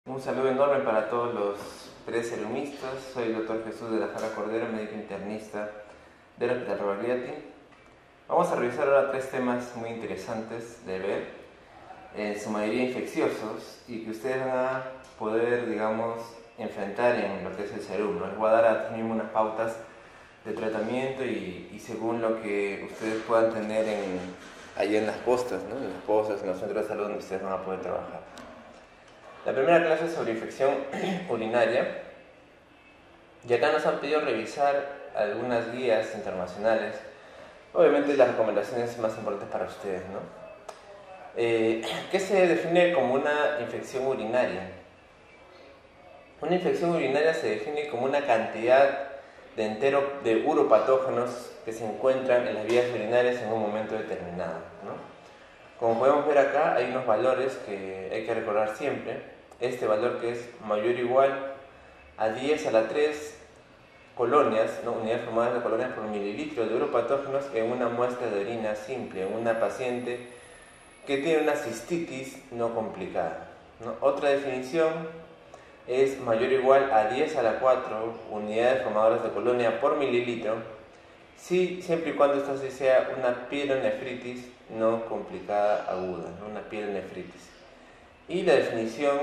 Un saludo enorme para todos los alumnistas. Soy el doctor Jesús de la Jara Cordero, médico internista del Hospital Robagliati. Vamos a revisar ahora tres temas muy interesantes de ver, en su mayoría infecciosos, y que ustedes van a poder, enfrentar en lo que es el serum, ¿no? Les voy a dar a mismo unas pautas de tratamiento y según lo que ustedes puedan tener ahí en las postas, ¿no? En las postas, en los centros de salud donde ustedes van a poder trabajar. La primera clase es sobre infección urinaria, y acá nos han pedido revisar algunas guías internacionales, obviamente las recomendaciones más importantes para ustedes, ¿no? ¿Qué se define como una infección urinaria? Una infección urinaria se define como una cantidad de uropatógenos que se encuentran en las vías urinarias en un momento determinado, ¿no? Como podemos ver acá, hay unos valores que hay que recordar siempre. Este valor que es mayor o igual a 10 a la 3 colonias, ¿no? Unidades formadas de colonias por mililitro de uropatógenos en una muestra de orina simple, en una paciente que tiene una cistitis no complicada, ¿no? Otra definición es mayor o igual a 10 a la 4 unidades formadoras de colonia por mililitro, siempre y cuando esta sea una pielonefritis no complicada aguda, ¿no? Una pielonefritis. Y la definición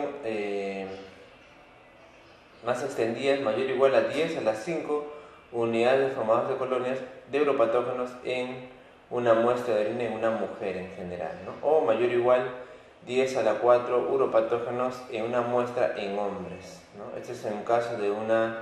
más extendida es mayor o igual a 10 a las 5 unidades formadoras de colonias de uropatógenos en una muestra de orina en una mujer en general, ¿no? O mayor o igual 10 a la 4 uropatógenos en una muestra en hombres, ¿no? Este es en un caso de una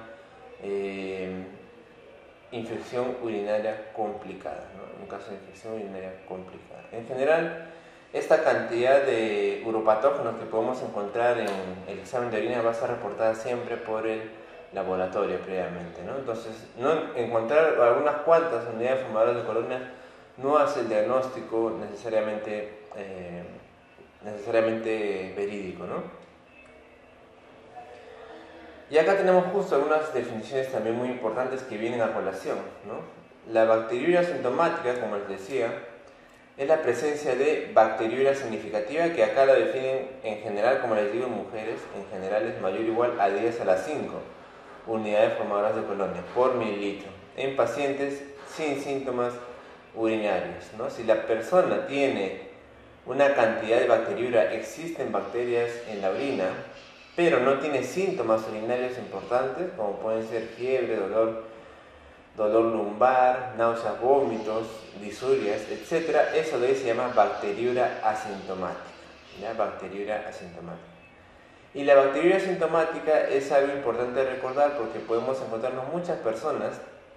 infección urinaria complicada, ¿no? En un caso de infección urinaria complicada. En general, esta cantidad de uropatógenos que podemos encontrar en el examen de orina va a ser reportada siempre por el laboratorio previamente, ¿no? Entonces, no encontrar algunas cuantas unidades formadoras de colonias no hace el diagnóstico necesariamente verídico, ¿no? Y acá tenemos justo algunas definiciones también muy importantes que vienen a colación, ¿no? La bacteriuria sintomática, como les decía, es la presencia de bacteriuria significativa, que acá la definen en general, como les digo, en mujeres, en general es mayor o igual a 10 a la 5 unidades formadoras de colonia por mililitro, en pacientes sin síntomas urinarios, ¿no? Si la persona tiene una cantidad de bacteriuria, existen bacterias en la orina, pero no tiene síntomas urinarios importantes, como pueden ser fiebre, dolor lumbar, náuseas, vómitos, disurias, etc. Eso de ahí se llama bacteriuria asintomática, ¿ya? Bacteriuria asintomática. Y la bacteriuria asintomática es algo importante de recordar porque podemos encontrarnos muchas personas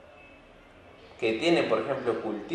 que tienen, por ejemplo,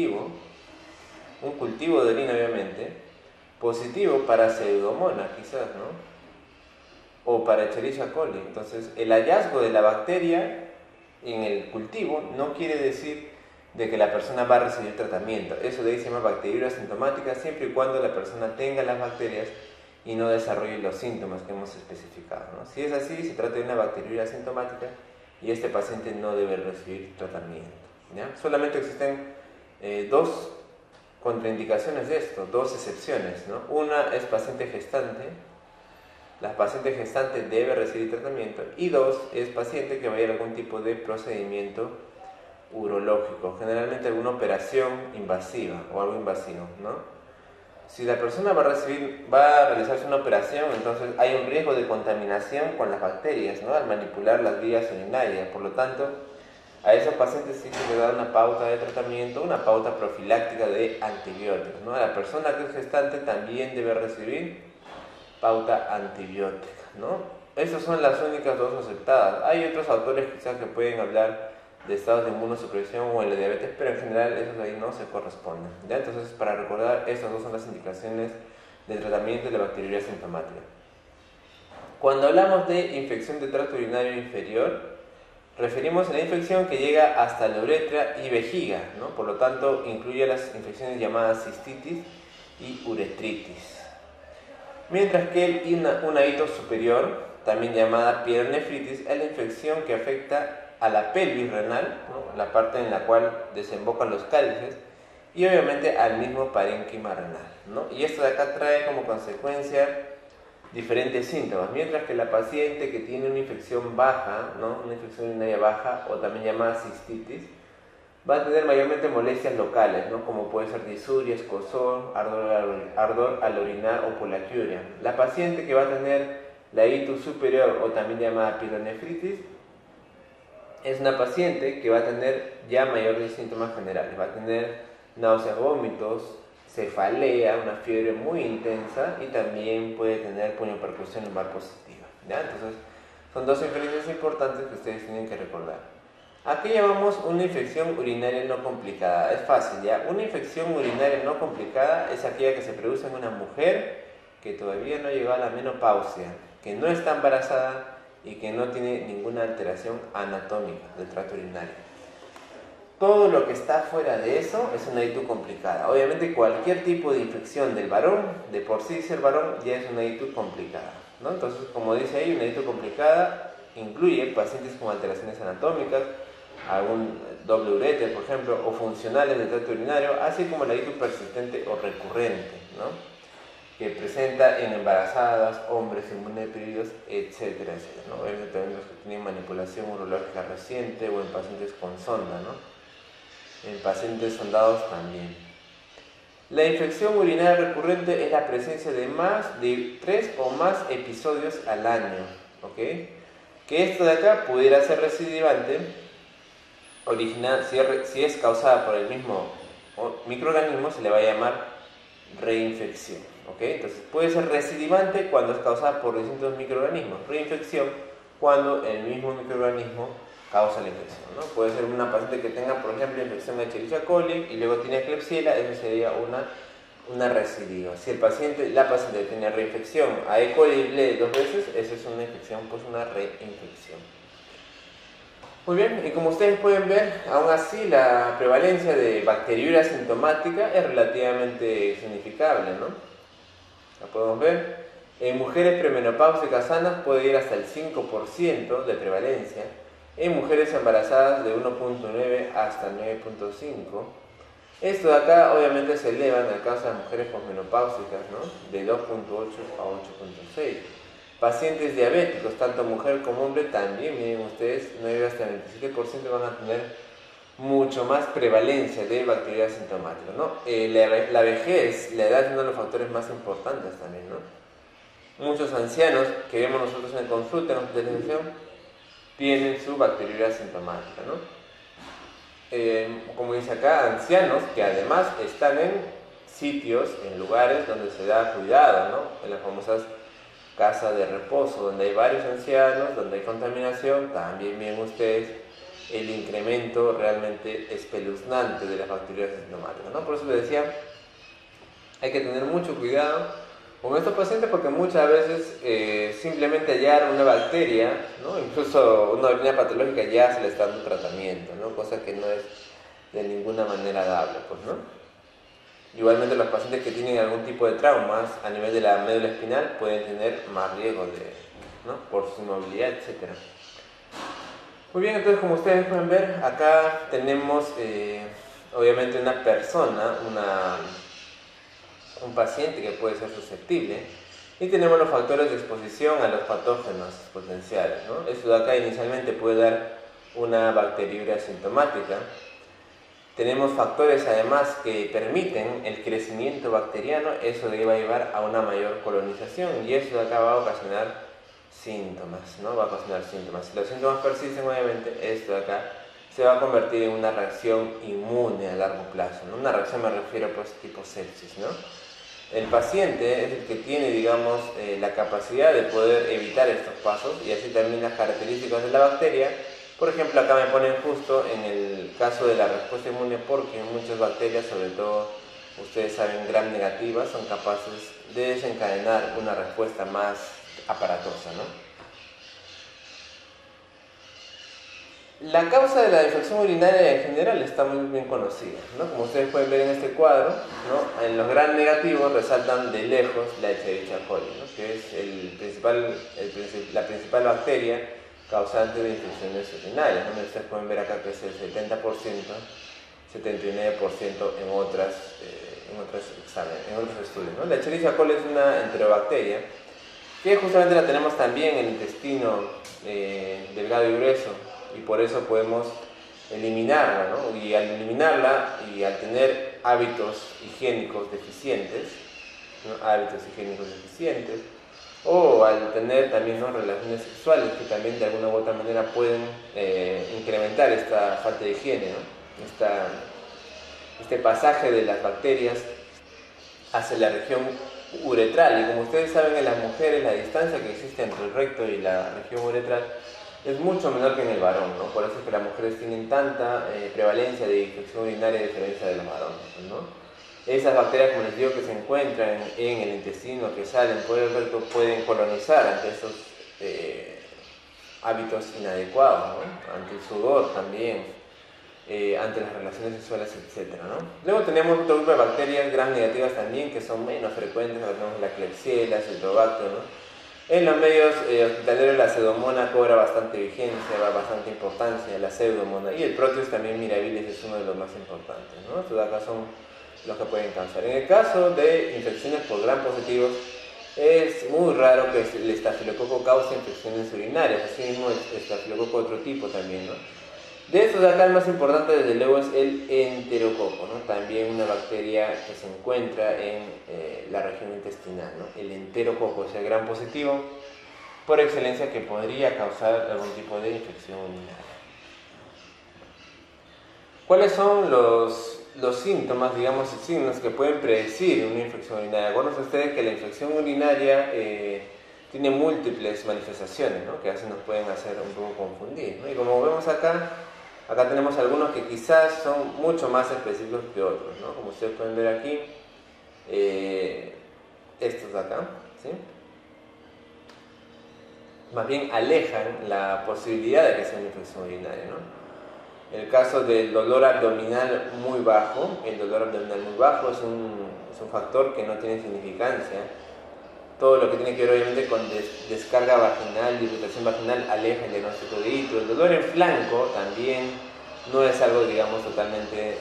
un cultivo de orina obviamente, positivo para Pseudomonas quizás, ¿no? O para Escherichia coli. Entonces, el hallazgo de la bacteria en el cultivo no quiere decir de que la persona va a recibir tratamiento. Eso de ahí se llama bacteriuria asintomática, siempre y cuando la persona tenga las bacterias y no desarrolle los síntomas que hemos especificado, ¿no? Si es así, se trata de una bacteriuria asintomática y este paciente no debe recibir tratamiento, ¿ya? Solamente existen dos contraindicaciones de esto, dos excepciones, ¿no? Una es paciente gestante. La paciente gestante debe recibir tratamiento. Y dos, es paciente que vaya a algún tipo de procedimiento urológico, generalmente alguna operación invasiva o algo invasivo, ¿no? Si la persona va a realizarse una operación, entonces hay un riesgo de contaminación con las bacterias, ¿no? Al manipular las vías urinarias. Por lo tanto, a esos pacientes sí se le da una pauta de tratamiento, una pauta profiláctica de antibióticos, ¿no? A la persona que es gestante también debe recibir pauta antibiótica, ¿no? Esas son las únicas dos aceptadas. Hay otros autores quizás que pueden hablar de estados de inmunosupresión o de diabetes, pero en general esos ahí no se corresponden, ¿ya? Entonces, para recordar, estas dos son las indicaciones del tratamiento de la bacteriuria asintomática. Cuando hablamos de infección de tracto urinario inferior, referimos a la infección que llega hasta la uretra y vejiga, ¿no? Por lo tanto, incluye las infecciones llamadas cistitis y uretritis. Mientras que un hábito superior, también llamada pielonefritis, es la infección que afecta a la pelvis renal, ¿no? La parte en la cual desembocan los cálices, y obviamente al mismo parénquima renal, ¿no? Y esto de acá trae como consecuencia diferentes síntomas, mientras que la paciente que tiene una infección baja, ¿no? Una infección urinaria baja o también llamada cistitis, va a tener mayormente molestias locales, ¿no? Como puede ser disuria, escozor, ardor al orinar o poliaquiuria. La paciente que va a tener la ictus superior o también llamada pielonefritis es una paciente que va a tener ya mayores síntomas generales, va a tener náuseas, vómitos, cefalea, una fiebre muy intensa y también puede tener puniopercusión lumbar positiva, ¿ya? Entonces, son dos diferencias importantes que ustedes tienen que recordar. Aquí llamamos una infección urinaria no complicada. Es fácil, ¿ya? Una infección urinaria no complicada es aquella que se produce en una mujer que todavía no llegó a la menopausia, que no está embarazada y que no tiene ninguna alteración anatómica del tracto urinario. Todo lo que está fuera de eso es una ictus complicada. Obviamente cualquier tipo de infección del varón, de por sí ser varón, ya es una ictus complicada, ¿no? Entonces, como dice ahí, una ictus complicada incluye pacientes con alteraciones anatómicas, algún doble uréter, por ejemplo, o funcionales del tracto urinario, así como la ictus persistente o recurrente, ¿no? Que presenta en embarazadas, hombres inmunodeprimidos, etcétera, etcétera, ¿no? Obviamente también los que tienen manipulación urológica reciente o en pacientes con sonda, ¿no? En pacientes sondados también. La infección urinaria recurrente es la presencia de más de 3 o más episodios al año, ¿ok? Que esto de acá pudiera ser recidivante, si es causada por el mismo microorganismo, se le va a llamar reinfección, ¿ok? Entonces puede ser recidivante cuando es causada por distintos microorganismos, reinfección cuando el mismo microorganismo causa la infección, ¿no? Puede ser una paciente que tenga, por ejemplo, infección de Escherichia coli y luego tiene Klebsiella, eso sería una recidiva. Si la paciente tiene reinfección a E. coli y BLE 2 veces, eso es una infección, pues una reinfección. Muy bien, y como ustedes pueden ver, aún así la prevalencia de bacteriuria asintomática es relativamente significable, ¿no? La podemos ver. En mujeres premenopáusicas sanas puede ir hasta el 5% de prevalencia. En mujeres embarazadas de 1.9 hasta 9.5. Esto de acá obviamente se eleva en el caso de mujeres posmenopáusicas, ¿no? De 2.8 a 8.6. Pacientes diabéticos, tanto mujer como hombre, también, miren ustedes, 9 hasta 27% van a tener mucho más prevalencia de bacterias asintomáticas, ¿no? La vejez, la edad es uno de los factores más importantes también, ¿no? Muchos ancianos que vemos nosotros en consulta, en hospitalización, tienen su bacteriuria asintomática, ¿no? Como dice acá, ancianos que además están en sitios, en lugares donde se da cuidado, ¿no? En las famosas casas de reposo, donde hay varios ancianos, donde hay contaminación, también ven ustedes el incremento realmente espeluznante de las bacterias asintomáticas, ¿no? Por eso les decía, hay que tener mucho cuidado con estos pacientes porque muchas veces simplemente hallar una bacteria, ¿no? Incluso una bacteria patológica ya se le está dando tratamiento, ¿no? Cosa que no es de ninguna manera dable, pues, ¿no? Igualmente los pacientes que tienen algún tipo de traumas a nivel de la médula espinal pueden tener más riesgo ¿no? Por su inmovilidad, etc. Muy bien, entonces como ustedes pueden ver, acá tenemos obviamente una persona, un paciente que puede ser susceptible, y tenemos los factores de exposición a los patógenos potenciales, ¿no? Esto de acá inicialmente puede dar una bacteriuria asintomática. Tenemos factores además que permiten el crecimiento bacteriano, eso le va a llevar a una mayor colonización y eso de acá va a ocasionar síntomas, ¿no? Va a ocasionar síntomas. Si los síntomas persisten, obviamente, esto de acá se va a convertir en una reacción inmune a largo plazo, ¿no? Una reacción me refiero pues tipo sepsis, ¿no? El paciente es el que tiene, digamos, la capacidad de poder evitar estos pasos y así también las características de la bacteria. Por ejemplo, acá me ponen justo en el caso de la respuesta inmune porque muchas bacterias, sobre todo, ustedes saben, gram negativas, son capaces de desencadenar una respuesta más aparatosa, ¿no? La causa de la infección urinaria en general está muy bien conocida, ¿no? Como ustedes pueden ver en este cuadro, ¿no? En los gram negativos resaltan de lejos la Escherichia coli, ¿no? Que es la principal bacteria causante de infecciones urinarias, ¿no? Ustedes pueden ver acá que es el 70%, 79% en otros estudios, ¿no? La Escherichia coli es una enterobacteria que justamente la tenemos también en el intestino delgado y grueso, y por eso podemos eliminarla, ¿no? Y al eliminarla y al tener hábitos higiénicos deficientes, ¿no? Hábitos higiénicos deficientes, o al tener también, ¿no?, relaciones sexuales que también de alguna u otra manera pueden incrementar esta falta de higiene, ¿no? Este pasaje de las bacterias hacia la región uretral. Y como ustedes saben, en las mujeres la distancia que existe entre el recto y la región uretral es mucho menor que en el varón, ¿no? Por eso es que las mujeres tienen tanta prevalencia de infección urinaria a diferencia de los varones, ¿no? Esas bacterias, como les digo, que se encuentran en el intestino, que salen por el recto, pueden colonizar ante esos hábitos inadecuados, ¿no? Ante el sudor también, ante las relaciones sexuales, etc., ¿no? Luego tenemos otro grupo de bacterias gram negativas también, que son menos frecuentes. Tenemos la Klebsiella, Citrobacter, ¿no? En los medios hospitalarios la Pseudomonas cobra bastante vigencia, bastante importancia, la Pseudomonas, y el Proteus también mirabilis es uno de los más importantes, ¿no? Estos de acá son los que pueden causar. En el caso de infecciones por gram positivos, es muy raro que el estafilococo cause infecciones urinarias, así mismo el estafilococo de otro tipo también, ¿no? De estos de acá el más importante desde luego es el enterococo, ¿no? También una bacteria que se encuentra en la región intestinal, ¿no? El enterococo es el gram positivo por excelencia que podría causar algún tipo de infección urinaria. ¿Cuáles son los síntomas, digamos, y signos que pueden predecir una infección urinaria? Acuérdense ustedes que la infección urinaria tiene múltiples manifestaciones, ¿no?, que a veces nos pueden hacer un poco confundir, ¿no? Y como vemos acá tenemos algunos que quizás son mucho más específicos que otros, ¿no? Como ustedes pueden ver aquí, estos de acá, ¿sí? Más bien alejan la posibilidad de que sea una infección urinaria, ¿no? El caso del dolor abdominal muy bajo, el dolor abdominal muy bajo es un factor que no tiene significancia. Todo lo que tiene que ver obviamente con descarga vaginal, irritación vaginal, aleja el diagnóstico de hito. El dolor en flanco también no es algo, digamos, totalmente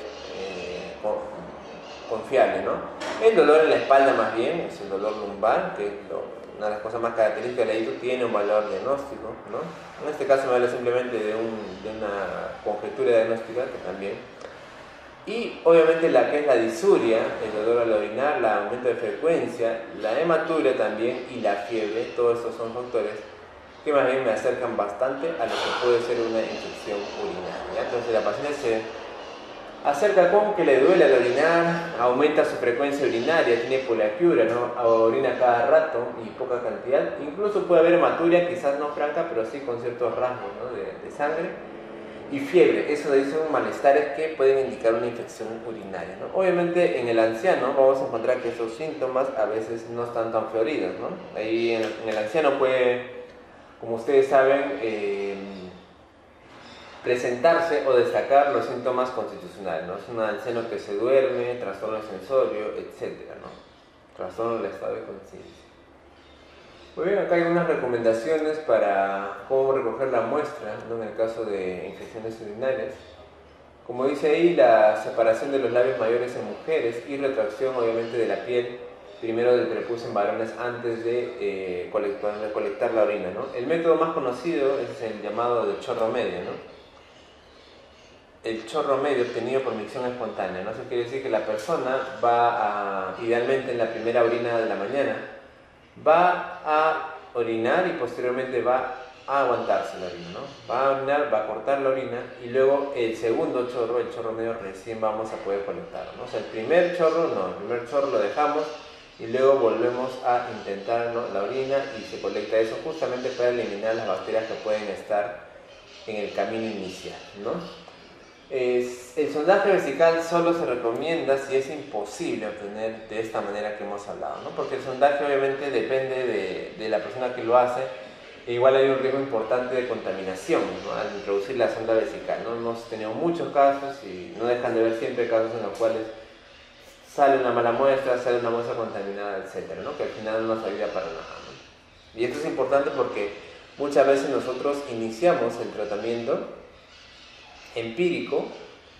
confiable, ¿no? El dolor en la espalda más bien es el dolor lumbar, que es una de las cosas más características del hito, tiene un valor diagnóstico, ¿no? En este caso me habla simplemente de una conjetura diagnóstica que también. Y obviamente la que es la disuria, el dolor al orinar, el aumento de frecuencia, la hematuria también y la fiebre, todos estos son factores que más bien me acercan bastante a lo que puede ser una infección urinaria. Entonces la paciente se acerca con que le duele al orinar, aumenta su frecuencia urinaria, tiene poliaquiuria, ¿no? Orina cada rato y poca cantidad, incluso puede haber hematuria, quizás no franca, pero sí con ciertos rasgos, ¿no?, de sangre. Y fiebre, eso son malestares que pueden indicar una infección urinaria, ¿no? Obviamente en el anciano vamos a encontrar que esos síntomas a veces no están tan floridos, ¿no? Ahí en el anciano puede, como ustedes saben, presentarse o destacar los síntomas constitucionales, ¿no? Es un anciano que se duerme, trastorno sensorio, etcétera, ¿no? Trastorno del estado de conciencia. Muy bien, acá hay unas recomendaciones para cómo recoger la muestra, ¿no?, en el caso de infecciones urinarias. Como dice ahí, la separación de los labios mayores en mujeres y retracción obviamente de la piel, primero del prepucio en varones antes de colectar la orina, ¿no? El método más conocido es el llamado de chorro medio, ¿no? El chorro medio obtenido por micción espontánea, ¿no? Eso quiere decir que la persona va idealmente en la primera orina de la mañana, va a orinar y posteriormente va a aguantarse la orina, ¿no? Va a orinar, va a cortar la orina y luego el segundo chorro, el chorro medio, recién vamos a poder colectarlo, ¿no? O sea, el primer chorro lo dejamos y luego volvemos a intentar, ¿no?, la orina y se colecta eso justamente para eliminar las bacterias que pueden estar en el camino inicial, ¿no? El sondaje vesical solo se recomienda si es imposible obtener de esta manera que hemos hablado, ¿no? Porque el sondaje obviamente depende de la persona que lo hace, e igual hay un riesgo importante de contaminación, ¿no?, al introducir la sonda vesical, ¿no? Hemos tenido muchos casos y no dejan de ver siempre casos en los cuales sale una mala muestra, sale una muestra contaminada, etcétera, ¿no?, que al final no nos ayuda para nada, ¿no? Y esto es importante porque muchas veces nosotros iniciamos el tratamiento empírico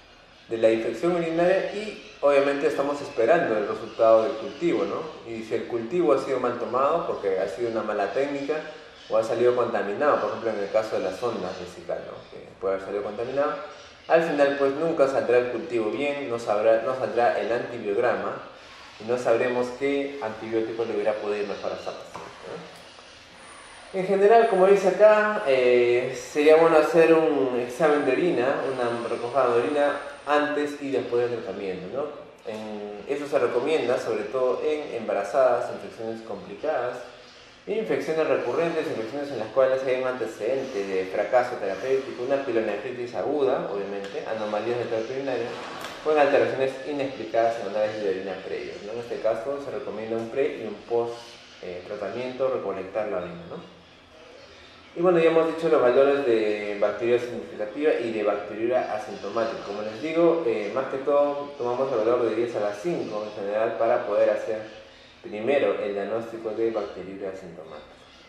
de la infección urinaria y obviamente estamos esperando el resultado del cultivo, ¿no? Y si el cultivo ha sido mal tomado porque ha sido una mala técnica o ha salido contaminado, por ejemplo en el caso de las sondas vesicales, ¿no? Que puede haber salido contaminado, al final pues nunca saldrá el cultivo bien, no saldrá el antibiograma y no sabremos qué antibiótico le hubiera podido mejorar esta paciente, ¿no? En general, como dice acá, sería bueno hacer un examen de orina, una recogida de orina antes y después del tratamiento, ¿no? Eso se recomienda sobre todo en embarazadas, infecciones complicadas, infecciones recurrentes, infecciones en las cuales hay un antecedente de fracaso terapéutico, una pilonefritis aguda, obviamente, anomalías de tracto urinario, o en alteraciones inexplicadas en análisis de orina previos, ¿no? En este caso se recomienda un pre y un post tratamiento, recolectar la orina, ¿no? Y bueno, ya hemos dicho los valores de bacteriuria significativa y de bacteriuria asintomática. Como les digo, más que todo tomamos el valor de 10 a la 5 en general para poder hacer primero el diagnóstico de bacteriuria asintomática.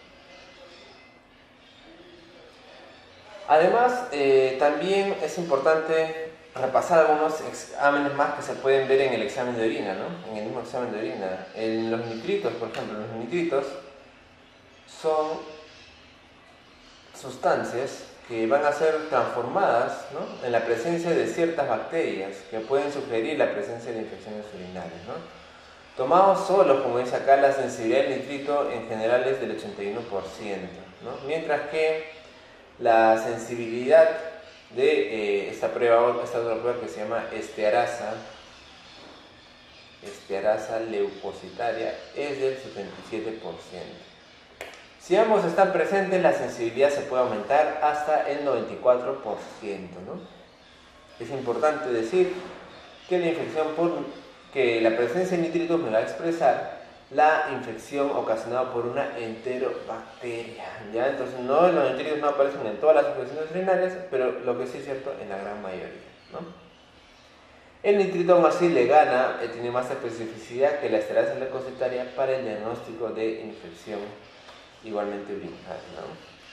Además, también es importante repasar algunos exámenes más que se pueden ver en el examen de orina, ¿no? En el mismo examen de orina. En los nitritos, por ejemplo, los nitritos son sustancias que van a ser transformadas, ¿no?, en la presencia de ciertas bacterias que pueden sugerir la presencia de infecciones urinarias, ¿no? Tomados solos, como dice acá, la sensibilidad del nitrito en general es del 81%, ¿no? Mientras que la sensibilidad de esta otra prueba que se llama estearasa leucocitaria es del 77%. Si ambos están presentes, la sensibilidad se puede aumentar hasta el 94%, ¿no? Es importante decir que la presencia de nitritos me va a expresar la infección ocasionada por una enterobacteria, ¿ya? Entonces los nitritos no aparecen en todas las infecciones urinarias, pero lo que sí es cierto, en la gran mayoría, ¿no? El nitrito aún así le gana, tiene más especificidad que la esterasa leucocitaria para el diagnóstico de infección igualmente urinaria, ¿no?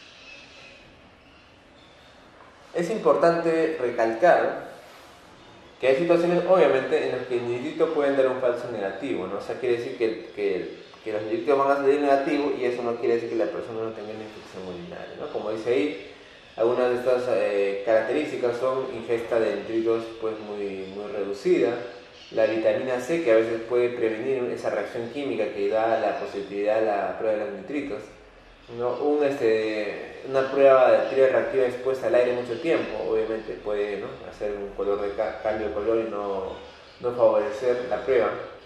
Es importante recalcar que hay situaciones, obviamente, en las que el nitrito pueden dar un falso negativo, ¿no? O sea, quiere decir que los nitritos van a salir negativos y eso no quiere decir que la persona no tenga una infección urinaria, ¿no? Como dice ahí, algunas de estas características son ingesta de nitritos pues muy reducida, la vitamina C, que a veces puede prevenir esa reacción química que da la positividad a la prueba de los nitritos, ¿no? Una prueba de bacteria reactiva expuesta al aire mucho tiempo, obviamente puede, ¿no?, hacer un cambio de color y no favorecer la prueba.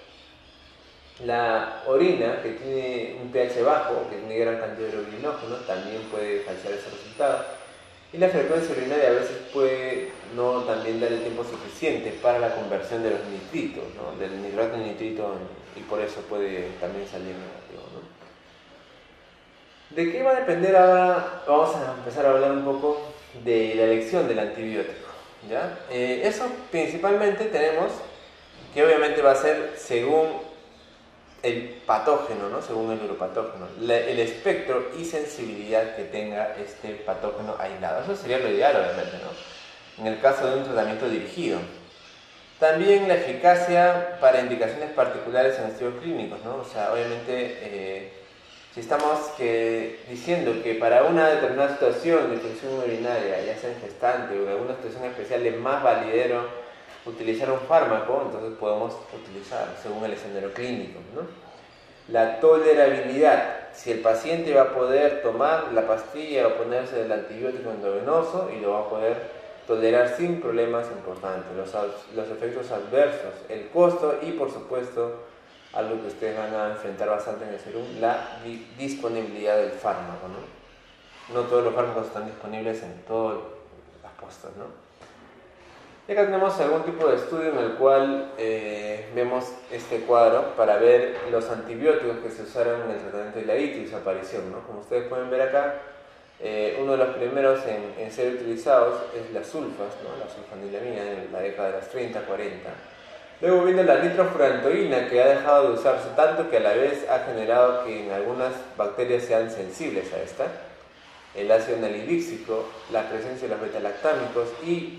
La orina, que tiene un pH bajo, que tiene gran cantidad de urinógeno, también puede falsear ese resultado. Y la frecuencia urinaria a veces puede no también dar el tiempo suficiente para la conversión de los nitritos, ¿no?, del nitrato en nitrito, y por eso puede también salir negativo, ¿no? ¿De qué va a depender ahora? Vamos a empezar a hablar un poco de la elección del antibiótico, ¿ya? Eso principalmente tenemos que obviamente va a ser según el patógeno, ¿no?, según el uropatógeno, el espectro y sensibilidad que tenga este patógeno aislado. Eso sería lo ideal, obviamente, ¿no?, en el caso de un tratamiento dirigido. También la eficacia para indicaciones particulares en estudios clínicos, ¿no? O sea, obviamente, si estamos diciendo que para una determinada situación de infección urinaria, ya sea en gestante o en alguna situación especial, es más validero utilizar un fármaco, entonces podemos utilizar según el escenario clínico, ¿no? La tolerabilidad, si el paciente va a poder tomar la pastilla o ponerse el antibiótico endovenoso y lo va a poder tolerar sin problemas importantes, los efectos adversos, el costo y por supuesto algo que ustedes van a enfrentar bastante en el serum, la disponibilidad del fármaco, ¿no? No todos los fármacos están disponibles en todas las puestos, ¿no? Y acá tenemos algún tipo de estudio en el cual vemos este cuadro para ver los antibióticos que se usaron en el tratamiento de la itis y su aparición, ¿no? Como ustedes pueden ver acá, uno de los primeros en ser utilizados es las sulfas, ¿no?, la sulfanilamida en la década de los 30, 40. Luego viene la nitrofurantoína, que ha dejado de usarse tanto que a la vez ha generado que en algunas bacterias sean sensibles a esta. El ácido nalidíxico, la presencia de los betalactámicos y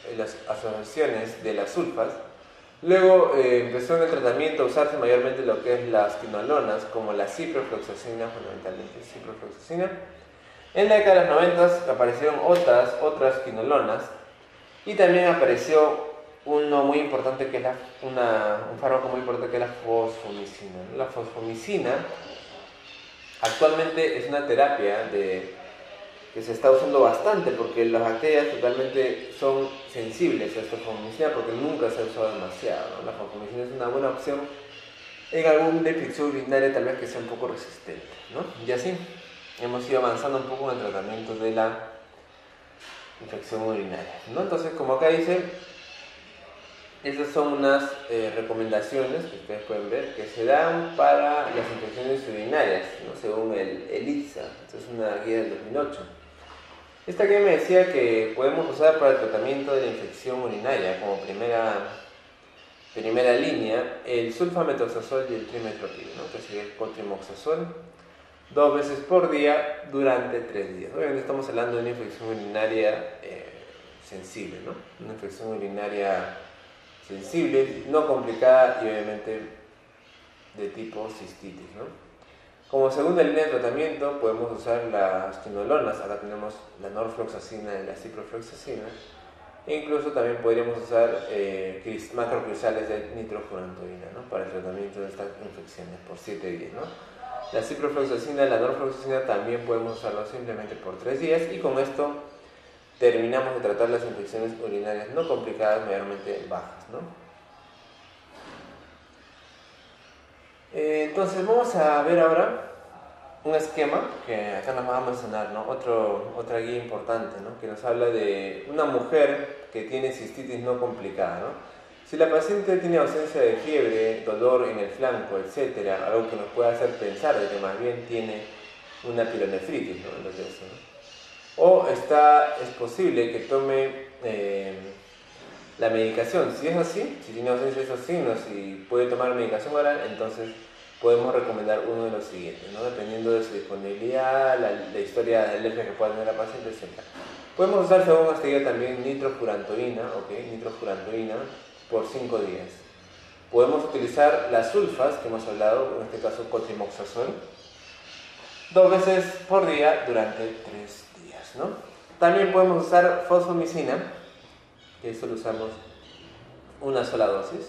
las asociaciones de las sulfas. Luego empezó en el tratamiento a usarse mayormente lo que es las quinolonas, como la ciprofloxacina, fundamentalmente ciprofloxacina. En la década de los 90 aparecieron otras quinolonas, y también apareció uno muy importante que es un fármaco muy importante que es la fosfomicina. La fosfomicina actualmente es una terapia que se está usando bastante porque las bacterias totalmente son sensibles a esta fosfomicina porque nunca se ha usado demasiado, ¿no? La fosfomicina es una buena opción en alguna infección urinaria tal vez que sea un poco resistente, ¿no? Y así hemos ido avanzando un poco en el tratamiento de la infección urinaria, ¿no? Entonces, como acá dice, esas son unas recomendaciones que ustedes pueden ver que se dan para las infecciones urinarias, ¿no? Según el ITSA. Esta es una guía del 2008. Esta guía me decía que podemos usar para el tratamiento de la infección urinaria como primera línea el sulfamethoxazol y el trimetoprim, ¿no? Que sería el cotrimoxazol 2 veces por día durante 3 días. Obviamente estamos hablando de una infección urinaria sensible, ¿no? Una infección urinaria sensible, no complicada y obviamente de tipo cistitis, ¿no? Como segunda línea de tratamiento podemos usar las quinolonas. Acá tenemos la norfloxacina y la ciprofloxacina, e incluso también podríamos usar macrocristales de nitrofurantoína, ¿no? Para el tratamiento de estas infecciones por 7 días, ¿no? La ciprofloxacina y la norfloxacina también podemos usarlo simplemente por 3 días, y con esto terminamos de tratar las infecciones urinarias no complicadas, mayormente bajas, ¿no? Entonces vamos a ver ahora un esquema que acá nos va a mencionar, ¿no? Otra guía importante, ¿no? Que nos habla de una mujer que tiene cistitis no complicada, ¿no? Si la paciente tiene ausencia de fiebre, dolor en el flanco, etc., algo que nos puede hacer pensar de que más bien tiene una pilonefritis, ¿no? Entonces, ¿no? O es posible que tome la medicación. Si es así, si tiene ausencia de esos signos y puede tomar medicación oral, entonces podemos recomendar uno de los siguientes, ¿no? Dependiendo de su disponibilidad, la historia de alergia que pueda tener la paciente, etc. Podemos usar, según esta guía, también nitrofurantoína, nitrofurantoína por 5 días. Podemos utilizar las sulfas que hemos hablado, en este caso cotrimoxazol, 2 veces por día durante 3 días, ¿no? También podemos usar fosfomicina, que esto lo usamos una sola dosis,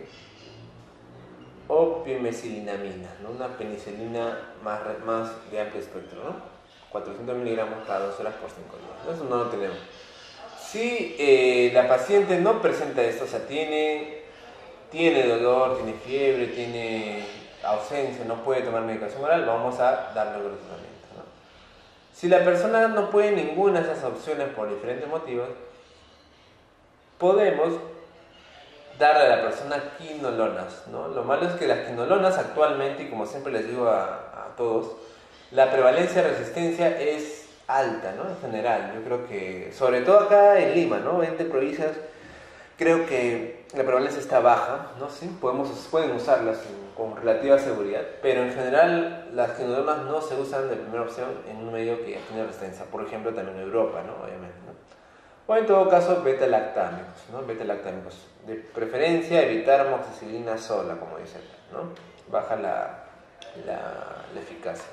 o pimecilinamina, ¿no? Una penicilina más de amplio espectro, ¿no? 400 miligramos cada 2 horas por 5 días, ¿no? Eso no lo tenemos. Si la paciente no presenta esto, o sea, tiene dolor, tiene fiebre, tiene ausencia, no puede tomar medicación oral, vamos a darle otro tratamiento, ¿no? Si la persona no puede ninguna de esas opciones por diferentes motivos, podemos darle a la persona quinolonas, ¿no? Lo malo es que las quinolonas actualmente, y como siempre les digo a todos, la prevalencia de resistencia es alta, ¿no? En general, yo creo que, sobre todo acá en Lima, ¿no? 20 provincias, creo que la prevalencia está baja, ¿no? Sí, pueden usarlas con relativa seguridad, pero en general las quinolonas no se usan de primera opción en un medio que ya tiene resistencia, por ejemplo también en Europa, ¿no? Obviamente, ¿no? O en todo caso beta-lactámicos, ¿no? Beta-lactámicos. De preferencia evitar amoxicilina sola, como dice acá, ¿no? Baja la eficacia.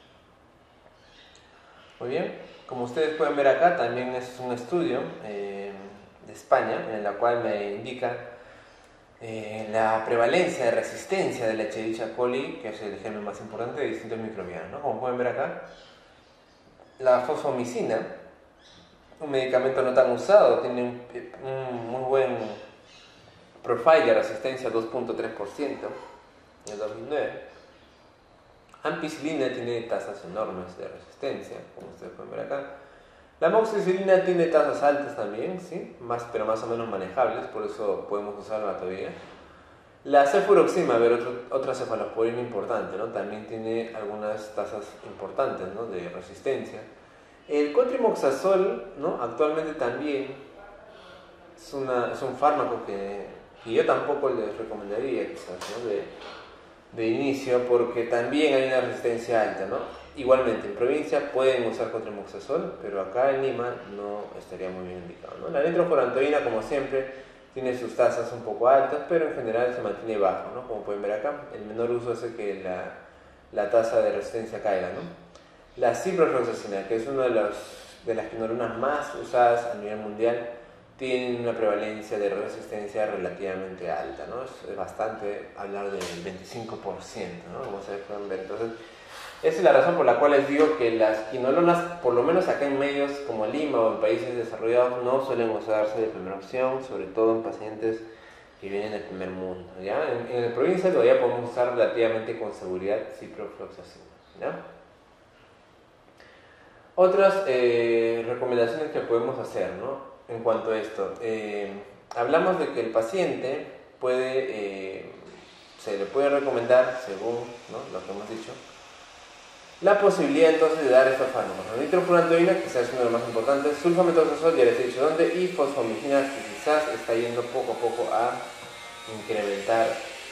Muy bien, como ustedes pueden ver acá, también es un estudio de España, en la cual me indica la prevalencia de resistencia del Escherichia coli, que es el germen más importante de distintos microbianos, ¿no? Como pueden ver acá, la fosfomicina, un medicamento no tan usado, tiene un muy buen profile de resistencia, 2.3% en el 2009. Ampicilina tiene tasas enormes de resistencia, como ustedes pueden ver acá. La amoxicilina tiene tasas altas también, ¿sí? Pero más o menos manejables, por eso podemos usarla todavía. La cefuroxima, otra cefalosporina importante, ¿no? También tiene algunas tasas importantes, ¿no? De resistencia. El cotrimoxazol, ¿no? Actualmente también es un fármaco que yo tampoco les recomendaría, quizás, ¿no? de inicio, porque también hay una resistencia alta, ¿no? Igualmente, en provincia pueden usar cotrimoxazol, pero acá en Lima no estaría muy bien indicado, ¿no? La nitrofurantoína, como siempre, tiene sus tasas un poco altas, pero en general se mantiene bajo, ¿no? Como pueden ver acá, el menor uso hace que la tasa de resistencia caiga, ¿no? La ciprofloxacina, que es una de las quinolonas más usadas a nivel mundial, tiene una prevalencia de resistencia relativamente alta, ¿no? Es bastante hablar del 25%, ¿no? Como ustedes pueden ver. Entonces, esa es la razón por la cual les digo que las quinolonas, por lo menos acá en medios como Lima o en países desarrollados, no suelen usarse de primera opción, sobre todo en pacientes que vienen del primer mundo, ¿ya? En la provincia todavía podemos usar relativamente con seguridad ciprofloxacina, ¿ya? Otras recomendaciones que podemos hacer, ¿no? En cuanto a esto, hablamos de que el paciente se le puede recomendar, según, ¿no?, lo que hemos dicho, la posibilidad entonces de dar estos fármacos. La nitrofurantoína, quizás es uno de los más importantes, sulfamethoxazol, ya les he dicho dónde, y fosfomicina, que quizás está yendo poco a poco a incrementar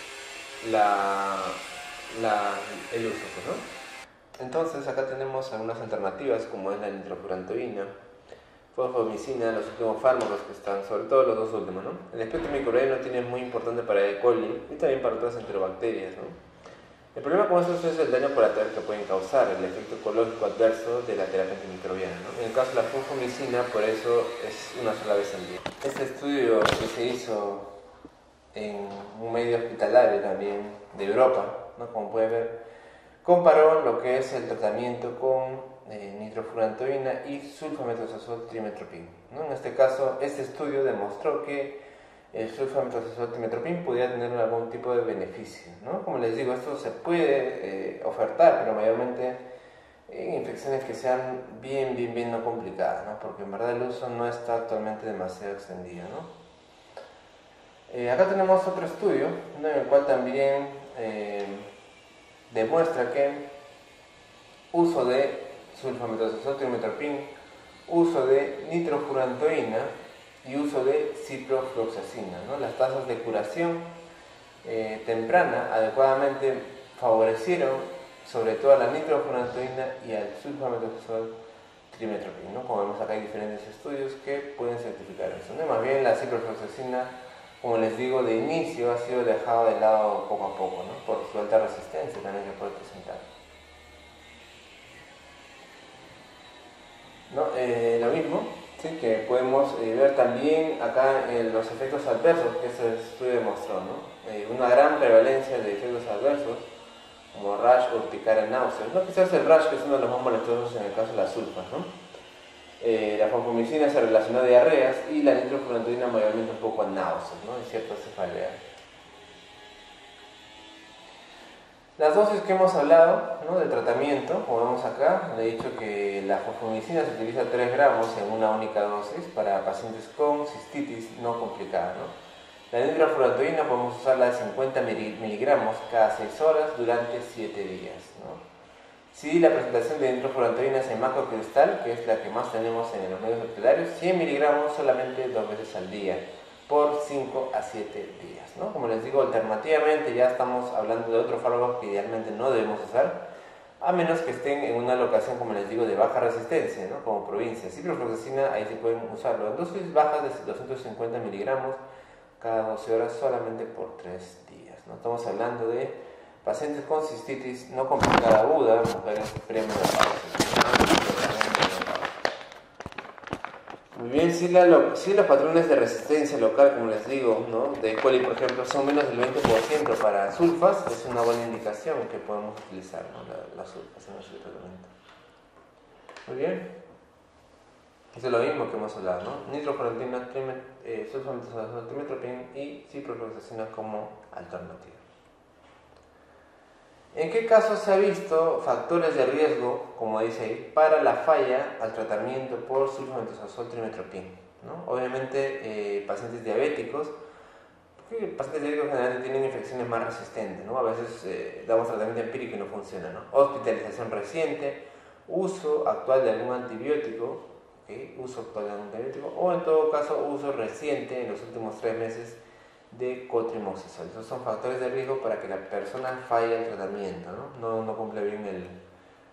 el uso, pues, ¿no? Entonces acá tenemos algunas alternativas como es la nitrofurantoína, fosfomicina, los últimos fármacos que están, sobre todo los dos últimos, ¿no? El espectro microbiano tiene muy importante para E. coli y también para otras enterobacterias, ¿no? El problema con estos es el daño colateral que pueden causar, el efecto ecológico adverso de la terapia antimicrobiana, ¿no? En el caso de la fosfomicina, por eso es una sola vez al día. Este estudio que se hizo en un medio hospitalario también de Europa, ¿no?, como puede ver, comparó lo que es el tratamiento con nitrofurantoína y sulfamethoxazol trimetoprim, ¿no? En este caso, este estudio demostró que el sulfamethoxazol trimetoprim podía tener algún tipo de beneficio, ¿no? Como les digo, esto se puede ofertar, pero mayormente en infecciones que sean bien no complicadas, ¿no? Porque en verdad el uso no está actualmente demasiado extendido, ¿no? Acá tenemos otro estudio, ¿no?, en el cual también demuestra que uso de sulfamethoxazol trimetoprim, uso de nitrofurantoína y uso de ciprofloxacina, ¿no?, las tasas de curación temprana adecuadamente favorecieron sobre todo a la nitrofurantoína y al sulfamethoxazol trimetoprim, ¿no? Como vemos acá hay diferentes estudios que pueden certificar eso, ¿no? Más bien la ciprofloxacina, como les digo, de inicio ha sido dejado de lado poco a poco, ¿no?, por su alta resistencia también que puede presentar, ¿no? Lo mismo, ¿sí?, que podemos ver también acá en los efectos adversos que este estudio demostró, ¿no? Una gran prevalencia de efectos adversos como rash, urticaria, náuseas, ¿no? Quizás el rash, que es uno de los más molestosos en el caso de las sulfas, ¿no? La fosfomicina se relacionó a diarreas y la nitrofurantoína mayormente un poco a náuseas, ¿no?, y ciertas cefaleas. Las dosis que hemos hablado, ¿no?, del tratamiento, como vemos acá, le he dicho que la fosfomicina se utiliza 3 gramos en una única dosis para pacientes con cistitis no complicada, ¿no? La nitrofurantoína podemos usarla de 50 miligramos cada 6 horas durante 7 días, ¿no? Si la presentación de nitrofurantoína es en macrocristal, que es la que más tenemos en los medios hospitalarios, 100 miligramos solamente 2 veces al día, por 5 a 7 días, ¿no? Como les digo, alternativamente ya estamos hablando de otros fármacos que idealmente no debemos usar, a menos que estén en una locación, como les digo, de baja resistencia, ¿no?, como provincia. Ciprofloxacina, ahí sí pueden usarlo en dosis bajas de 250 miligramos cada 12 horas solamente por 3 días, ¿no? Estamos hablando de pacientes con cistitis no complicada aguda, mujeres premenopáusicas. Muy bien, si los patrones de resistencia local, como les digo, ¿no?, de E. coli, por ejemplo, son menos del 20% para sulfas, es una buena indicación que podemos utilizar, ¿no?, las sulfas en nuestro tratamiento. Muy bien. Eso es lo mismo que hemos hablado, ¿no? Nitrofurantoína, sulfamethoxazol trimetoprim y ciprofloxacina como alternativa. ¿En qué casos se ha visto factores de riesgo, como dice ahí, para la falla al tratamiento por sulfamethoxazol trimetoprim, ¿no? Obviamente pacientes diabéticos, porque pacientes diabéticos generalmente tienen infecciones más resistentes, ¿no? A veces damos tratamiento empírico y no funciona, ¿no? Hospitalización reciente, uso actual de algún antibiótico, ¿okay?, uso actual de algún antibiótico, o en todo caso uso reciente en los últimos 3 meses de cotrimoxazol. Esos son factores de riesgo para que la persona falle el tratamiento, ¿no? No cumple bien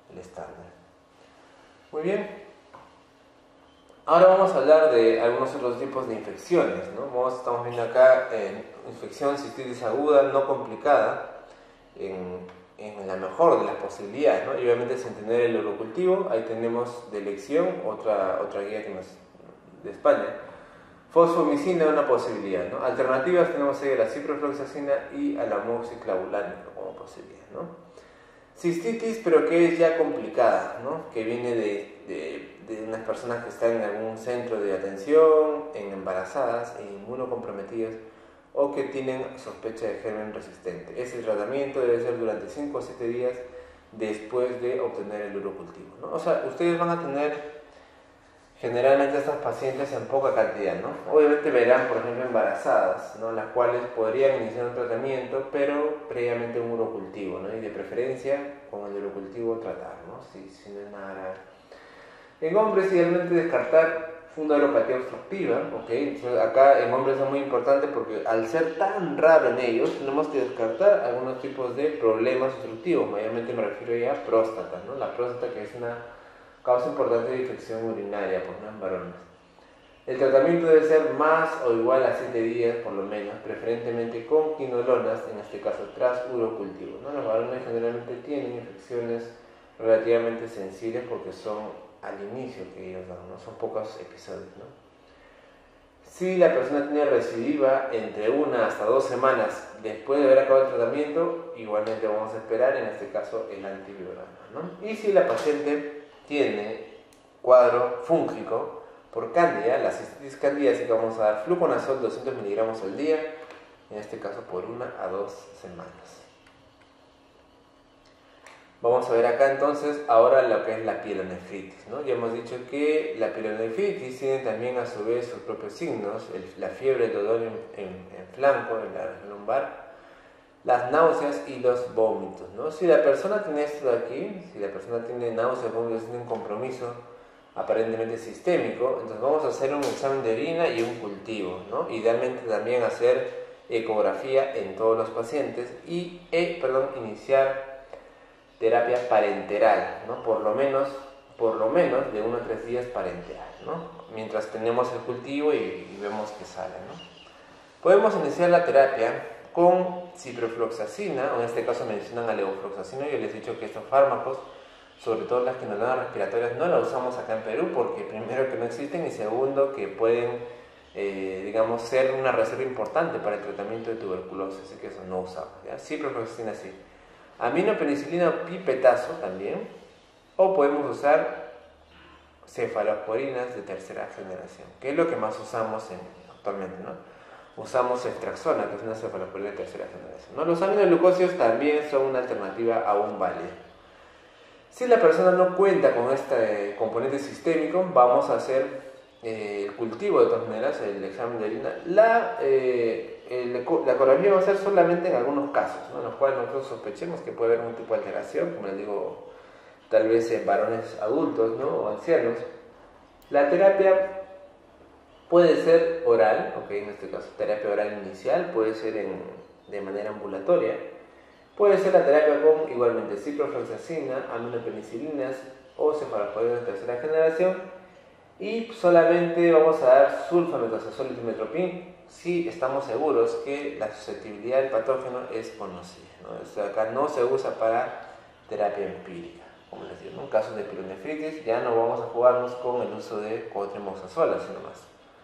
el estándar. Muy bien. Ahora vamos a hablar de algunos otros tipos de infecciones, ¿no? Estamos viendo acá infección cistitis aguda no complicada en la mejor de las posibilidades, ¿no? Y obviamente sin tener el urocultivo. Ahí tenemos de elección otra guía de España. Fosfomicina, una posibilidad, ¿no? Alternativas tenemos ahí a la ciprofloxacina y a la amoxiclavulánica como posibilidad, ¿no? Cistitis, pero que es ya complicada, ¿no? Que viene de unas personas que están en algún centro de atención, en embarazadas e inmunocomprometidas o que tienen sospecha de germen resistente. Ese tratamiento debe ser durante 5 o 7 días después de obtener el urocultivo, ¿no? O sea, ustedes van a tener generalmente estas pacientes en poca cantidad, ¿no? Obviamente verán, por ejemplo, embarazadas, ¿no? Las cuales podrían iniciar un tratamiento, pero previamente un urocultivo, ¿no? Y de preferencia con el urocultivo tratar, ¿no? Si no es nada grave. En hombres, idealmente descartar una uropatía obstructiva, ¿ok? Entonces, acá en hombres es muy importante porque al ser tan raro en ellos, tenemos que descartar algunos tipos de problemas obstructivos. Mayormente me refiero ya a próstata, ¿no? La próstata, que es una causa importante de infección urinaria, pues, ¿no? En varones. El tratamiento debe ser más o igual a 7 días, por lo menos, preferentemente con quinolonas, en este caso tras urocultivo, ¿no? Los varones generalmente tienen infecciones relativamente sensibles porque son al inicio que ellos dan, ¿no? Son pocos episodios, ¿no? Si la persona tiene recidiva entre 1 hasta 2 semanas después de haber acabado el tratamiento, igualmente vamos a esperar, en este caso, el antiviral, ¿no? Y si la paciente tiene cuadro fúngico por cándida, la cistitis candidíaca, vamos a dar fluconazol 200 miligramos al día, en este caso por 1 a 2 semanas. Vamos a ver acá entonces ahora lo que es la pielonefritis, ¿no? Ya hemos dicho que la pielonefritis tiene también a su vez sus propios signos, la fiebre, el dolor en flanco, en la región lumbar, las náuseas y los vómitos, ¿no? Si la persona tiene esto de aquí, si la persona tiene náuseas, vómitos, tiene un compromiso aparentemente sistémico, entonces vamos a hacer un examen de orina y un cultivo, ¿no? Idealmente también hacer ecografía en todos los pacientes y iniciar terapia parenteral, ¿no? Por lo menos de 1 a 3 días parenteral, ¿no? Mientras tenemos el cultivo y vemos que sale, ¿no? Podemos iniciar la terapia con ciprofloxacina, o en este caso mencionan a levofloxacina. Yo les he dicho que estos fármacos, sobre todo las quinolonas respiratorias, no las usamos acá en Perú porque primero que no existen y segundo que pueden, digamos, ser una reserva importante para el tratamiento de tuberculosis, así que eso no usamos, ¿ya? Ciprofloxacina sí. Aminopenicilina o pipetazo también, o podemos usar cefalosporinas de tercera generación, que es lo que más usamos actualmente, ¿no? Usamos ceftriaxona, que es una cefalosporina de tercera generación, ¿no? Los aminoglucósidos también son una alternativa aún válida. Si la persona no cuenta con este componente sistémico, vamos a hacer el cultivo de todas maneras, el examen de orina. La ecografía va a ser solamente en algunos casos, ¿no? En los cuales nosotros sospechemos que puede haber un tipo de alteración, como les digo, tal vez en varones adultos, ¿no? O ancianos. La terapia puede ser oral, en este caso terapia oral inicial, puede ser de manera ambulatoria, puede ser la terapia con igualmente ciprofloxacina, aminopenicilinas o cefalosporinas de tercera generación, y solamente vamos a dar sulfametazazol y trimmetoprim si estamos seguros que la susceptibilidad del patógeno es conocida, ¿no? Esto acá no se usa para terapia empírica, como les digo, ¿no? En casos de pielonefritis ya no vamos a jugarnos con el uso de cotrimoxazol, sino más.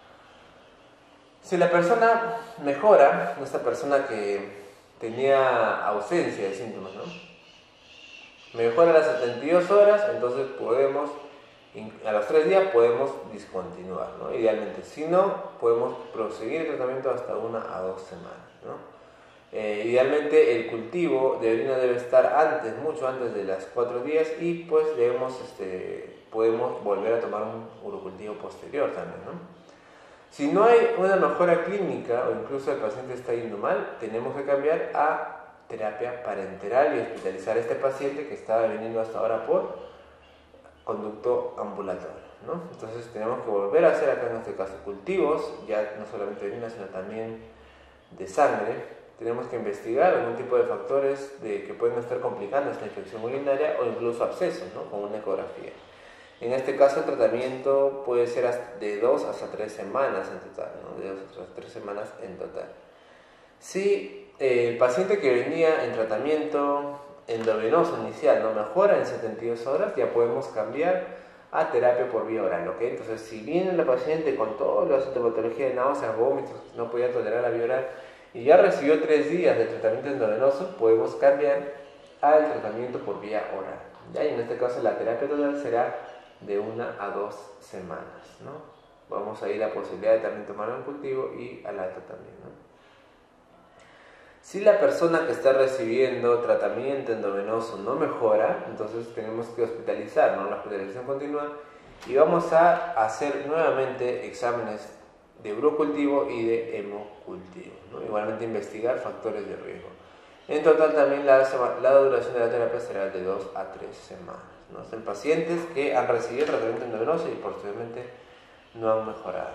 Si la persona mejora, esta persona que tenía ausencia de síntomas, ¿no? Mejora a las 72 horas, entonces a los 3 días podemos discontinuar, ¿no? Idealmente. Si no, podemos proseguir el tratamiento hasta 1 a 2 semanas, ¿no? Idealmente el cultivo de orina debe estar mucho antes de los 4 días y pues podemos volver a tomar un urocultivo posterior también, ¿no? Si no hay una mejora clínica o incluso el paciente está yendo mal, tenemos que cambiar a terapia parenteral y hospitalizar a este paciente que estaba viniendo hasta ahora por conducto ambulatorio, ¿no? Entonces tenemos que volver a hacer acá en este caso cultivos, ya no solamente de orina sino también de sangre, tenemos que investigar algún tipo de factores que pueden estar complicando esta infección urinaria o incluso abscesos, ¿no? Con una ecografía. En este caso el tratamiento puede ser de 2 hasta 3 semanas en total, ¿no? De 2 hasta 3 semanas en total. Si el paciente que venía en tratamiento endovenoso inicial no mejora en 72 horas, ya podemos cambiar a terapia por vía oral, ¿ok? Entonces, si viene la paciente con toda la sintomatología de náuseas, vómitos, no podía tolerar la vía oral y ya recibió 3 días de tratamiento endovenoso, podemos cambiar al tratamiento por vía oral, ¿ya? Y en este caso la terapia total será de 1 a 2 semanas, ¿no? Vamos a ir a la posibilidad de también tomar un cultivo y al alta también, ¿no? Si la persona que está recibiendo tratamiento endovenoso no mejora, entonces tenemos que hospitalizar, ¿no? La hospitalización continua y vamos a hacer nuevamente exámenes de urocultivo y de hemocultivo, ¿no? Igualmente investigar factores de riesgo. En total también la duración de la terapia será de 2 a 3 semanas, ¿no? Son pacientes que han recibido tratamiento endovenoso y posteriormente no han mejorado.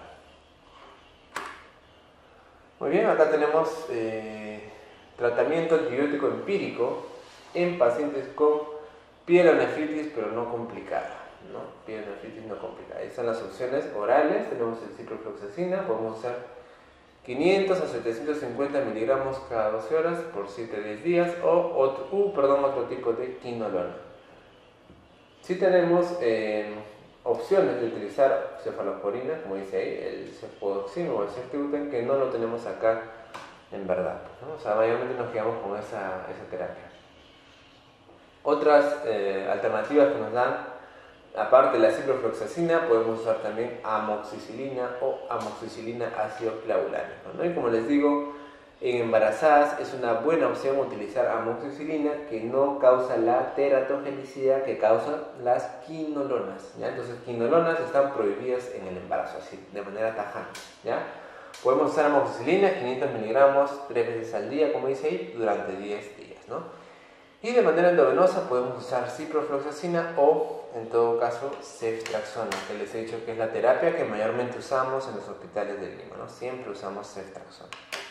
Muy bien, acá tenemos tratamiento antibiótico empírico en pacientes con pielonefritis pero no complicada, ¿no? Pielonefritis no complicada. Ahí están las opciones orales, tenemos el ciprofloxacina, podemos usar 500 a 750 miligramos cada 12 horas por 7 a 10 días o otro tipo de quinolona. Si tenemos opciones de utilizar cefalosporina, como dice ahí, el cefodoxime o el ceftriaxone, que no lo tenemos acá en verdad, ¿no? O sea, mayormente nos quedamos con esa terapia. Otras alternativas que nos dan, aparte de la ciprofloxacina, podemos usar también amoxicilina o amoxicilina ácido clavulánico, ¿no? Y como les digo, en embarazadas es una buena opción utilizar amoxicilina que no causa la teratogenicidad que causan las quinolonas, ¿ya? Entonces, quinolonas están prohibidas en el embarazo, así, de manera tajante, ¿ya? Podemos usar amoxicilina, 500 miligramos 3 veces al día, como dice ahí, durante 10 días, ¿no? Y de manera endovenosa podemos usar ciprofloxacina o, en todo caso, ceftriaxona, que les he dicho que es la terapia que mayormente usamos en los hospitales de Lima, ¿no? Siempre usamos ceftriaxona.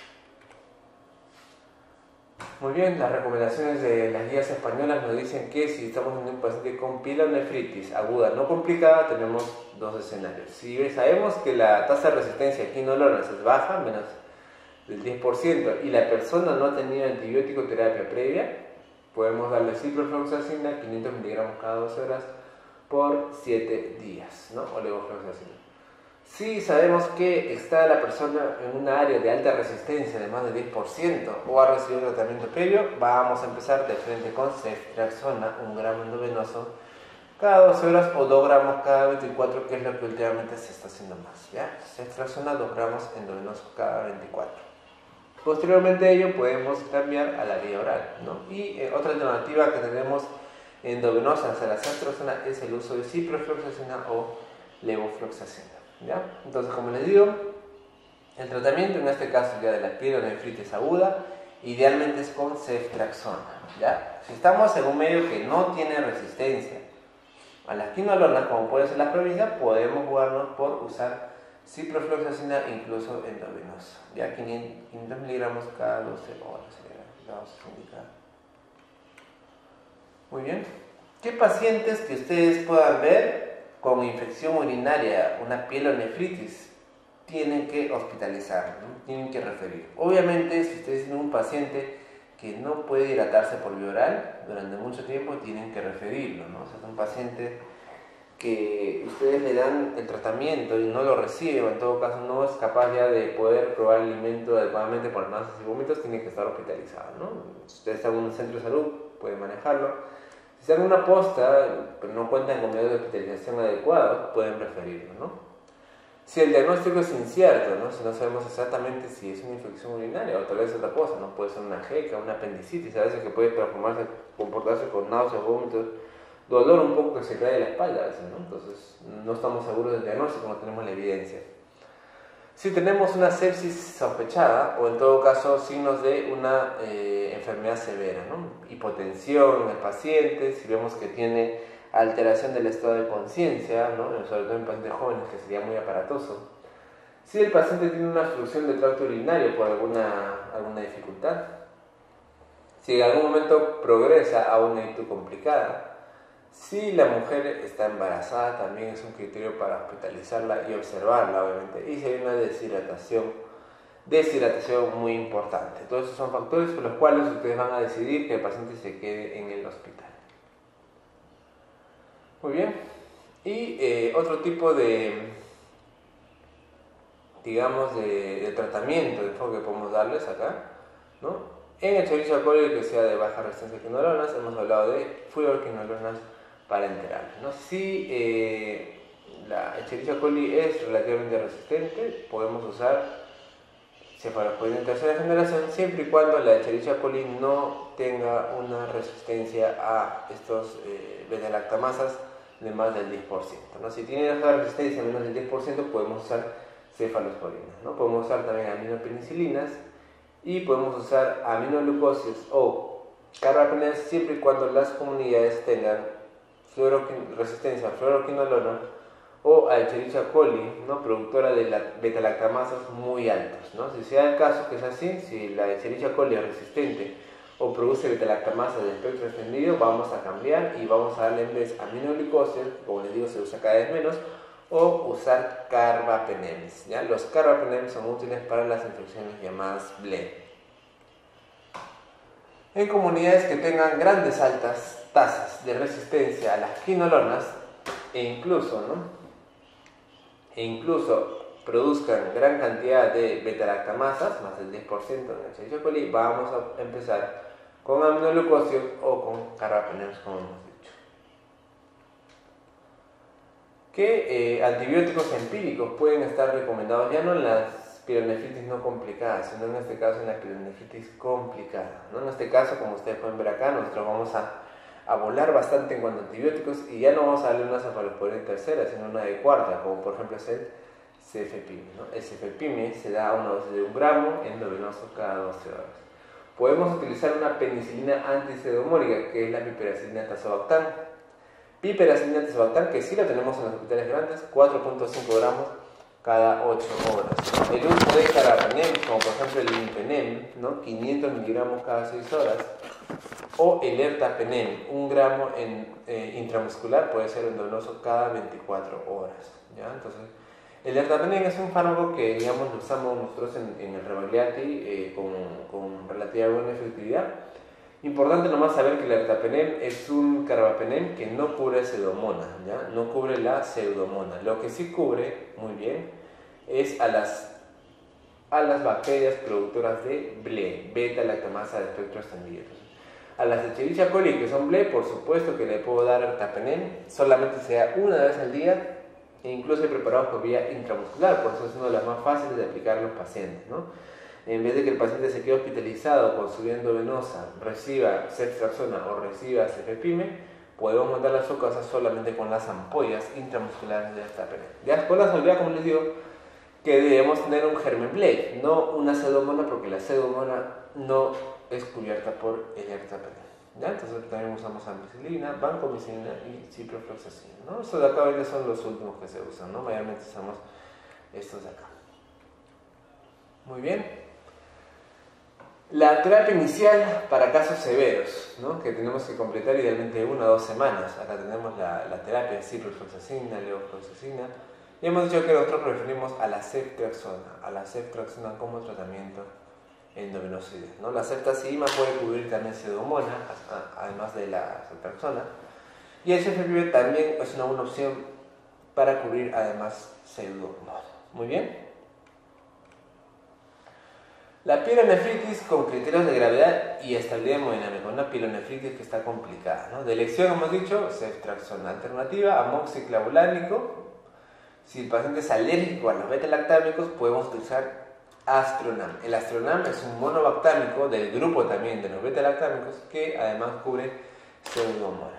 Muy bien, las recomendaciones de las guías españolas nos dicen que si estamos en un paciente con pielonefritis aguda no complicada, tenemos dos escenarios. Si sabemos que la tasa de resistencia a quinolonas es baja, menos del 10%, y la persona no ha tenido antibiótico terapia previa, podemos darle ciprofloxacina, 500 miligramos cada 12 horas por 7 días, ¿no? O levofloxacina. Si sabemos que está la persona en una área de alta resistencia de más del 10% o ha recibido un tratamiento previo, vamos a empezar de frente con ceftriaxona, 1 gramo endovenoso cada 12 horas o 2 gramos cada 24, que es lo que últimamente se está haciendo más, ¿ya? Ceftriaxona 2 gramos endovenoso cada 24. Posteriormente a ello podemos cambiar a la vía oral, ¿no? Y otra alternativa que tenemos endovenosa hacia la ceftriaxona es el uso de ciprofloxacina o levofloxacina, ¿ya? Entonces, como les digo, el tratamiento en este caso ya de la pielonefritis aguda idealmente es con ceftriaxona, ¿ya? Si estamos en un medio que no tiene resistencia a las quinolonas, como puede ser la provincia, podemos jugarnos por usar ciprofloxacina incluso endovenosa, ya 500 miligramos cada 12 horas, vamos a indicar. Muy bien. ¿Qué pacientes que ustedes puedan ver con infección urinaria, una pielonefritis, tienen que hospitalizar, ¿no? Tienen que referir? Obviamente, si ustedes tienen un paciente que no puede hidratarse por vía oral durante mucho tiempo, tienen que referirlo, ¿no? O sea, es un paciente que ustedes le dan el tratamiento y no lo recibe, o en todo caso no es capaz ya de poder probar el alimento adecuadamente por náuseas y vómitos, tiene que estar hospitalizado, ¿no? Si ustedes están en un centro de salud, pueden manejarlo. Si están en una posta, pero no cuentan con medios de hospitalización adecuados, pueden referirlo, ¿no? Si el diagnóstico es incierto, ¿no? Si no sabemos exactamente si es una infección urinaria o tal vez otra cosa, ¿no? Puede ser una jeca, una apendicitis, a veces que puede comportarse con náuseas, vómitos, dolor un poco que se cae de la espalda a veces, ¿no? Entonces no estamos seguros del diagnóstico, no tenemos la evidencia. Si tenemos una sepsis sospechada o en todo caso signos de una enfermedad severa, ¿no? Hipotensión en el paciente, si vemos que tiene alteración del estado de conciencia, ¿no? Sobre todo en pacientes jóvenes, que sería muy aparatoso. Si el paciente tiene una obstrucción del tracto urinario por alguna alguna dificultad. Si en algún momento progresa a una ictus complicada, si la mujer está embarazada, también es un criterio para hospitalizarla y observarla, obviamente. Y si hay una deshidratación muy importante. Todos esos son factores por los cuales ustedes van a decidir que el paciente se quede en el hospital. Muy bien. Y otro tipo de, digamos, de tratamiento, de enfoque que podemos darles acá, ¿no? En Escherichia coli que sea de baja resistencia a quinolonas, hemos hablado de fluoroquinolonas parenterales, ¿no? Si la Escherichia coli es relativamente resistente, podemos usar cefalosporina de tercera generación siempre y cuando la Escherichia coli no tenga una resistencia a estos beta-lactamasas de más del 10%, ¿no? Si tiene una resistencia menos del 10%, podemos usar cefalosporina, ¿no? Podemos usar también aminopenicilinas y podemos usar aminoglucósidos o carbapenems siempre y cuando las comunidades tengan resistencia a fluoroquinolona o a Escherichia coli, ¿no? Productora de beta-lactamasas muy altos, ¿no? Si sea el caso que es así, si la Escherichia coli es resistente o produce beta-lactamasas de espectro extendido, vamos a cambiar y vamos a darle en vez aminoglucósidos, como les digo, se usa cada vez menos, o usar carbapenems, ¿ya? Los carbapenems son útiles para las infecciones llamadas BLE. En comunidades que tengan grandes altas tasas de resistencia a las quinolonas e incluso produzcan gran cantidad de beta-lactamasas, más del 10% en Escherichia coli, vamos a empezar con aminoglucósidos o con carbapenems, como hemos dicho. ¿Qué antibióticos empíricos pueden estar recomendados? Ya no en las pielonefritis no complicadas, sino en este caso en la pielonefritis complicada, ¿no? En este caso, como ustedes pueden ver acá, nosotros vamos a volar bastante en cuanto a antibióticos y ya no vamos a darle una cefalosporina tercera, sino una de cuarta, como por ejemplo es el cefepime, ¿no? El cefepime se da a una dosis de 1 gramo endovenoso cada 12 horas. Podemos utilizar una penicilina antiseudomónica, que es la piperacilina tazobactam. Piperacilina tazobactam, que sí la tenemos en los hospitales grandes, 4.5 gramos cada 8 horas. El uso de carbapenem, como por ejemplo el imipenem, ¿no? 500 miligramos cada 6 horas, o el ertapenem, 1 gramo intramuscular, puede ser endovenoso cada 24 horas, ¿ya? Entonces, el ertapenem es un fármaco que, digamos, lo usamos nosotros en el Rebagliati con relativa buena efectividad. Importante nomás saber que el ertapenem es un carbapenem que no cubre pseudomonas, ¿ya? No cubre la pseudomonas. Lo que sí cubre, muy bien, es a las bacterias productoras de BLE, beta-lactamasa de espectro extendido. A las Escherichia coli que son BLE, por supuesto que le puedo dar ertapenem, solamente sea una vez al día, e incluso he preparado por vía intramuscular, por eso es una de las más fáciles de aplicar a los pacientes, ¿no? En vez de que el paciente se quede hospitalizado con su vía endovenosa, reciba ceftriaxona o reciba cefepime, podemos mandarla a su casa solamente con las ampollas intramusculares de ertapenem. Ya después la salvedad, como les digo, que debemos tener un germen BLE, no una pseudomona, porque la pseudomona no es cubierta por el ertapenem, ¿ya? Entonces también usamos ampicilina, vancomicina y ciprofloxacina, ¿no? Estos de acá ahorita son los últimos que se usan, ¿no? Mayormente usamos estos de acá. Muy bien. La terapia inicial para casos severos, ¿no? Que tenemos que completar idealmente 1 o 2 semanas. Acá tenemos la terapia ciprofloxacina, levofloxacina. Y hemos dicho que nosotros preferimos a la ceftriaxona como tratamiento endovenoide, ¿no? La ceftazidima puede cubrir también pseudomonas, además de la ceftriaxona. Y el cefepime también es una buena opción para cubrir además pseudomonas. Muy bien. La pielonefritis con criterios de gravedad y estabilidad hemodinámica, una pielonefritis que está complicada, ¿no? De elección hemos dicho ceftriaxona, alternativa amoxiclavulánico. Si el paciente es alérgico a los beta-lactámicos, podemos utilizar Astronam. El Astronam es un monobactámico del grupo también de los beta-lactámicos que además cubre pseudomonas.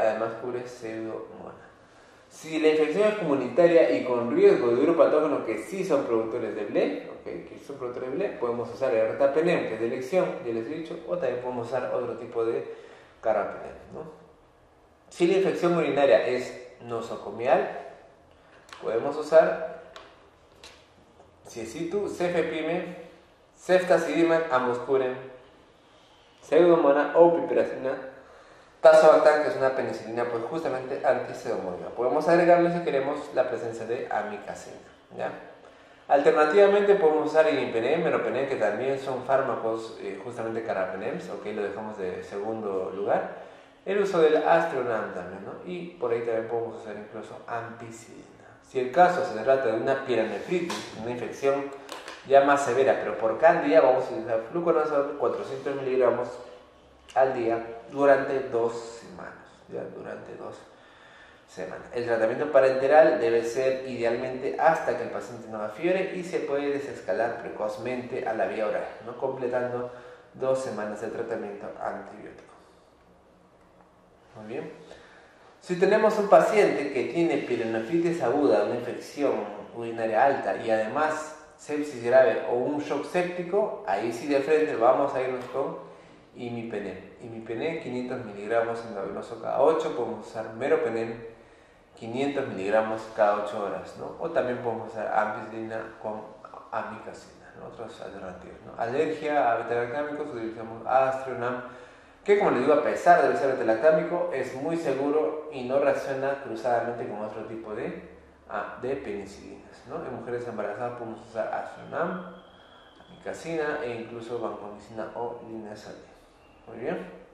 Si la infección es comunitaria y con riesgo de virus patógeno que sí son productores de BLE, podemos usar el ertapenem, que es de elección, ya les he dicho, o también podemos usar otro tipo de carbapenem, ¿no? Si la infección urinaria es nosocomial, podemos usar ciesitu, cefepime, ceftazidime, ambos cubren pseudomonas o piperacina, tazobactam, que es una penicilina pues justamente antipseudomónica. Podemos agregarle si queremos la presencia de amikacina, ¿ya? Alternativamente podemos usar imipenem, meropenem, que también son fármacos justamente carbapenems, ok, lo dejamos de segundo lugar. El uso del Aztreonam también, ¿no? Y por ahí también podemos usar incluso ampicilina. Si el caso se trata de una pielonefritis, una infección ya más severa, pero por cándida, vamos a utilizar fluconazol 400 miligramos al día durante 2 semanas, ¿ya? Durante 2 semanas. El tratamiento parenteral debe ser idealmente hasta que el paciente no haga fiebre y se puede desescalar precozmente a la vía oral, ¿no? Completando 2 semanas de tratamiento antibiótico. Muy bien. Si tenemos un paciente que tiene pielonefritis aguda, una infección urinaria alta y además sepsis grave o un shock séptico, ahí sí de frente vamos a irnos con imipenem. Imipenem 500 miligramos endovenoso cada 8, podemos usar meropenem 500 miligramos cada 8 horas, ¿no? O también podemos usar ampicilina con amikacina, ¿no? Otras alternativas, ¿no? Alergia a beta-lactámicos, utilizamos Aztreonam, que como les digo, a pesar de ser beta-lactámico, es muy seguro y no reacciona cruzadamente con otro tipo de penicilinas, ¿no? En mujeres embarazadas podemos usar Aztreonam, amikacina e incluso vancomicina o linezolid. Muy bien.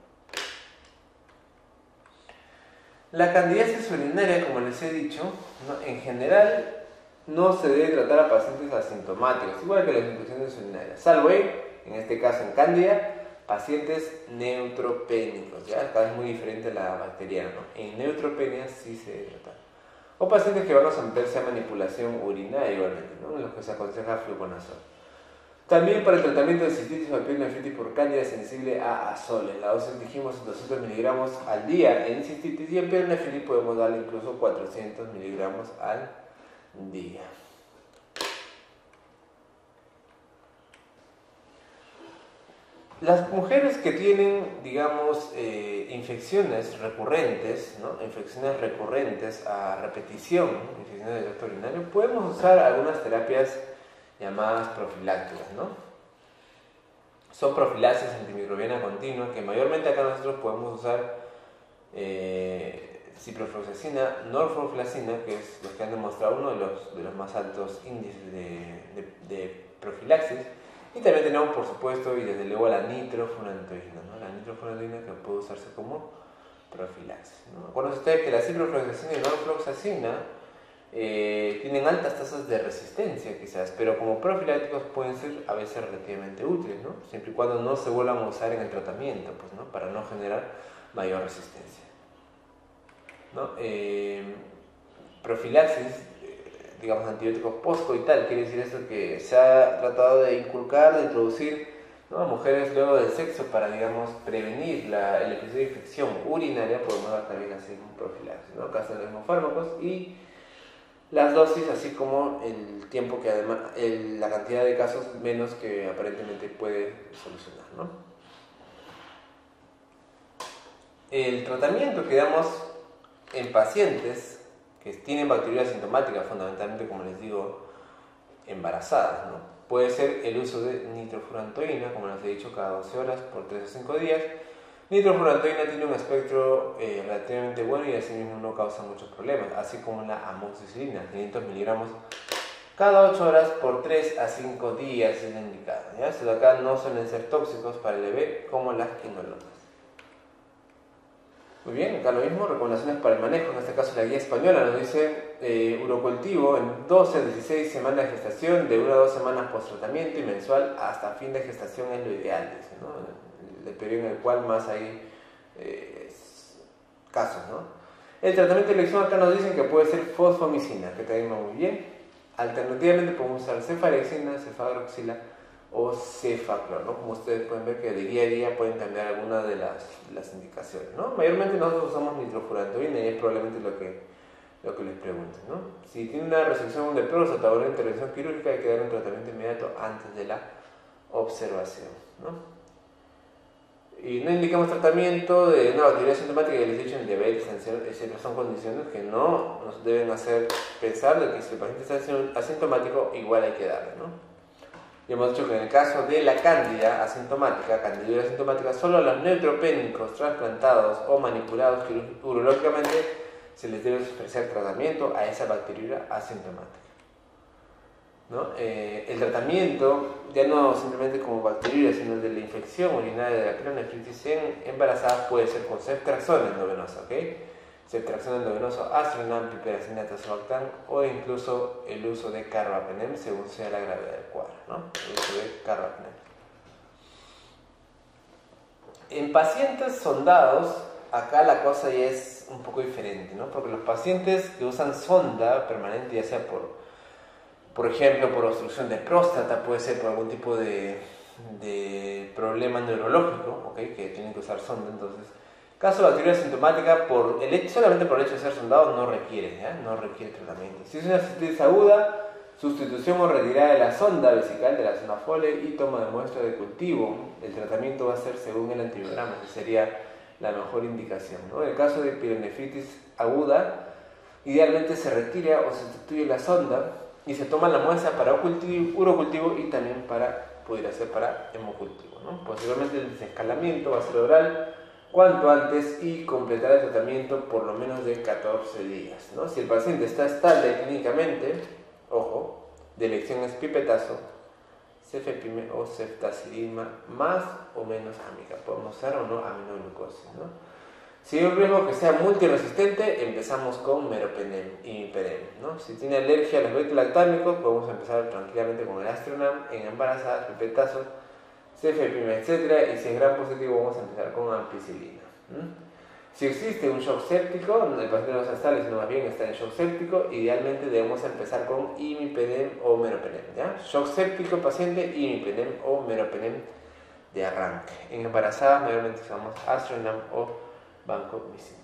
La candidiasis urinaria, como les he dicho, ¿no? En general no se debe tratar a pacientes asintomáticos, igual que las infecciones urinarias, salvo en este caso en cándida, pacientes neutropénicos, ¿ya? Acá es muy diferente a la bacteriana, ¿no? En neutropenia sí se debe tratar. O pacientes que van a someterse a manipulación urinaria igualmente, ¿no? En los que se aconseja fluconazol. También para el tratamiento de cistitis o pielonefritis por cándida sensible a azoles. La dosis dijimos 200 miligramos al día en cistitis y en pielonefritis podemos darle incluso 400 miligramos al día. Las mujeres que tienen, digamos, infecciones recurrentes, ¿no? Infecciones recurrentes a repetición, infecciones del tracto urinario, podemos usar algunas terapias llamadas profilácticas, ¿no? Son profilaxis antimicrobiana continua, que mayormente acá nosotros podemos usar ciprofloxacina, norfloxacina, que es los que han demostrado uno de los más altos índices de profilaxis. Y también tenemos, por supuesto, y desde luego la nitrofurantoína, ¿no? La nitrofurantoína que puede usarse como profilaxis, ¿no? Acuérdense ustedes que la ciprofloxacina y norfloxacina tienen altas tasas de resistencia quizás, pero como profilácticos pueden ser a veces relativamente útiles, ¿no? Siempre y cuando no se vuelvan a usar en el tratamiento, pues, ¿no? Para no generar mayor resistencia, ¿no? Profilaxis, digamos, antibióticos postcoital, quiere decir esto que se ha tratado de inculcar, de introducir, ¿no? A mujeres luego del sexo para, digamos, prevenir el episodio de infección urinaria. Podemos dar también así un profilaxis, ¿no? Acá están los mismos fármacos y las dosis, así como el tiempo que además, la cantidad de casos menos que aparentemente puede solucionar, ¿no? El tratamiento que damos en pacientes que tienen bacteriuria asintomática, fundamentalmente, como les digo, embarazadas, ¿no? Puede ser el uso de nitrofurantoína, como les he dicho, cada 12 horas por 3 a 5 días. Nitrofurantoína tiene un espectro relativamente bueno y asimismo no causa muchos problemas, así como la amoxicilina, 500 miligramos cada 8 horas por 3 a 5 días es la indicada, ¿ya? Estos de acá no suelen ser tóxicos para el bebé como las quinolonas. Muy bien, acá lo mismo, recomendaciones para el manejo, en este caso la guía española nos dice urocultivo en 12 a 16 semanas de gestación, de 1 a 2 semanas post-tratamiento y mensual hasta fin de gestación es lo ideal, dice, ¿no? El periodo en el cual más hay casos, ¿no? El tratamiento de elección acá nos dicen que puede ser fosfomicina, que también va muy bien. Alternativamente podemos usar cefalexina, cefadroxila o cefaclor, ¿no? Como ustedes pueden ver que de día a día pueden cambiar algunas de las indicaciones, ¿no? Mayormente nosotros usamos nitrofurantoína y es probablemente lo que les pregunten, ¿no? Si tiene una resección de próstata o una intervención quirúrgica hay que dar un tratamiento inmediato antes de la observación, ¿no? Y no indicamos tratamiento de una bacteria asintomática, ya les he dicho, en diabetes, etc. Son condiciones que no nos deben hacer pensar de que si el paciente está asintomático, igual hay que darle, ¿no? Y hemos dicho que en el caso de la cándida asintomática, candidiura asintomática, solo a los neutropénicos trasplantados o manipulados urológicamente se les debe ofrecer tratamiento a esa bacteriura asintomática, ¿no? El tratamiento, ya no simplemente como bacteriuria, sino de la infección urinaria de la pielonefritis en embarazadas, puede ser con ceftriaxona endovenosa, ¿ok? Ceftriaxona endovenoso, Astronam, piperacina, tazobactam o incluso el uso de carbapenem según sea la gravedad del cuadro, ¿no? El uso de carbapenem. En pacientes sondados, acá la cosa ya es un poco diferente, ¿no? Porque los pacientes que usan sonda permanente, ya sea por ejemplo, por obstrucción de próstata, puede ser por algún tipo de problema neurológico, ¿okay? Que tienen que usar sonda. Entonces, caso de bacteriuria asintomática, solamente por el hecho de ser sondado no requiere tratamiento. Si es una cistitis aguda, sustitución o retirada de la sonda vesical de la zona fole y toma de muestra de cultivo. El tratamiento va a ser según el antibiograma, que sería la mejor indicación, ¿no? En el caso de pielonefritis aguda, idealmente se retira o se sustituye la sonda y se toma la muestra para urocultivo y también pudiera ser para hemocultivo, ¿no? Posteriormente el desescalamiento va a ser oral cuanto antes y completar el tratamiento por lo menos de 14 días, ¿no? Si el paciente está estable clínicamente, ojo, de elección es pipetazo, cefepime o ceftazidima más o menos amiga. Podemos usar o no aminoglucosis, ¿no? Si hay un riesgo que sea multiresistente, empezamos con meropenem y imipenem, ¿no? Si tiene alergia a los beta-lactámicos, podemos empezar tranquilamente con el Astronam en embarazadas, pipetazo, cefepime, etc. Y si es gran positivo, vamos a empezar con ampicilina. Si existe un shock séptico, el paciente no está estable, sino más bien está en shock séptico, idealmente debemos empezar con imipenem o meropenem, ¿ya? Shock séptico paciente, imipenem o meropenem de arranque. En embarazadas, mayormente usamos Astronam o vancomicina.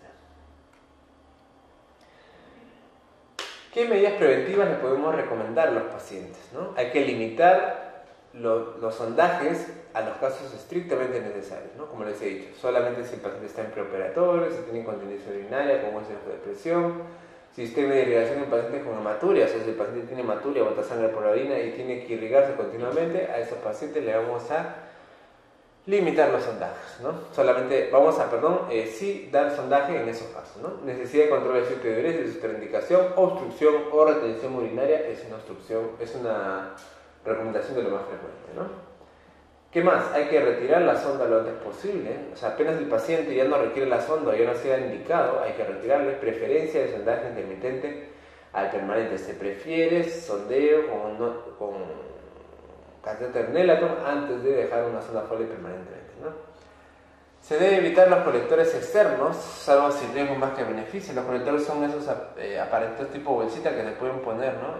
¿Qué medidas preventivas le podemos recomendar a los pacientes, ¿no? Hay que limitar los sondajes a los casos estrictamente necesarios, ¿no? Como les he dicho, solamente si el paciente está en preoperatorio, si tiene incontinencia urinaria, como es el de presión, sistema de irrigación en pacientes con hematuria, o sea, si el paciente tiene hematuria, bota sangre por la orina y tiene que irrigarse continuamente, a esos pacientes le vamos a limitar los sondajes, ¿no? Solamente vamos a, sí dar sondaje en esos casos, ¿no? Necesidad de control de ciclo de diuresis, de contraindicación, obstrucción o retención urinaria es una recomendación de lo más frecuente, ¿no? ¿Qué más? Hay que retirar la sonda lo antes posible, o sea, apenas el paciente ya no requiere la sonda o ya no sea indicado, hay que retirarle. Preferencia de sondaje intermitente al permanente. Se prefiere sondeo con catéter Nelaton antes de dejar una sonda Foley permanentemente, ¿no? Se debe evitar los colectores externos, salvo si riesgo más que beneficio. Los colectores son esos aparatos tipo bolsita que se pueden poner, ¿no?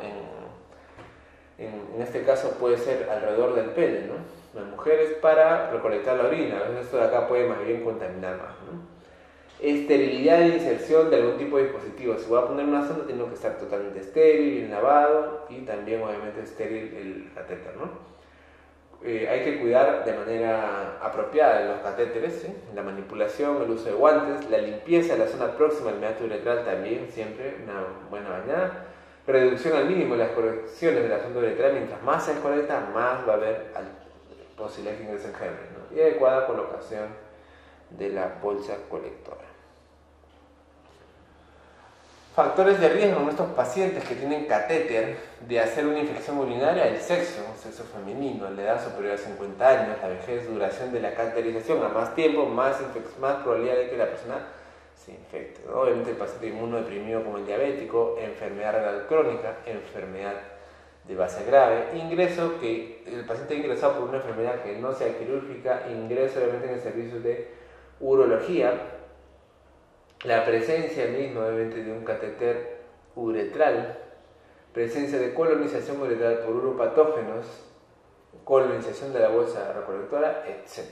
En este caso puede ser alrededor del pene, ¿no? Las mujeres para recolectar la orina. A veces esto de acá puede más bien contaminar más, ¿no? Esterilidad de inserción de algún tipo de dispositivo. Si voy a poner una sonda, tiene que estar totalmente estéril, bien lavado y también obviamente estéril el catéter, ¿no? Hay que cuidar de manera apropiada los catéteres, ¿sí? La manipulación, el uso de guantes, la limpieza de la zona próxima al meato uretral también, siempre una buena bañada. Reducción al mínimo de las correcciones de la sonda uretral. Mientras más se desconecta, más va a haber posibilidad que ingresen gérmenes, ¿no? Y adecuada colocación de la bolsa colectora. Factores de riesgo en estos pacientes que tienen catéter de hacer una infección urinaria: el sexo femenino, la edad superior a 50 años, la vejez, duración de la cateterización, a más tiempo, más probabilidad de que la persona se infecte, ¿no? Obviamente el paciente inmunodeprimido como el diabético, enfermedad renal crónica, enfermedad de base grave, ingreso que el paciente ingresado por una enfermedad que no sea quirúrgica, ingreso obviamente en el servicio de urología, la presencia misma obviamente de un catéter uretral, presencia de colonización uretral por uropatógenos, colonización de la bolsa recolectora, etc.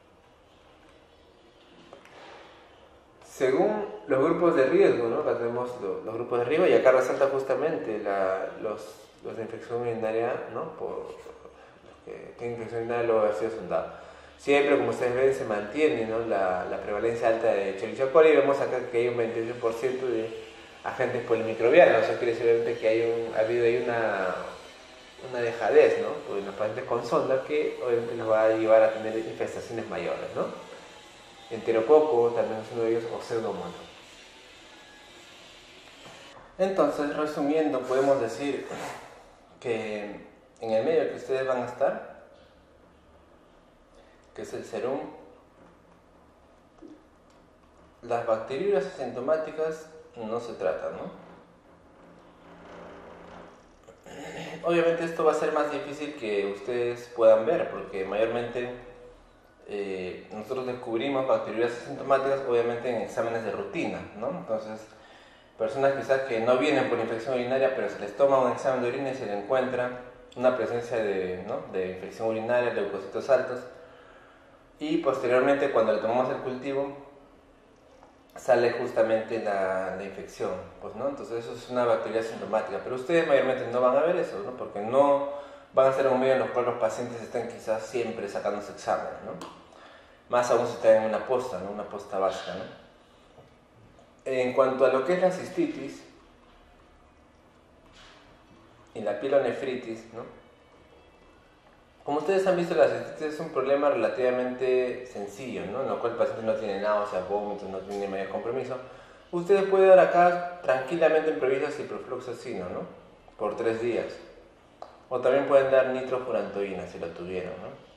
Según los grupos de riesgo, ¿no? Acá tenemos los grupos de riesgo y acá resalta justamente los de infección urinaria, ¿no? Por los que tienen infección urinaria luego de haber sido sondado. Siempre, como ustedes ven, se mantiene, ¿no? la prevalencia alta de Escherichia coli. Vemos acá que hay un 28% de agentes polimicrobianos. Eso quiere decir obviamente que ha habido ahí una una dejadez, ¿no? Pues en los pacientes con sonda que obviamente los va a llevar a tener infestaciones mayores, ¿no? Enterococo también es uno de ellos, o pseudomonas. Entonces, resumiendo, podemos decir que en el medio que ustedes van a estar, que es el serum, las bacteriurias asintomáticas no se tratan, ¿no? Obviamente esto va a ser más difícil que ustedes puedan ver, porque mayormente nosotros descubrimos bacteriurias asintomáticas obviamente en exámenes de rutina, ¿no? Entonces, personas quizás que no vienen por infección urinaria, pero se les toma un examen de orina y se le encuentra una presencia de, ¿no?, de infección urinaria, leucocitos altos, y posteriormente cuando le tomamos el cultivo sale justamente la infección, pues, ¿no? Entonces eso es una bacteria asintomática, pero ustedes mayormente no van a ver eso, ¿no? Porque no van a ser un medio en los cuales los pacientes estén quizás siempre sacándose exámenes, ¿no? Más aún si están en una posta, ¿no? Una posta básica, ¿no? En cuanto a lo que es la cistitis y la pielonefritis, ¿no? Como ustedes han visto, la cistitis es un problema relativamente sencillo, ¿no? En lo cual el paciente no tiene náuseas, vómitos, no tiene mayor compromiso. Ustedes pueden dar acá tranquilamente en previsa ciprofloxacino, ¿no? Por 3 días. O también pueden dar nitrofurantoína si lo tuvieron,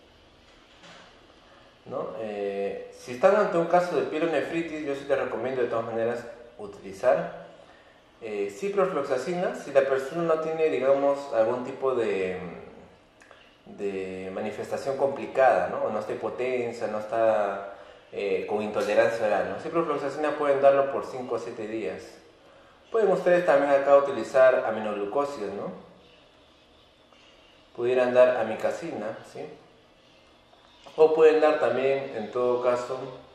¿no? Si están ante un caso de pielonefritis, yo sí les recomiendo de todas maneras utilizar ciprofloxacina si la persona no tiene, digamos, algún tipo de manifestación complicada, ¿no? No está hipotensa, no está con intolerancia oral, ¿no? Ciprofloxacina pueden darlo por 5 o 7 días. Pueden ustedes también acá utilizar aminoglucósidos, ¿no? Pudieran dar amicacina, ¿sí? O pueden dar también, en todo caso,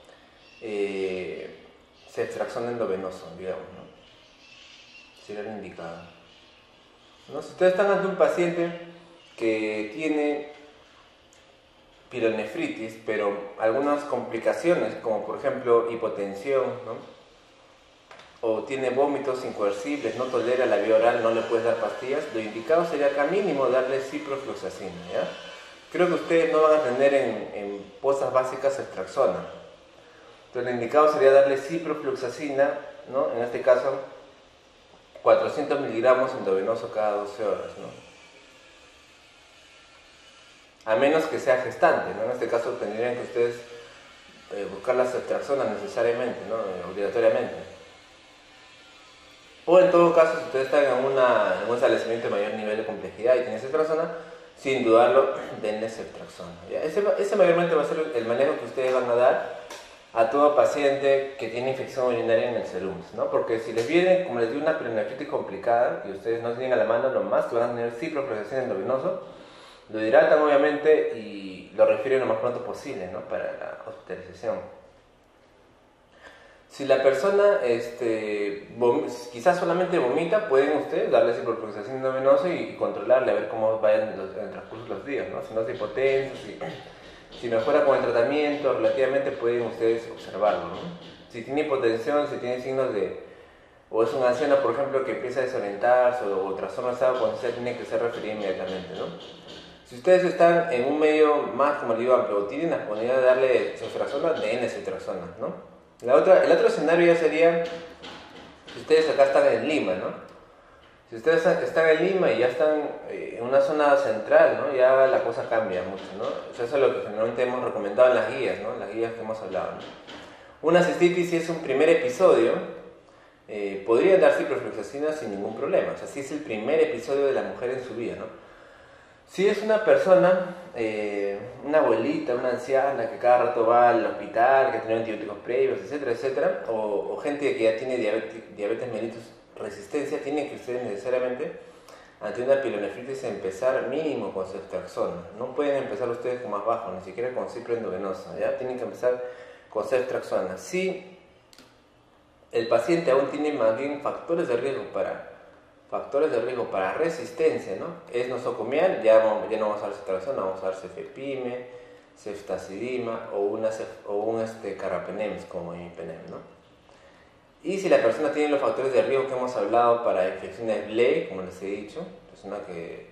ceftriaxona endovenoso, digamos, ¿no? Sería lo indicado, ¿no? Si ustedes están ante un paciente que tiene pielonefritis, pero algunas complicaciones, como por ejemplo hipotensión, ¿no? O tiene vómitos incoercibles, no tolera la vía oral, no le puedes dar pastillas, lo indicado sería acá mínimo darle ciprofloxacina, ¿ya? Creo que ustedes no van a tener en postas básicas ceftriaxona. Entonces lo indicado sería darle ciprofloxacina, ¿no? En este caso 400 miligramos endovenoso cada 12 horas, ¿no? A menos que sea gestante, ¿no? En este caso tendrían que ustedes buscar la ceftriaxona necesariamente, ¿no? Obligatoriamente. O en todo caso, si ustedes están en un establecimiento de mayor nivel de complejidad y tienen ceftriaxona, sin dudarlo, denle ceftriaxona. Ese mayormente va a ser el manejo que ustedes van a dar a todo paciente que tiene infección urinaria en el serum, ¿no? Porque si les viene, como les digo, una pielonefritis complicada y ustedes no tienen a la mano, lo más que van a tener ciprofloxacina endovenoso, lo hidratan obviamente y lo refieren lo más pronto posible, ¿no?, para la hospitalización. Si la persona quizás solamente vomita, pueden ustedes darle ciprofloxacina endovenoso y controlarle, a ver cómo vayan en el transcurso de los días, ¿no? Si no es hipotenso, si mejora con el tratamiento, relativamente pueden ustedes observarlo, ¿no? Si tiene hipotensión, si tiene signos o es un anciano, por ejemplo, que empieza a desorientarse o trastorno de estado consciente, tiene que ser referido inmediatamente, ¿no? Si ustedes están en un medio más, como le digo, amplio, o tienen la disponibilidad de darle ceftriaxona, denle ceftriaxona, ¿no? El otro escenario ya sería si ustedes acá están en Lima, ¿no? Si ustedes están en Lima y ya están en una zona central, ¿no? Ya la cosa cambia mucho, ¿no? O sea, eso es lo que generalmente hemos recomendado en las guías, ¿no? Las guías que hemos hablado, ¿no? Una cistitis, si es un primer episodio, podría dar ciprofloxacina sin ningún problema. O sea, si es el primer episodio de la mujer en su vida, ¿no? Si es una persona, una abuelita, una anciana que cada rato va al hospital, que tiene antibióticos previos, etcétera, etcétera, o gente que ya tiene diabetes mellitus resistencia, tienen que ustedes necesariamente, ante una pielonefritis, empezar mínimo con ceftriaxona. No pueden empezar ustedes con más bajo, ni siquiera con cipro endovenosa, ¿ya? Tienen que empezar con ceftriaxona. Si el paciente aún tiene más bien factores de riesgo para resistencia, ¿no? Es nosocomial, ya no vamos a dar ceftriaxona, vamos a dar cefepime, ceftazidima o un carbapenems como imipenem, ¿no? Y si la persona tiene los factores de riesgo que hemos hablado para infecciones leve, como les he dicho, persona que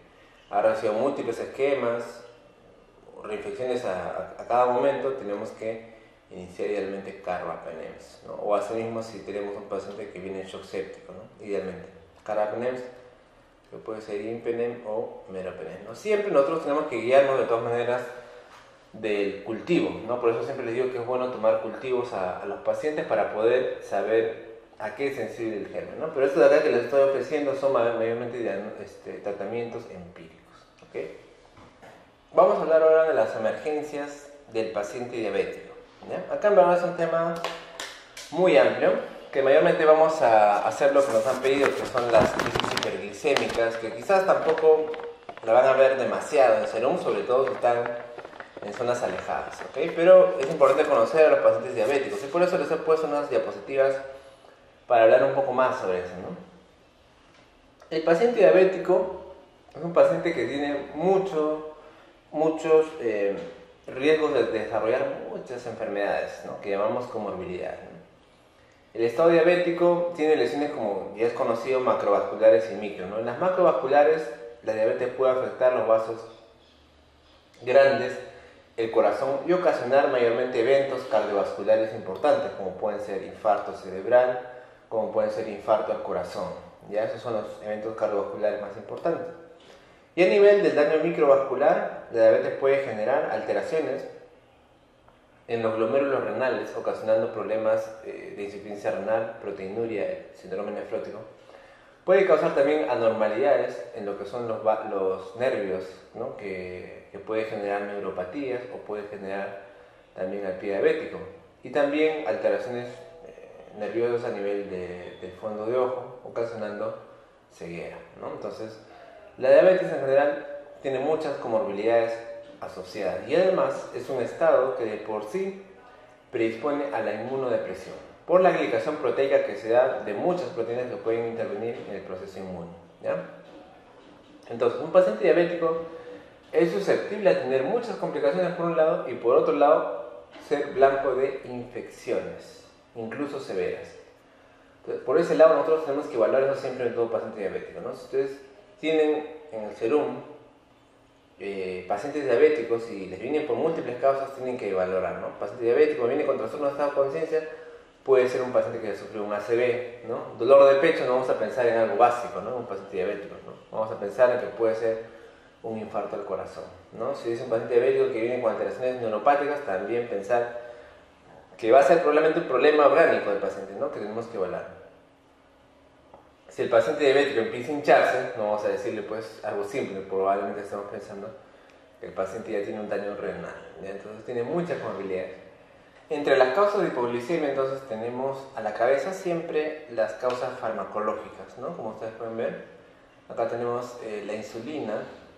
ha recibido múltiples esquemas, reinfecciones a cada momento, tenemos que iniciar idealmente carbapenems, ¿no? O asimismo si tenemos un paciente que viene en shock séptico, ¿no? Idealmente carbapenems, que puede ser impenem o meropenem, ¿no? Siempre nosotros tenemos que guiarnos de todas maneras del cultivo, ¿no? Por eso siempre les digo que es bueno tomar cultivos a los pacientes para poder saber a qué es sensible el germen, ¿no? Pero esto de acá que les estoy ofreciendo son mayormente tratamientos empíricos, ¿ok? Vamos a hablar ahora de las emergencias del paciente diabético, ¿ya? Acá en verdad es un tema muy amplio, que mayormente vamos a hacer lo que nos han pedido, que son las crisis hiperglicémicas, que quizás tampoco la van a ver demasiado en Serum, sobre todo si están en zonas alejadas, ¿ok? Pero es importante conocer a los pacientes diabéticos y por eso les he puesto unas diapositivas para hablar un poco más sobre eso, ¿no? El paciente diabético es un paciente que tiene muchos riesgos de desarrollar muchas enfermedades, ¿no? Que llamamos comorbilidad, ¿no? El estado diabético tiene lesiones como ya es conocido macrovasculares y micro, ¿no? En las macrovasculares la diabetes puede afectar los vasos grandes, el corazón y ocasionar mayormente eventos cardiovasculares importantes como pueden ser infarto cerebral, como pueden ser infarto al corazón, ¿ya? Esos son los eventos cardiovasculares más importantes. Y a nivel del daño microvascular, la diabetes puede generar alteraciones en los glomérulos renales, ocasionando problemas de insuficiencia renal, proteinuria, síndrome nefrótico. Puede causar también anormalidades en lo que son los nervios, ¿no? que puede generar neuropatías o puede generar también al pie diabético. Y también alteraciones nerviosas a nivel del fondo de ojo, ocasionando ceguera, ¿no? Entonces, la diabetes en general tiene muchas comorbilidades asociadas y además es un estado que de por sí predispone a la inmunodepresión por la glicación proteica que se da de muchas proteínas que pueden intervenir en el proceso inmune, ¿ya? Entonces, un paciente diabético es susceptible a tener muchas complicaciones por un lado y por otro lado ser blanco de infecciones, incluso severas. Entonces, por ese lado nosotros tenemos que evaluar eso siempre en todo paciente diabético, ¿no? Si ustedes tienen en el serum pacientes diabéticos y les vienen por múltiples causas, tienen que valorar, ¿no? Paciente diabético viene con trastorno de estado de conciencia, puede ser un paciente que sufrió un ACV, ¿no? Dolor de pecho, no vamos a pensar en algo básico, ¿no? Un paciente diabético, ¿no? Vamos a pensar en que puede ser un infarto al corazón, ¿no? Si es un paciente diabético que viene con alteraciones neuropáticas, también pensar que va a ser probablemente un problema orgánico del paciente, ¿no? Que tenemos que evaluar. Si el paciente diabético empieza a hincharse, no vamos a decirle pues algo simple, probablemente estamos pensando que el paciente ya tiene un daño renal, ¿ya? Entonces tiene muchas comorbilidades. Entre las causas de hipoglicemia, entonces tenemos a la cabeza siempre las causas farmacológicas, ¿no? Como ustedes pueden ver, acá tenemos la insulina,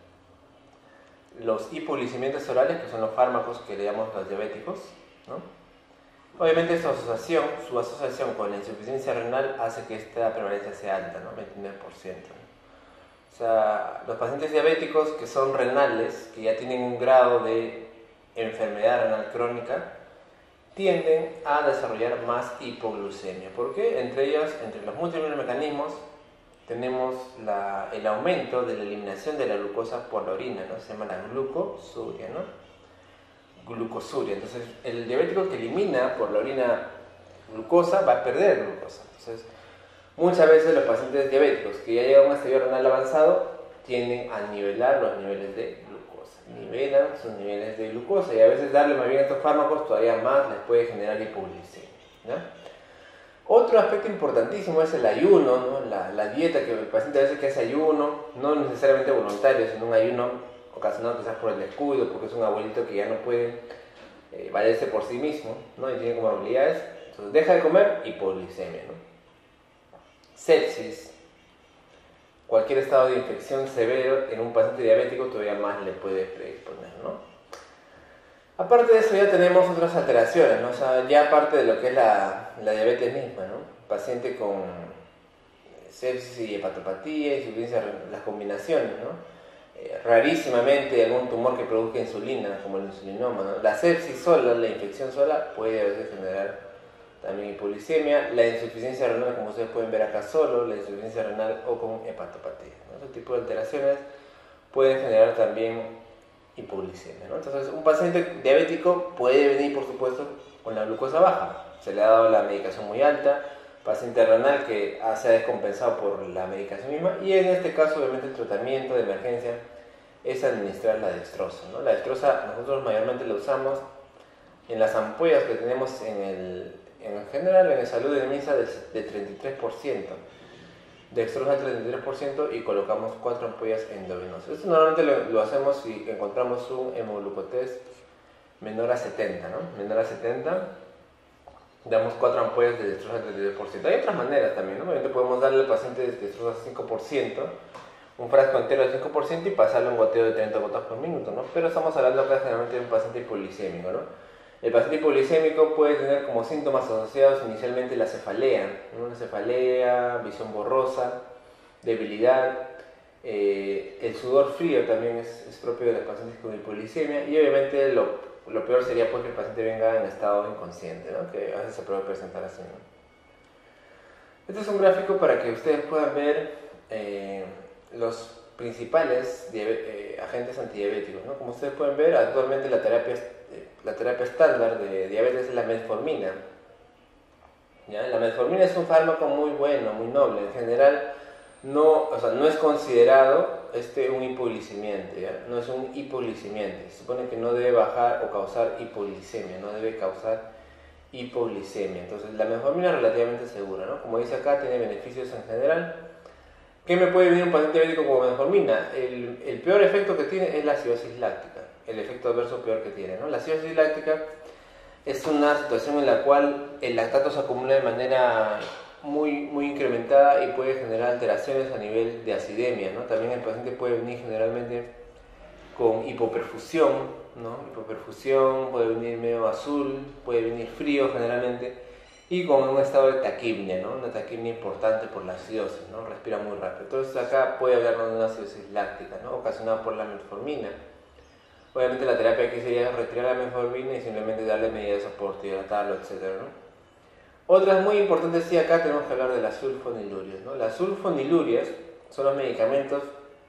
los hipoglicemiantes orales, que son los fármacos que le llamamos los diabéticos, ¿no? Obviamente su asociación con la insuficiencia renal hace que esta prevalencia sea alta, ¿no? 29%. O sea, los pacientes diabéticos que son renales, que ya tienen un grado de enfermedad renal crónica, tienden a desarrollar más hipoglucemia. ¿Por qué? Entre los múltiples mecanismos, tenemos el aumento de la eliminación de la glucosa por la orina, ¿no? Se llama la glucosuria, ¿no? Glucosuria. Entonces, el diabético que elimina por la orina glucosa va a perder glucosa. Entonces, muchas veces los pacientes diabéticos que ya llegan a un estadio renal avanzado tienden a nivelar los niveles de glucosa. Nivelan sus niveles de glucosa y a veces darle más bien estos fármacos todavía más les puede generar hipoglicemia, ¿no? Otro aspecto importantísimo es el ayuno, ¿no? La dieta, que el paciente a veces que hace ayuno, no necesariamente voluntario, sino un ayuno ocasionado quizás por el descuido, porque es un abuelito que ya no puede valerse por sí mismo, ¿no? Y tiene comorbilidades, entonces deja de comer, hipoglicemia, ¿no? Sepsis, cualquier estado de infección severo en un paciente diabético todavía más le puede predisponer, ¿no? Aparte de eso ya tenemos otras alteraciones, ¿no? O sea, ya aparte de lo que es la diabetes misma, ¿no? Paciente con sepsis y hepatopatía, insuficiencia renal, las combinaciones, ¿no? Rarísimamente algún tumor que produzca insulina, como el insulinoma, ¿no? La sepsis sola, la infección sola, puede a veces generar también hipoglicemia. La insuficiencia renal, como ustedes pueden ver acá solo, la insuficiencia renal o con hepatopatía, ¿no? Ese tipo de alteraciones pueden generar también hipoglicemia, ¿no? Entonces, un paciente diabético puede venir, por supuesto, con la glucosa baja. Se le ha dado la medicación muy alta, paciente renal que se ha descompensado por la medicación misma, y en este caso, obviamente, el tratamiento de emergencia es administrar la dextrosa, ¿no? La dextrosa nosotros mayormente la usamos en las ampollas que tenemos en general en el salud de misa de 33%. Dextrosa al 33% y colocamos 4 ampollas endovenosas. Esto normalmente lo hacemos si encontramos un hemoglucotés menor a 70, ¿no? Menor a 70, damos 4 ampollas de dextrosa al 33%. Hay otras maneras también, ¿no? Obviamente podemos darle al paciente dextrosa al 5%, un frasco entero del 5% y pasarle un goteo de 30 gotas por minuto, ¿no? Pero estamos hablando acá generalmente de un paciente hipoglicémico, ¿no? El paciente hipoglicémico puede tener como síntomas asociados inicialmente la cefalea, ¿no? Una cefalea, visión borrosa, debilidad, el sudor frío también es propio de los pacientes con hipoglicemia, y obviamente lo peor sería pues que el paciente venga en estado inconsciente, ¿no? Que a veces se puede presentar así, ¿no? Este es un gráfico para que ustedes puedan ver los principales agentes antidiabéticos, ¿no? Como ustedes pueden ver, actualmente la terapia estándar de diabetes es la metformina, ¿ya? La metformina es un fármaco muy bueno, muy noble. En general no es considerado un hipoglicemiante, ¿ya? No es un hipoglicemiante. Se supone que no debe bajar o causar hipoglicemia, no debe causar hipoglicemia. Entonces la metformina es relativamente segura, ¿no? Como dice acá, tiene beneficios en general. ¿Qué me puede venir un paciente diabético con metformina? El peor efecto que tiene es la acidosis láctica, el efecto adverso peor que tiene, ¿no? La acidosis láctica es una situación en la cual el lactato se acumula de manera muy incrementada y puede generar alteraciones a nivel de acidemia, ¿no? También el paciente puede venir generalmente con hipoperfusión, ¿no? Hipoperfusión, puede venir medio azul, puede venir frío generalmente, y con un estado de taquipnia, ¿no? Una taquipnia importante por la acidosis, ¿no? Respira muy rápido. Entonces acá puede habernos de una acidosis láctica, ¿no? Ocasionada por la metformina. Obviamente la terapia aquí sería retirar la metformina y simplemente darle medidas de soporte, hidratarlo, etc., ¿no? Otras muy importantes, sí, acá tenemos que hablar de las sulfonilurias, ¿no? Las sulfonilurias son los medicamentos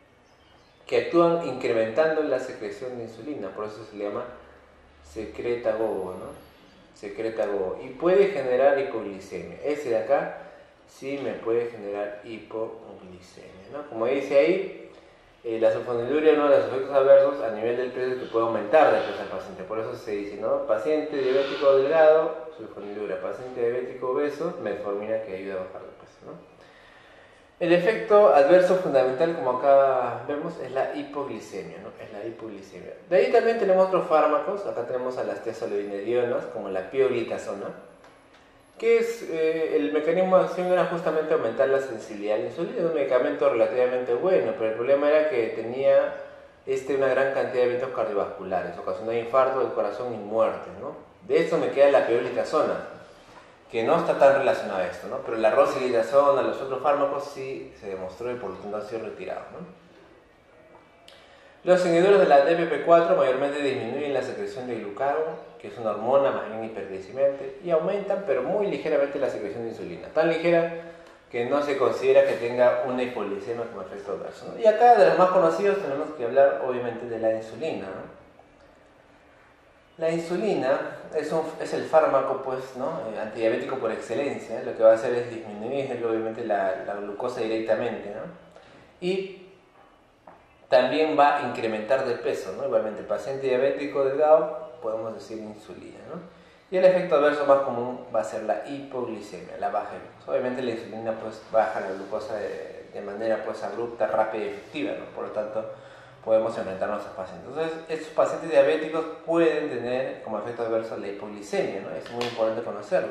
que actúan incrementando la secreción de insulina, por eso se le llama secretagogo, ¿no? Secretagogo, y puede generar hipoglicemia. Ese de acá sí me puede generar hipoglicemia, ¿no? Como dice ahí, la sulfoniluria, uno de los efectos adversos a nivel del peso que puede aumentar de peso al paciente. Por eso se dice, ¿no? Paciente diabético delgado, sulfoniluria. Paciente diabético obeso, metformina, que ayuda a bajar de peso, ¿no? El efecto adverso fundamental, como acá vemos, es la hipoglicemia, ¿no? Es la hipoglicemia. De ahí también tenemos otros fármacos. Acá tenemos a las tiazolidinedionas, como la pioglitazona, que es, el mecanismo de acción era justamente aumentar la sensibilidad a la insulina. Es un medicamento relativamente bueno, pero el problema era que tenía una gran cantidad de eventos cardiovasculares, ocasionaba infarto del corazón y muerte, ¿no? De esto me queda la pioglitazona, que no está tan relacionado a esto, ¿no? Pero la rosiglitazona, los otros fármacos sí se demostró y por lo tanto han sido retirados, ¿no? Los inhibidores de la DPP4 mayormente disminuyen la secreción de glucagón, que es una hormona más bien hiperglicemiante, y aumentan pero muy ligeramente la secreción de insulina, tan ligera que no se considera que tenga una hipoglicemia como efecto adverso, ¿no? Y acá de los más conocidos tenemos que hablar obviamente de la insulina, ¿no? La insulina es el fármaco, pues, ¿no? Antidiabético por excelencia. Lo que va a hacer es disminuir obviamente la glucosa directamente, ¿no? Y también va a incrementar de peso, ¿no? Igualmente, el paciente diabético delgado, podemos decir insulina, ¿no? Y el efecto adverso más común va a ser la hipoglicemia, la baja de glucosa. Obviamente la insulina pues baja la glucosa de manera pues abrupta, rápida y efectiva, ¿no? Por lo tanto, podemos enfrentarnos a esos pacientes. Entonces, estos pacientes diabéticos pueden tener como efecto adverso la hipoglicemia, ¿no? Es muy importante conocerlo.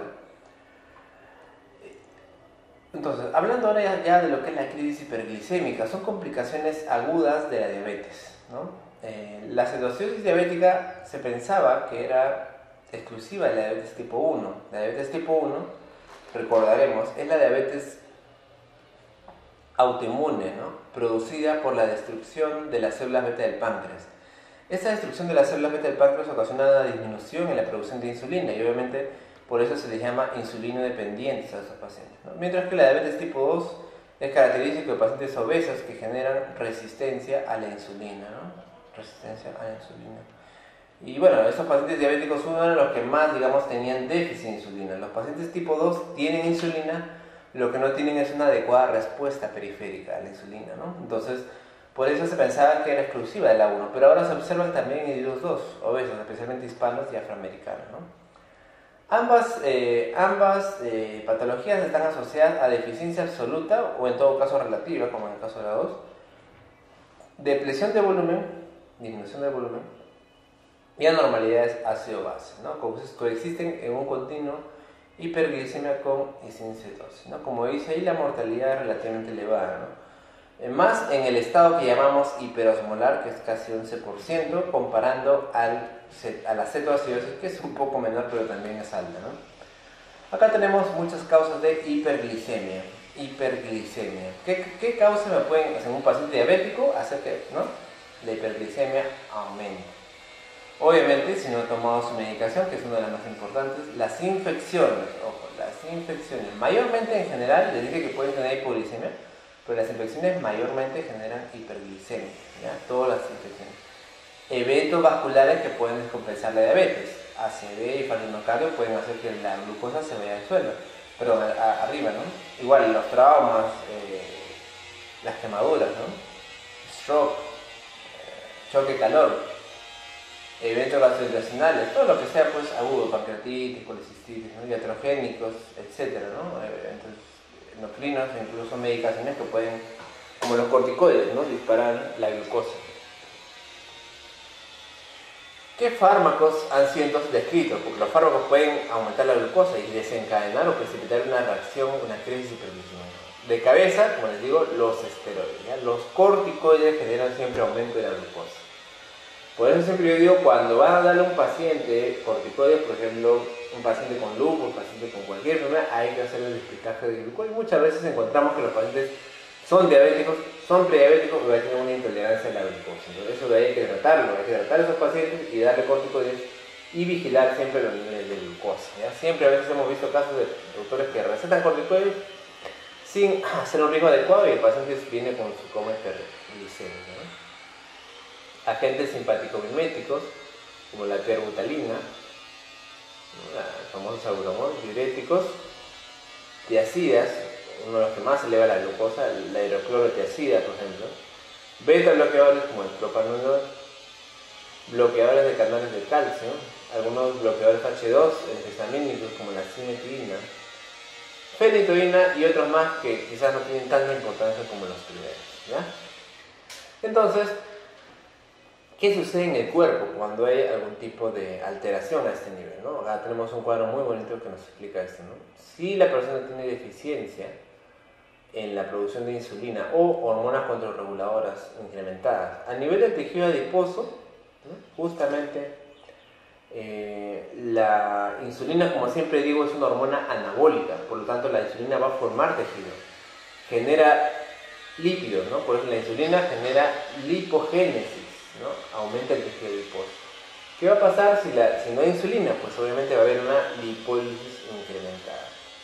Entonces, hablando ahora ya de lo que es la crisis hiperglicémica, son complicaciones agudas de la diabetes, ¿no? La acidosis diabética se pensaba que era exclusiva de la diabetes tipo 1. La diabetes tipo 1, recordaremos, es la diabetes autoinmune, ¿no? Producida por la destrucción de las células beta del páncreas. Esa destrucción de las células beta del páncreas ocasiona una disminución en la producción de insulina y obviamente por eso se les llama insulino dependientes a esos pacientes, ¿no? Mientras que la diabetes tipo 2 Es característico de pacientes obesos que generan resistencia a la insulina, ¿no? Resistencia a la insulina. Y bueno, estos pacientes diabéticos 1 eran los que más, digamos, tenían déficit de insulina. Los pacientes tipo 2 tienen insulina, lo que no tienen es una adecuada respuesta periférica a la insulina, ¿no? Entonces, por eso se pensaba que era exclusiva de la 1, pero ahora se observan también en individuos 2, obesos, especialmente hispanos y afroamericanos, ¿no? Ambas patologías están asociadas a deficiencia absoluta o en todo caso relativa, como en el caso de la 2, depresión de volumen, disminución de volumen y anormalidades ácido-base, ¿no? Coexisten en un continuo hiperglicemia con insuficiencia, ¿no? Como dice ahí, la mortalidad es relativamente elevada, ¿no? Más en el estado que llamamos hiperosmolar, que es casi 11%, comparando a la cetoacidosis, que es un poco menor, pero también es alta, ¿no? Acá tenemos muchas causas de hiperglicemia. ¿Qué causas me pueden, en un paciente diabético, hacer que, ¿no?, la hiperglicemia aumente? Obviamente, si no ha tomado su medicación, que es una de las más importantes, las infecciones, ojo, las infecciones, mayormente en general, les dije que pueden tener hipoglicemia, pero las infecciones mayormente generan hiperglicemia, ¿ya? Todas las infecciones. Eventos vasculares que pueden descompensar la diabetes, ACV y infarto pueden hacer que la glucosa se vaya al suelo, pero arriba, ¿no? Igual los traumas, las quemaduras, ¿no? Stroke, choque calor, eventos gastrointestinales, todo lo que sea pues agudo, pancreatitis, colecistitis, ¿no?, iatrogénicos, etcétera, ¿no? Eventos endocrinos e incluso medicaciones que pueden, como los corticoides, ¿no?, disparar la glucosa. ¿Qué fármacos han sido entonces descritos? Porque los fármacos pueden aumentar la glucosa y desencadenar o precipitar una reacción, una crisis hiperglicémica. De cabeza, como les digo, los esteroides, ¿ya? Los corticoides generan siempre aumento de la glucosa. Por eso siempre yo digo, cuando van a darle a un paciente corticoides, por ejemplo, un paciente con lupus, un paciente con cualquier enfermedad, hay que hacer el despistaje de glucosa. Y muchas veces encontramos que los pacientes son diabéticos, son prediabéticos, pero tienen una intolerancia a la glucosa. Entonces eso de ahí hay que tratarlo, hay que tratar a esos pacientes y darle corticoides y vigilar siempre los niveles de glucosa, ¿ya? Siempre a veces hemos visto casos de doctores que recetan corticoides sin hacer un riesgo adecuado y el paciente viene con su coma hiperglicémico, ¿no? Agentes simpático-miméticos, como la terbutalina, los famosos salbutamol, diuréticos, tiacidas, uno de los que más eleva la glucosa, la hidroclorotiacida, por ejemplo, beta bloqueadores como el propanolol, bloqueadores de canales de calcio, algunos bloqueadores H2 antihistamínicos como la cimetidina, fenitoína y otros más que quizás no tienen tanta importancia como los primeros, ¿ya? Entonces, ¿qué sucede en el cuerpo cuando hay algún tipo de alteración a este nivel, ¿no? Acá tenemos un cuadro muy bonito que nos explica esto, ¿no? Si la persona tiene deficiencia en la producción de insulina o hormonas controrreguladoras incrementadas a nivel del tejido adiposo, ¿no?, justamente la insulina, como siempre digo, es una hormona anabólica, por lo tanto la insulina va a formar tejido, genera lípidos, ¿no? Por eso la insulina genera lipogénesis, ¿no? Aumenta el tejido adiposo. ¿Qué va a pasar si no hay insulina? Pues obviamente va a haber una lipólisis incrementada.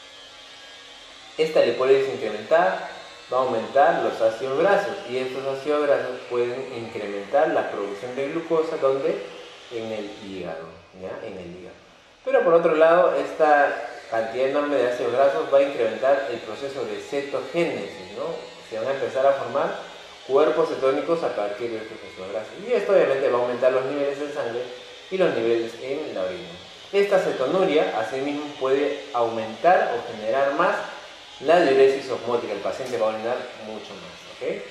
Esta lipólisis incrementada va a aumentar los ácidos grasos y estos ácidos grasos pueden incrementar la producción de glucosa, ¿dónde? En el hígado, ¿ya? En el hígado. Pero por otro lado, esta cantidad enorme de ácidos grasos va a incrementar el proceso de cetogénesis, ¿no? Se van a empezar a formar cuerpos cetónicos a partir de estos ácidos grasos. Y esto obviamente va a aumentar los niveles en sangre y los niveles en la orina. Esta cetonuria, asimismo, puede aumentar o generar más la diuresis osmótica. El paciente va a orinar mucho más, ¿ok?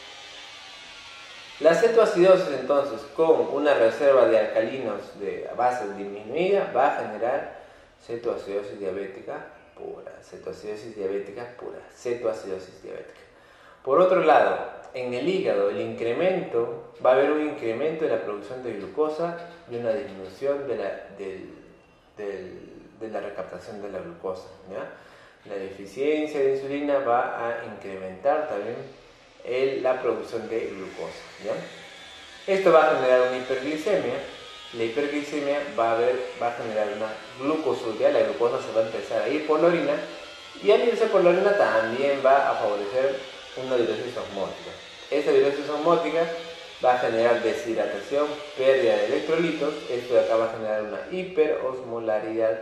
La cetoacidosis, entonces, con una reserva de alcalinos de base disminuida, va a generar cetoacidosis diabética pura, cetoacidosis diabética pura, cetoacidosis diabética. Por otro lado, en el hígado, va a haber un incremento de la producción de glucosa y una disminución de la recaptación de la glucosa, ¿ya? La deficiencia de insulina va a incrementar también la producción de glucosa, ¿ya? Esto va a generar una hiperglicemia. La hiperglicemia va a generar una glucosuria, la glucosa se va a empezar a ir por la orina Y al irse por la orina también va a favorecer una diuresis osmótica. Esta diuresis osmótica va a generar deshidratación, pérdida de electrolitos. Esto de acá va a generar una hiperosmolaridad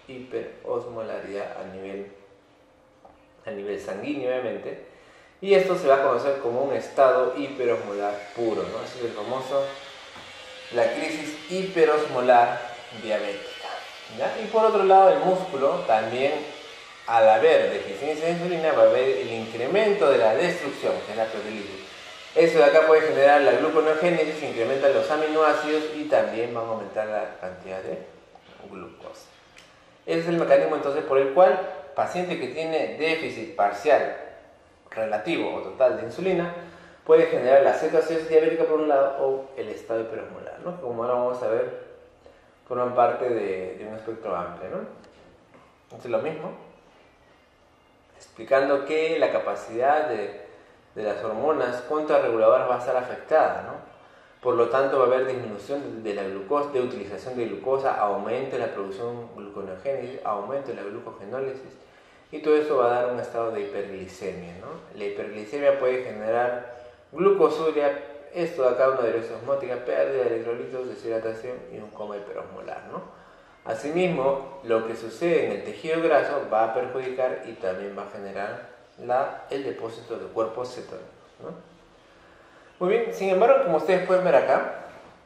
a nivel sanguíneo, obviamente. Y esto se va a conocer como un estado hiperosmolar puro, ¿no? Ese es el famoso, la crisis hiperosmolar diabética, ¿ya? Y por otro lado, el músculo también, al haber deficiencia de insulina, va a haber el incremento de la destrucción, que es la proteílisis. Eso de acá puede generar la gluconeogénesis, incrementa los aminoácidos y también va a aumentar la cantidad de glucosa. Ese es el mecanismo entonces por el cual paciente que tiene déficit parcial, relativo o total de insulina puede generar la cetoacidosis diabética por un lado o el estado hiperosmolar, ¿no? Como ahora vamos a ver, forman parte de un espectro amplio, ¿no? Entonces lo mismo, explicando que la capacidad de las hormonas contrarreguladoras va a estar afectada, ¿no? Por lo tanto va a haber disminución de la glucosa, de utilización de glucosa, aumento de la producción gluconeogénesis, aumento de la glucogenólisis. Y todo eso va a dar un estado de hiperglicemia, ¿no? La hiperglicemia puede generar glucosuria, esto de acá una diuresis osmótica, pérdida de electrolitos, deshidratación y un coma hiperosmolar, ¿no? Asimismo, lo que sucede en el tejido graso va a perjudicar y también va a generar el depósito de cuerpos cetónicos, ¿no? Muy bien, sin embargo, como ustedes pueden ver acá,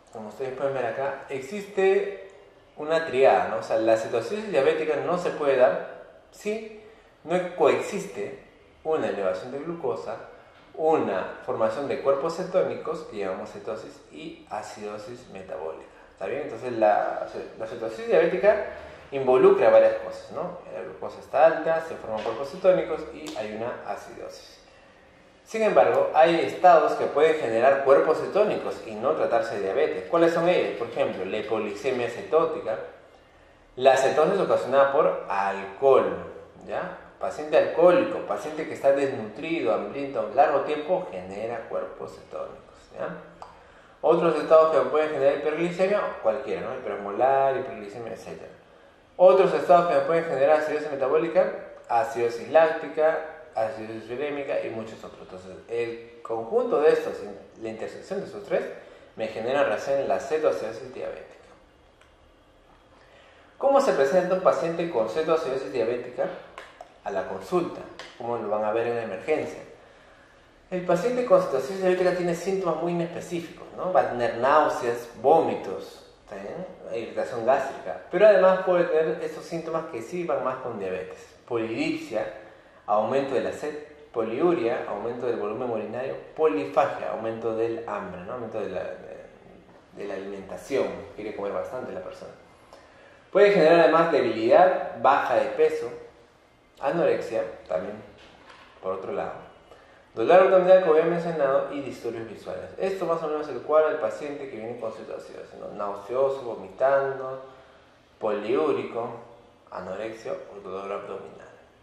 existe una triada, ¿no? O sea, la cetoacidosis diabética no se puede dar si no coexiste una elevación de glucosa, una formación de cuerpos cetónicos, que llamamos cetosis, y acidosis metabólica. ¿Está bien? Entonces la cetosis diabética involucra varias cosas, ¿no? La glucosa está alta, se forman cuerpos cetónicos y hay una acidosis. Sin embargo, hay estados que pueden generar cuerpos cetónicos y no tratarse de diabetes. ¿Cuáles son ellos? Por ejemplo, la hipoglicemia cetótica, la cetosis ocasionada por alcohol, ¿ya? Paciente alcohólico, paciente que está desnutrido, hambriento a un largo tiempo, genera cuerpos cetónicos, ¿ya? Otros estados que pueden generar hiperglicemia, cualquiera, ¿no? Hiperosmolar, hiperglicemia, etc. Otros estados que pueden generar acidosis metabólica, acidosis láctica, acidosis urémica y muchos otros. Entonces, el conjunto de estos, la intersección de esos tres, me genera recién la cetoacidosis diabética. ¿Cómo se presenta un paciente con cetoacidosis diabética a la consulta? ¿Cómo lo van a ver en la emergencia? El paciente con cetoacidosis diabética tiene síntomas muy inespecíficos, ¿no? Va a tener náuseas, vómitos, irritación gástrica, pero además puede tener estos síntomas que sí van más con diabetes: polidipsia, aumento de la sed, poliuria, aumento del volumen urinario, polifagia, aumento del hambre, ¿no? Aumento de la alimentación, quiere comer bastante la persona. Puede generar además debilidad, baja de peso, anorexia, también por otro lado, dolor abdominal, como había mencionado, y disturbios visuales. Esto más o menos es el cuadro del paciente que viene con cetoacidosis, ¿no? Nauseoso, vomitando, poliúrico, anorexia o dolor abdominal.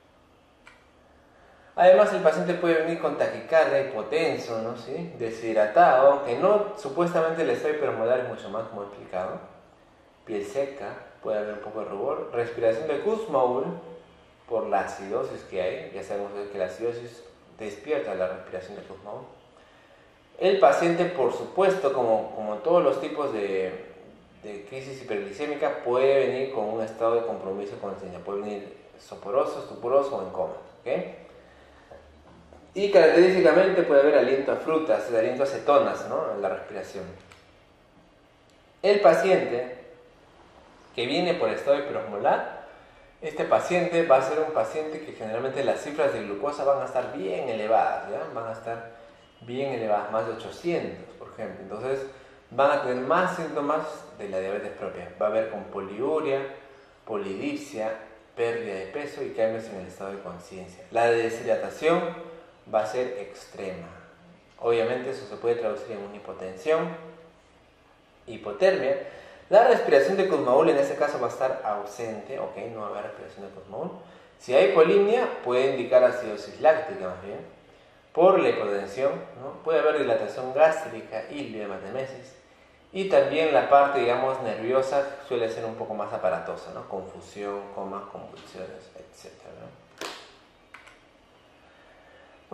Además, el paciente puede venir con taquicardia, hipotenso, ¿no? ¿Sí? Deshidratado, aunque no, supuestamente el estado hiperosmolar es mucho más, como he explicado. Piel seca, puede haber un poco de rubor, respiración de Kussmaul por la acidosis que hay. Ya sabemos que la acidosis despierta la respiración de Kussmaul. El paciente, por supuesto, como todos los tipos de crisis hiperglicémica, puede venir con un estado de compromiso con conciencia. Puede venir soporoso, estuporoso o en coma, ¿okay? Y característicamente puede haber aliento a frutas, aliento a cetonas, ¿no? En la respiración. El paciente que viene por estado hiperosmolar, este paciente va a ser un paciente que generalmente las cifras de glucosa van a estar bien elevadas, ¿ya? Van a estar bien elevadas, más de 800, por ejemplo. Entonces van a tener más síntomas de la diabetes propia. Va a haber con poliuria, polidipsia, pérdida de peso y cambios en el estado de conciencia. La deshidratación va a ser extrema. Obviamente eso se puede traducir en una hipotensión, hipotermia. La respiración de Kussmaul en este caso va a estar ausente, ¿ok? No va a haber respiración de Kussmaul. Si hay polimnia, puede indicar acidosis láctica más bien. Por la hipotensión, ¿no? Puede haber dilatación gástrica y lidematmesis. Y también la parte, digamos, nerviosa suele ser un poco más aparatosa, ¿no? Confusión, comas, convulsiones, etc., ¿no?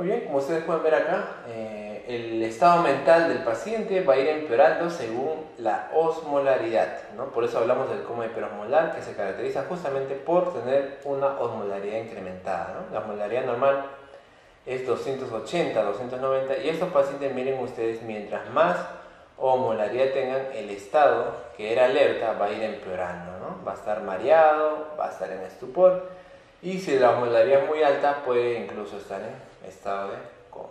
Muy bien, como ustedes pueden ver acá, el estado mental del paciente va a ir empeorando según la osmolaridad, ¿no? Por eso hablamos del coma hiperosmolar, que se caracteriza justamente por tener una osmolaridad incrementada, ¿no? La osmolaridad normal es 280, 290, y estos pacientes, miren ustedes, mientras más osmolaridad tengan, el estado que era alerta va a ir empeorando, ¿no? Va a estar mareado, va a estar en estupor, y si la osmolaridad es muy alta, puede incluso estar en estado de coma.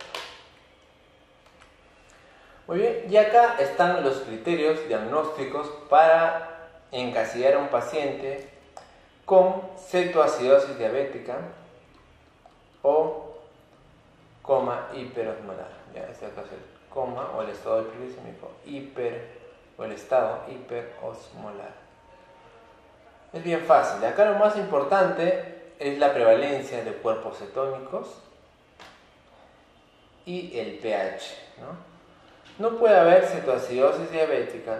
Muy bien, y acá están los criterios diagnósticos para encasillar a un paciente con cetoacidosis diabética o coma hiperosmolar. Ya, este acá es el coma o el estado hiperglicémico o el estado hiperosmolar. Es bien fácil. Acá lo más importante es la prevalencia de cuerpos cetónicos y el pH, ¿no? No puede haber cetoacidosis diabética,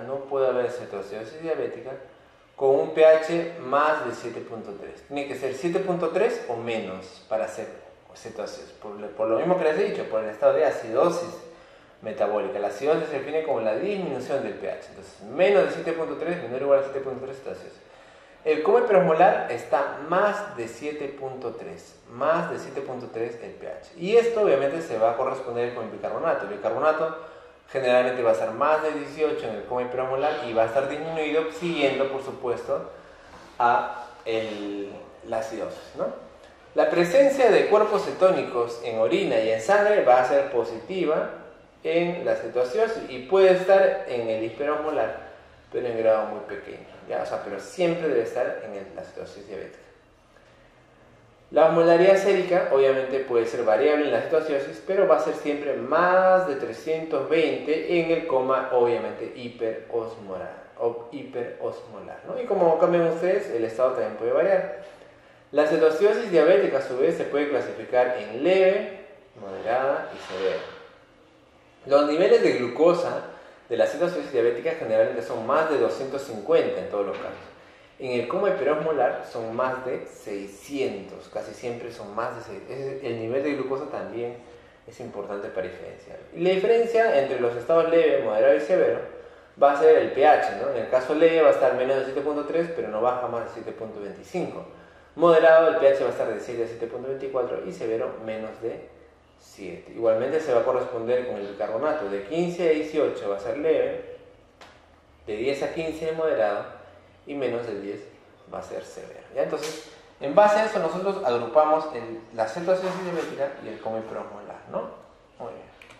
con un pH más de 7.3. Tiene que ser 7.3 o menos para hacer cetoacidosis. Por lo mismo que les he dicho, por el estado de acidosis metabólica. La acidosis se define como la disminución del pH. Entonces, menos de 7.3, menor o igual a 7.3 cetoacidosis. El coma hiperosmolar está más de 7.3, más de 7.3 el pH. Y esto obviamente se va a corresponder con el bicarbonato. El bicarbonato generalmente va a estar más de 18 en el coma hiperosmolar y va a estar disminuido siguiendo, por supuesto, a la acidosis, ¿no? La presencia de cuerpos cetónicos en orina y en sangre va a ser positiva en la cetoacidosis y puede estar en el hiperosmolar, pero en grado muy pequeño, ¿ya? O sea, pero siempre debe estar en la cetoacidosis diabética. La osmolaridad sérica obviamente puede ser variable en la cetoacidosis, pero va a ser siempre más de 320 en el coma, obviamente hiperosmolar, ¿no? Y como cambian ustedes, el estado también puede variar. La cetoacidosis diabética a su vez se puede clasificar en leve, moderada y severa. Los niveles de glucosa de la cetoacidosis diabética generalmente son más de 250 en todos los casos. En el coma hiperosmolar son más de 600, casi siempre son más de 600. El nivel de glucosa también es importante para diferenciar. Y la diferencia entre los estados leve, moderado y severo va a ser el pH, ¿no? En el caso leve va a estar menos de 7.3, pero no baja más de 7.25. Moderado, el pH va a estar de 7 a 7.24 y severo menos de 7. Igualmente se va a corresponder con el bicarbonato. De 15 a 18 va a ser leve, de 10 a 15 es moderado y menos de 10 va a ser severo. ¿Ya? Entonces, en base a eso nosotros agrupamos la cetoacidosis diabética y el coma hiperosmolar, ¿no? Muy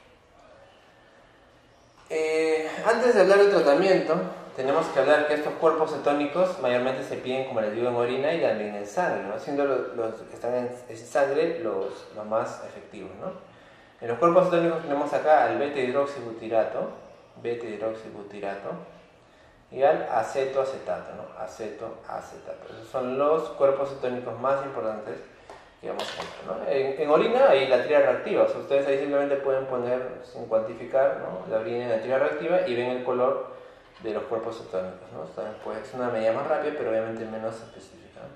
bien. Antes de hablar del tratamiento, tenemos que hablar que estos cuerpos cetónicos mayormente se piden, como les digo, en orina y también en sangre, ¿no? Siendo los que están en sangre los más efectivos, ¿no? En los cuerpos cetónicos tenemos acá al beta-hidroxibutirato y al acetoacetato, ¿no? Acetoacetato. Esos son los cuerpos cetónicos más importantes que vamos a encontrar, ¿no? En orina hay la tría reactiva. O sea, ustedes ahí simplemente pueden poner, sin cuantificar, ¿no?, la orina en la tría reactiva y ven el color de los cuerpos cetónicos, ¿no? Es una medida más rápida, pero obviamente menos específica, ¿no?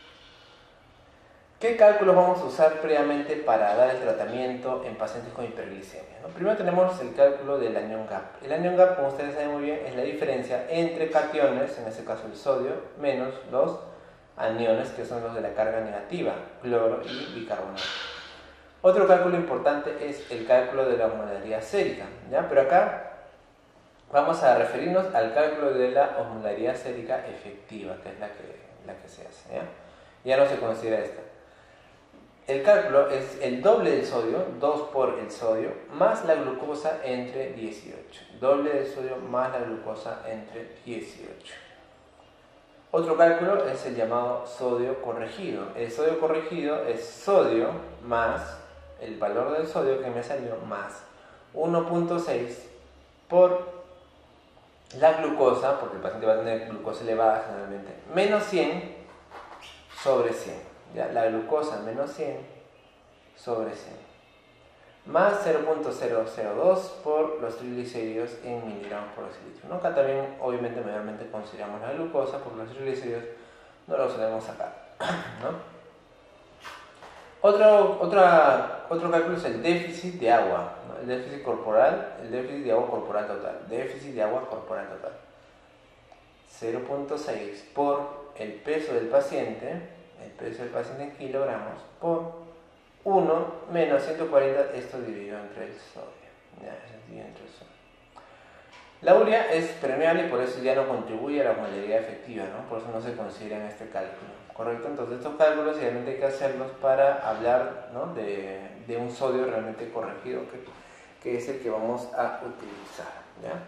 ¿Qué cálculos vamos a usar previamente para dar el tratamiento en pacientes con hiperglicemia, ¿no? Primero tenemos el cálculo del anion gap. El anion gap, como ustedes saben muy bien, es la diferencia entre cationes, en este caso el sodio, menos los aniones, que son los de la carga negativa, cloro y bicarbonato. Otro cálculo importante es el cálculo de la osmolaridad sérica, ¿ya? Pero acá vamos a referirnos al cálculo de la osmolaridad sérica efectiva, que es la que se hace, ¿ya? Ya no se considera esta. El cálculo es el doble del sodio, 2 por el sodio, más la glucosa entre 18. Doble del sodio más la glucosa entre 18. Otro cálculo es el llamado sodio corregido. El sodio corregido es sodio más el valor del sodio que me salió más 1.6 por la glucosa, porque el paciente va a tener glucosa elevada generalmente, menos 100 sobre 100. ¿Ya? La glucosa menos 100 sobre 100. Más 0.002 por los triglicéridos en miligramos por decilitro, ¿no? Acá también, obviamente, mayormente consideramos la glucosa, porque los triglicéridos no los solemos sacar, ¿no? Otro cálculo es el déficit de agua, ¿no? El déficit corporal, el déficit de agua corporal total. Déficit de agua corporal total. 0.6 por el peso del paciente en kilogramos, por 1 menos 140, esto dividido entre el sodio. Ya, dividido entre el sodio. La urea es permeable y por eso ya no contribuye a la osmolaridad efectiva, ¿no? Por eso no se considera en este cálculo, ¿correcto? Entonces estos cálculos realmente hay que hacerlos para hablar, ¿no? de un sodio realmente corregido, que es el que vamos a utilizar, ¿ya?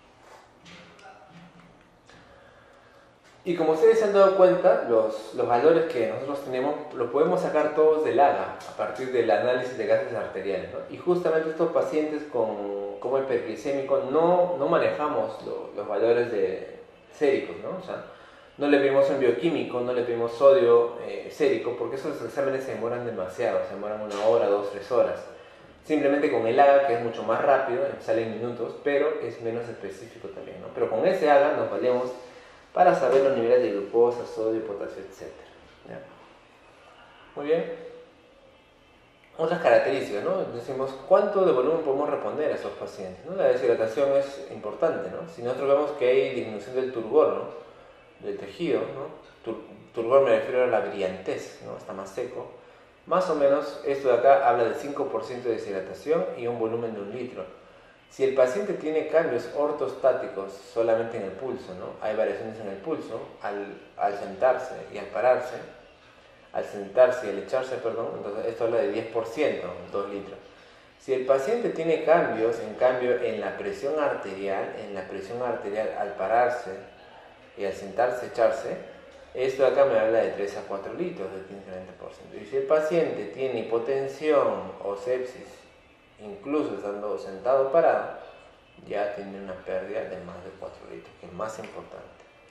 Y como ustedes se han dado cuenta, los valores que nosotros tenemos los podemos sacar todos del AGA a partir del análisis de gases arteriales, ¿no? Y justamente estos pacientes como hiperglicémico no manejamos los valores séricos, ¿no? O sea, no le pedimos un bioquímico, no le pedimos sodio sérico, porque esos exámenes se demoran demasiado, se demoran 1 hora, 2, 3 horas. Simplemente con el AGA, que es mucho más rápido, sale en minutos, pero es menos específico también, ¿no? Pero con ese AGA nos valemos para saber los niveles de glucosa, sodio, potasio, etc. ¿Ya? Muy bien. Otras características, ¿no? Decimos, ¿cuánto de volumen podemos reponer a esos pacientes? ¿No? La deshidratación es importante, ¿no? Si nosotros vemos que hay disminución del turgor, ¿no? Del tejido, ¿no? Turgor me refiero a la brillantez, ¿no? Está más seco. Más o menos, esto de acá habla del 5% de deshidratación y un volumen de 1 litro. Si el paciente tiene cambios ortostáticos solamente en el pulso, ¿no? Hay variaciones en el pulso al sentarse y al pararse, al sentarse y al echarse, perdón, entonces esto habla de 10%, 2 litros. Si el paciente tiene cambios, en cambio, en la presión arterial al pararse y al sentarse, echarse, esto de acá me habla de 3 a 4 litros, del 15-20%. Y si el paciente tiene hipotensión o sepsis, incluso estando sentado o parado, ya tiene una pérdida de más de 4 litros, que es más importante.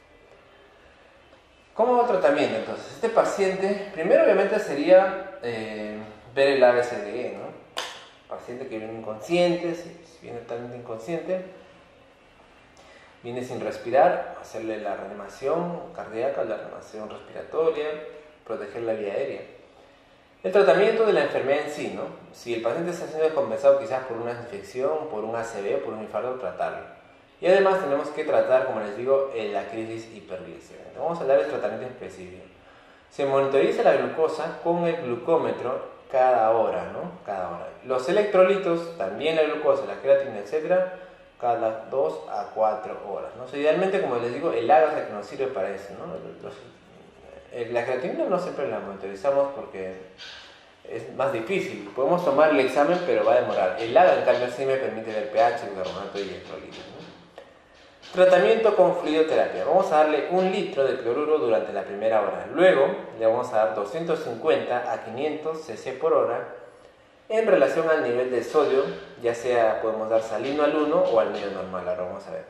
¿Cómo va el tratamiento entonces? Este paciente, primero obviamente sería ver el ABCDE, ¿no? Paciente que viene inconsciente, si viene totalmente inconsciente, viene sin respirar, hacerle la reanimación cardíaca, la reanimación respiratoria, proteger la vía aérea. El tratamiento de la enfermedad en sí, ¿no? Si el paciente está siendo descompensado quizás por una infección, por un ACV o por un infarto, tratarlo. Y además tenemos que tratar, como les digo, la crisis hiperglicémica. Vamos a hablar del tratamiento específico. Se monitoriza la glucosa con el glucómetro cada hora, ¿no? Cada hora. Los electrolitos, también la glucosa, la creatina, etcétera, cada 2 a 4 horas, ¿no? O sea, idealmente, como les digo, el AGA es el que nos sirve para eso, ¿no? La creatina no siempre la monitorizamos porque es más difícil. Podemos tomar el examen, pero va a demorar. El AGA, en cambio, sí me permite ver pH, bicarbonato y electrolitos, ¿no? Tratamiento con fluidoterapia. Vamos a darle 1 litro de cloruro durante la primera hora. Luego le vamos a dar 250 a 500 cc por hora en relación al nivel de sodio, ya sea podemos dar salino al 1 o al medio normal. Ahora vamos a ver.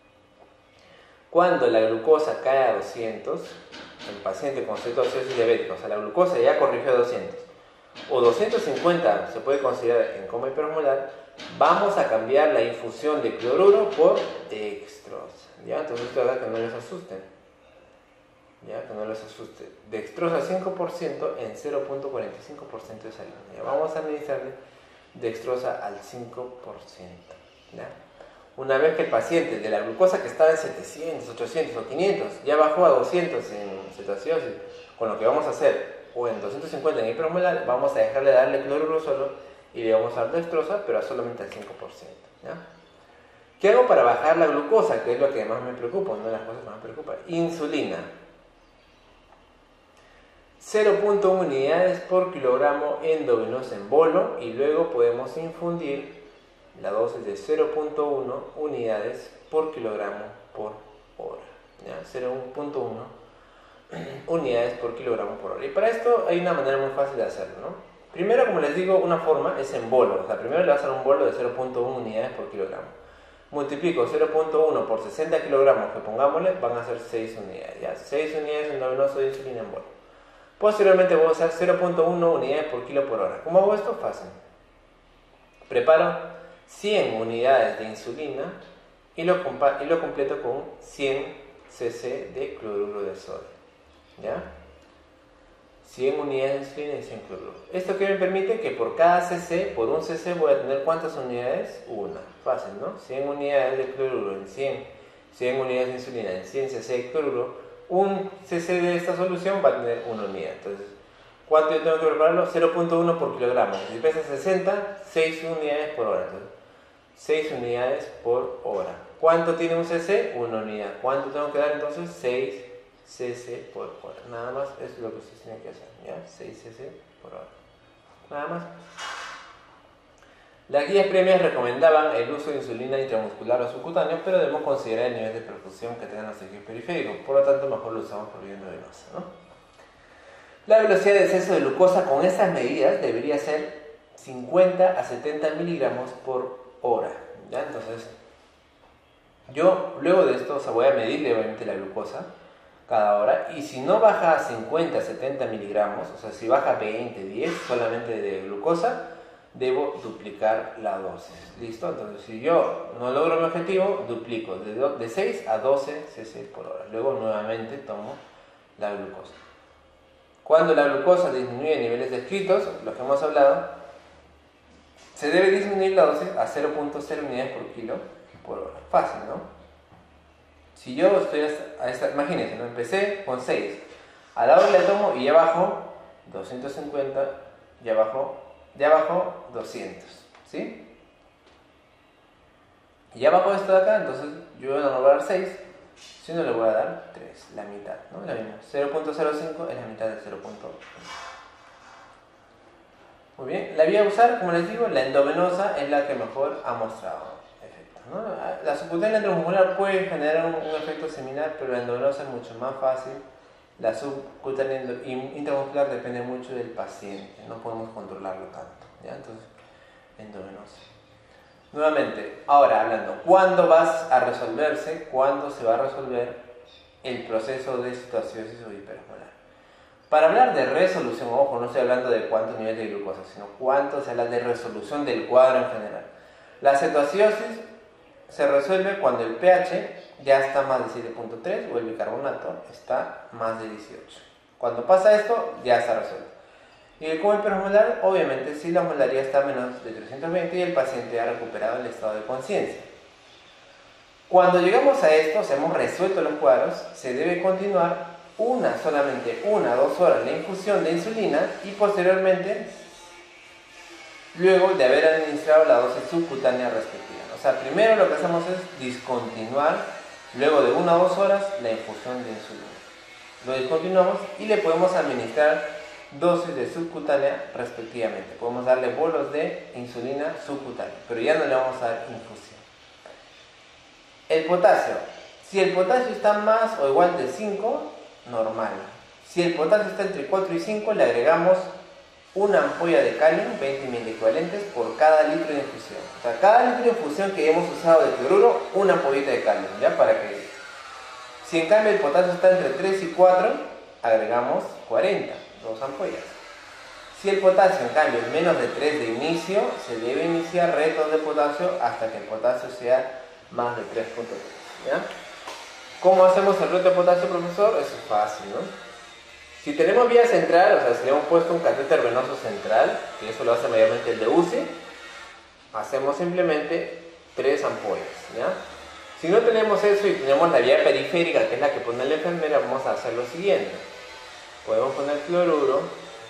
Cuando la glucosa cae a 200, el paciente con cetosis diabética, o sea, la glucosa ya corrigió a 200, o 250 se puede considerar en coma hipermolar, vamos a cambiar la infusión de cloruro por dextrosa. ¿Ya? Entonces esto haga que no les asusten. ¿Ya? Que no les asuste. Dextrosa 5% en 0.45% de salina. ¿Ya? Vamos a administrarle dextrosa al 5%. ¿Ya? Una vez que el paciente de la glucosa que estaba en 700, 800 o 500 ya bajó a 200 en cetoacidosis, con lo que vamos a hacer, o en 250 en hipermolar, vamos a dejarle de darle cloruro solo y le vamos a dar dextrosa, pero solamente al 5%. ¿Ya? ¿Qué hago para bajar la glucosa? Que es lo que más me preocupa, una de las cosas que más me preocupa. Insulina. 0.1 unidades por kilogramo endovenoso en bolo y luego podemos infundir la dosis de 0.1 unidades por kilogramo por hora. ¿Ya? 0.1 unidades por kilogramo por hora. Y para esto hay una manera muy fácil de hacerlo, ¿no? Primero, como les digo, una forma es en bolo. O sea, primero le vas a dar un bolo de 0.1 unidades por kilogramo. Multiplico 0.1 por 60 kilogramos que pongámosle, van a ser 6 unidades. ¿Ya? 6 unidades endovenoso de insulina en bolo. Posteriormente voy a usar 0.1 unidades por kilo por hora. ¿Cómo hago esto? Fácil. Preparo 100 unidades de insulina y lo completo con 100 cc de cloruro de sodio. ¿Ya? 100 unidades de insulina y 100 cloruro. ¿Esto que me permite? Que por cada cc, por un cc voy a tener ¿cuántas unidades? Una. Fácil, ¿no? 100 unidades de cloruro en 100 unidades de insulina en 100 cc de cloruro. Un cc de esta solución va a tener una unidad. Entonces, ¿cuánto yo tengo que prepararlo? 0.1 por kilogramo. Si pesa 60, 6 unidades por hora. Entonces, 6 unidades por hora. ¿Cuánto tiene un cc? Una unidad. ¿Cuánto tengo que dar entonces? 6 cc por hora. Nada más, eso es lo que ustedes tienen que hacer. ¿Ya? 6 cc por hora. Nada más. Las guías previas recomendaban el uso de insulina intramuscular o subcutáneo, pero debemos considerar el nivel de perfusión que tengan los tejidos periféricos. Por lo tanto, mejor lo usamos por vía endovenosa, ¿no? La velocidad de exceso de glucosa con estas medidas debería ser 50 a 70 miligramos por hora. ¿Ya? Entonces, yo luego de esto voy a medir obviamente la glucosa cada hora, y si no baja a 50 a 70 miligramos, o sea, si baja 20, 10 solamente de glucosa, debo duplicar la dosis. ¿Listo? Entonces, si yo no logro mi objetivo, duplico de 6 a 12 cc por hora. Luego nuevamente tomo la glucosa. Cuando la glucosa disminuye a niveles descritos, los que hemos hablado, se debe disminuir la dosis a 0.0 unidades por kilo por hora. Fácil, ¿no? Si yo estoy a esta, imagínense, ¿no? Empecé con 6, a la hora le tomo y ya bajo 250, ya bajo 200, ¿sí? Y ya bajo esto de acá, entonces yo no le voy a dar 6, sino le voy a dar 3, la mitad, ¿no? La misma, 0.05 es la mitad de 0.1. Muy bien, la vía a usar, como les digo, la endovenosa es la que mejor ha mostrado efectos, ¿no? La subcutánea intramuscular puede generar un efecto similar, pero la endovenosa es mucho más fácil. La subcutánea intramuscular depende mucho del paciente, no podemos controlarlo tanto, ¿ya? Entonces, endovenosa. Nuevamente, ahora hablando, ¿cuándo vas a resolverse? ¿Cuándo se va a resolver el proceso de cetoacidosis o hiperosmolar? Para hablar de resolución, ojo, no estoy hablando de cuántos niveles de glucosa, sino cuánto se habla de resolución del cuadro en general. La cetoacidosis se resuelve cuando el pH ya está más de 7.3 o el bicarbonato está más de 18. Cuando pasa esto, ya está resuelto. Y el cubo hiperosmolar, obviamente, si la osmolaridad está a menos de 320 y el paciente ha recuperado el estado de conciencia. Cuando llegamos a esto, si hemos resuelto los cuadros, se debe continuar solamente 1 a 2 horas la infusión de insulina y posteriormente, luego de haber administrado la dosis subcutánea respectiva. O sea, primero lo que hacemos es discontinuar, luego de 1 a 2 horas, la infusión de insulina. Lo discontinuamos y le podemos administrar dosis de subcutánea respectivamente. Podemos darle bolos de insulina subcutánea, pero ya no le vamos a dar infusión. El potasio. Si el potasio está más o igual de 5, normal. Si el potasio está entre 4 y 5, le agregamos una ampolla de calium, 20 miliequivalentes por cada litro de infusión. O sea, cada litro de infusión que hemos usado de cloruro, una ampollita de calium, ¿ya? Para que... Si en cambio el potasio está entre 3 y 4, agregamos 40, 2 ampollas. Si el potasio en cambio es menos de 3 de inicio, se debe iniciar retos de potasio hasta que el potasio sea más de 3.3, ¿ya? ¿Cómo hacemos el reto de potasio, profesor? Eso es fácil, ¿no? Si tenemos vía central, o sea, si le hemos puesto un catéter venoso central, que eso lo hace mayormente el de UCI, hacemos simplemente 3 ampollas, ¿ya? Si no tenemos eso y tenemos la vía periférica, que es la que pone la enfermera, vamos a hacer lo siguiente. Podemos poner cloruro,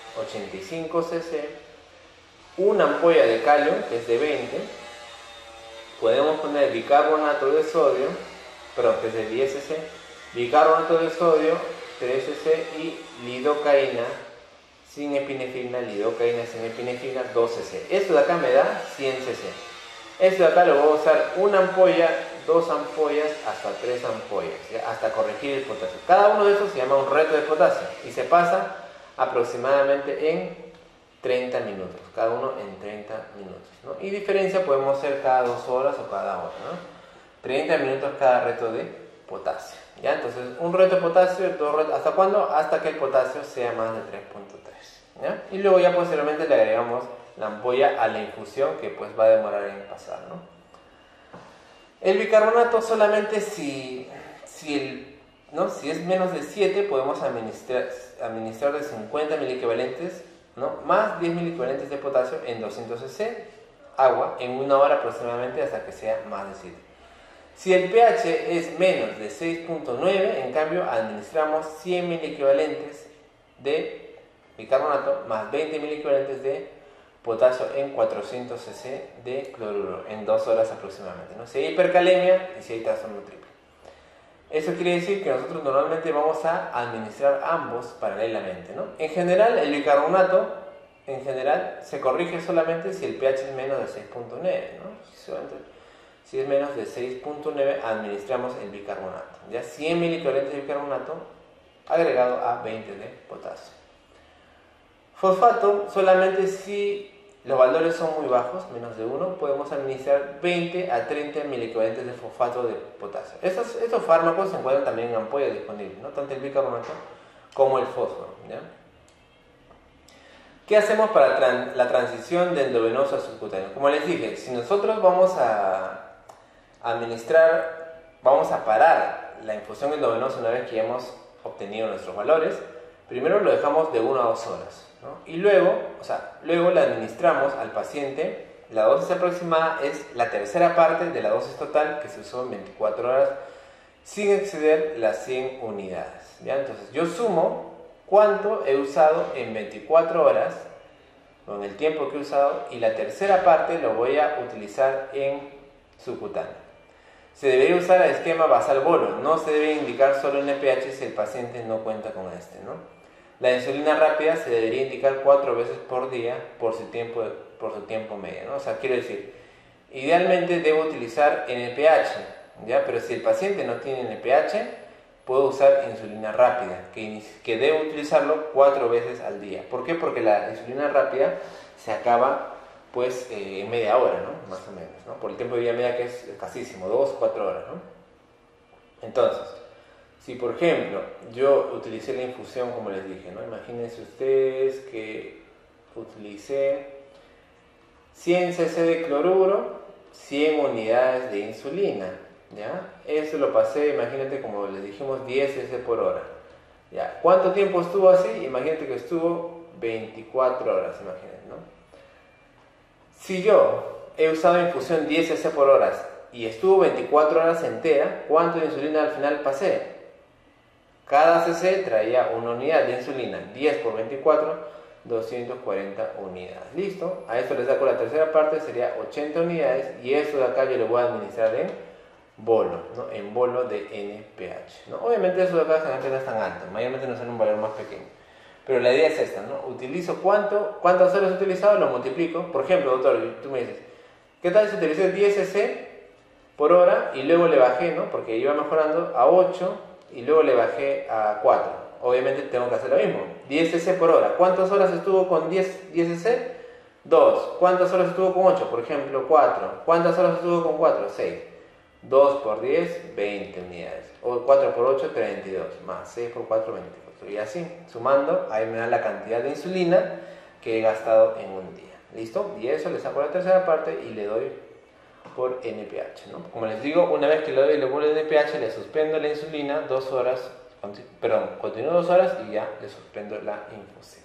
85 cc, una ampolla de calio, que es de 20, podemos poner bicarbonato de sodio, perdón, que es de 10 cc, bicarbonato de sodio, 3 cc y lidocaína sin epinefrina, lidocaína sin epinefrina, 2 cc. Esto de acá me da 100 cc. Esto de acá lo voy a usar una ampolla, 2 ampollas, hasta 3 ampollas, ¿ya? Hasta corregir el potasio. Cada uno de esos se llama un reto de potasio y se pasa aproximadamente en 30 minutos, cada uno en 30 minutos, ¿no? Y diferencia podemos hacer cada 2 horas o cada hora, ¿no? 30 minutos cada reto de potasio, ¿ya? Entonces, un reto de potasio, 2 retos, ¿hasta cuándo? Hasta que el potasio sea más de 3.3, ¿ya? Y luego ya posteriormente le agregamos la ampolla a la infusión, que pues va a demorar en pasar, ¿no? El bicarbonato solamente si ¿no? Si es menos de 7, podemos administrar de 50 miliequivalentes, ¿no? Más 10 miliequivalentes de potasio en 200 cc agua en 1 hora aproximadamente hasta que sea más de 7. Si el pH es menos de 6.9, en cambio administramos 100 miliequivalentes de bicarbonato más 20 miliequivalentes de potasio en 400 cc de cloruro en 2 horas aproximadamente, ¿no? Si hay hipercalemia y si hay trastorno triple. Eso quiere decir que nosotros normalmente vamos a administrar ambos paralelamente, ¿no? En general, el bicarbonato se corrige solamente si el pH es menos de 6.9, ¿no? Si es menos de 6.9, administramos el bicarbonato. Ya 100 miliequivalentes de bicarbonato agregado a 20 de potasio. Fosfato, solamente si los valores son muy bajos, menos de 1, podemos administrar 20 a 30 miliequivalentes de fosfato de potasio. Estos fármacos se encuentran también en ampollas disponibles, ¿no? Tanto el bicarbonato como el fósforo, ¿ya? ¿Qué hacemos para la transición de endovenoso a subcutáneo? Como les dije, si nosotros vamos a parar la infusión endovenosa una vez que ya hemos obtenido nuestros valores, primero lo dejamos de 1 a 2 horas, ¿no? Y luego le administramos al paciente, la dosis aproximada es la tercera parte de la dosis total que se usó en 24 horas sin exceder las 100 unidades, ¿ya? Entonces yo sumo cuánto he usado en 24 horas, con el tiempo que he usado, y la tercera parte lo voy a utilizar en subcutáneo. Se debería usar el esquema basal-bolo, no se debe indicar solo NPH si el paciente no cuenta con este, ¿no? La insulina rápida se debería indicar 4 veces por día por su tiempo medio, ¿no? O sea, quiero decir, idealmente debo utilizar NPH, ¿ya? Pero si el paciente no tiene NPH, puedo usar insulina rápida, que debo utilizarlo 4 veces al día. ¿Por qué? Porque la insulina rápida se acaba pues en media hora, ¿no? Más o menos, ¿no? Por el tiempo de vida media que es escasísimo, 2-4 horas, ¿no? Entonces, si por ejemplo yo utilicé la infusión como les dije, ¿no? Imagínense ustedes que utilicé 100 cc de cloruro, 100 unidades de insulina, ¿ya? Eso lo pasé, imagínate, como les dijimos, 10 cc por hora, ¿ya? ¿Cuánto tiempo estuvo así? Imagínate que estuvo 24 horas, imagínate, ¿no? Si yo he usado infusión 10 cc por hora y estuvo 24 horas entera, ¿cuánto de insulina al final pasé? Cada cc traía 1 unidad de insulina, 10 por 24, 240 unidades. ¿Listo? A esto le saco la tercera parte, sería 80 unidades, y esto de acá yo lo voy a administrar en bolo, ¿no? En bolo de NPH, ¿no? Obviamente eso de acá generalmente no es tan alto, mayormente nos sale un valor más pequeño. Pero la idea es esta, ¿no? Utilizo cuántas horas he utilizado, lo multiplico. Por ejemplo, doctor, tú me dices, ¿qué tal si utilicé 10 cc por hora y luego le bajé, ¿no? Porque iba mejorando a 8 y luego le bajé a 4. Obviamente tengo que hacer lo mismo. 10 cc por hora. ¿Cuántas horas estuvo con 10 cc? 2. ¿Cuántas horas estuvo con 8? Por ejemplo, 4. ¿Cuántas horas estuvo con 4? 6. 2 por 10, 20 unidades. O 4 por 8, 32. Más 6 por 4, 24. Y así, sumando, ahí me da la cantidad de insulina que he gastado en un día. ¿Listo? Y eso le saco la tercera parte y le doy por NPH, ¿no? Como les digo, una vez que le doy el bolo de NPH, le suspendo la insulina 2 horas, continúo 2 horas y ya le suspendo la infusión.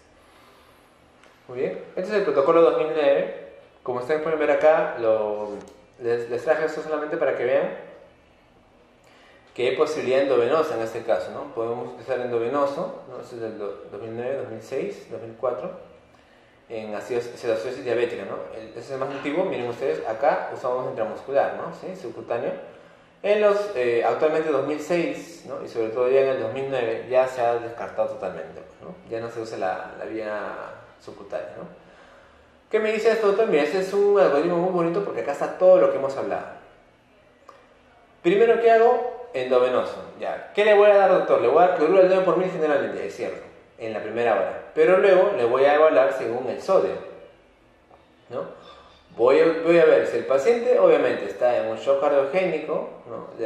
Muy bien, este es el protocolo 2009. Como ustedes pueden ver acá, les traje esto solamente para que vean que hay posibilidad endovenosa en este caso, ¿no? Podemos utilizar endovenoso, ¿no? Este es del 2009, 2006, 2004, en acidosis diabética, ¿no? Ese es el más antiguo. Miren ustedes, acá usamos intramuscular, ¿no? ¿Sí? Subcutáneo. Actualmente 2006, ¿no? Y sobre todo ya en el 2009 ya se ha descartado totalmente, ¿no? Ya no se usa la vía subcutánea, ¿no? ¿Qué me dice esto, doctor? Mira, este es un algoritmo muy bonito porque acá está todo lo que hemos hablado. Primero, ¿qué hago? Endovenoso. Ya. ¿Qué le voy a dar, doctor? Le voy a dar cloruro al 9 por 1000 generalmente, es cierto, en la primera hora. Pero luego le voy a evaluar según el sodio, ¿no? Voy a ver si el paciente obviamente está en un shock cardiogénico, ¿no? Le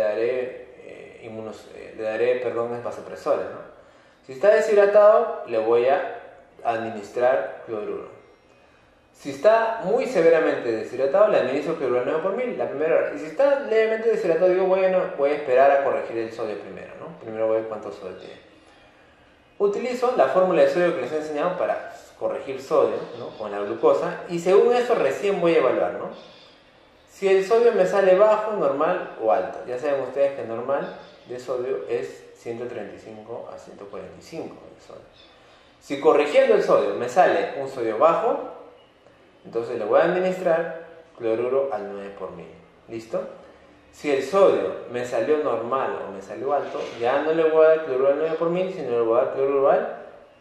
daré vasopresores, ¿no? Si está deshidratado, le voy a administrar cloruro. Si está muy severamente deshidratado, le administro cloruro al 9 por 1000 la primera hora. Y si está levemente deshidratado, digo, bueno, voy a esperar a corregir el sodio primero, ¿no? Primero voy a ver cuánto sodio tiene. Utilizo la fórmula de sodio que les he enseñado para corregir sodio, ¿no? Con la glucosa, y según eso recién voy a evaluar, ¿no? Si el sodio me sale bajo, normal o alto. Ya saben ustedes que el normal de sodio es 135 a 145 de sodio. Si corrigiendo el sodio me sale un sodio bajo, entonces le voy a administrar cloruro al 9 por 1000. ¿Listo? Si el sodio me salió normal o me salió alto, ya no le voy a dar cloruro al 9 por 1000, sino le voy a dar cloruro al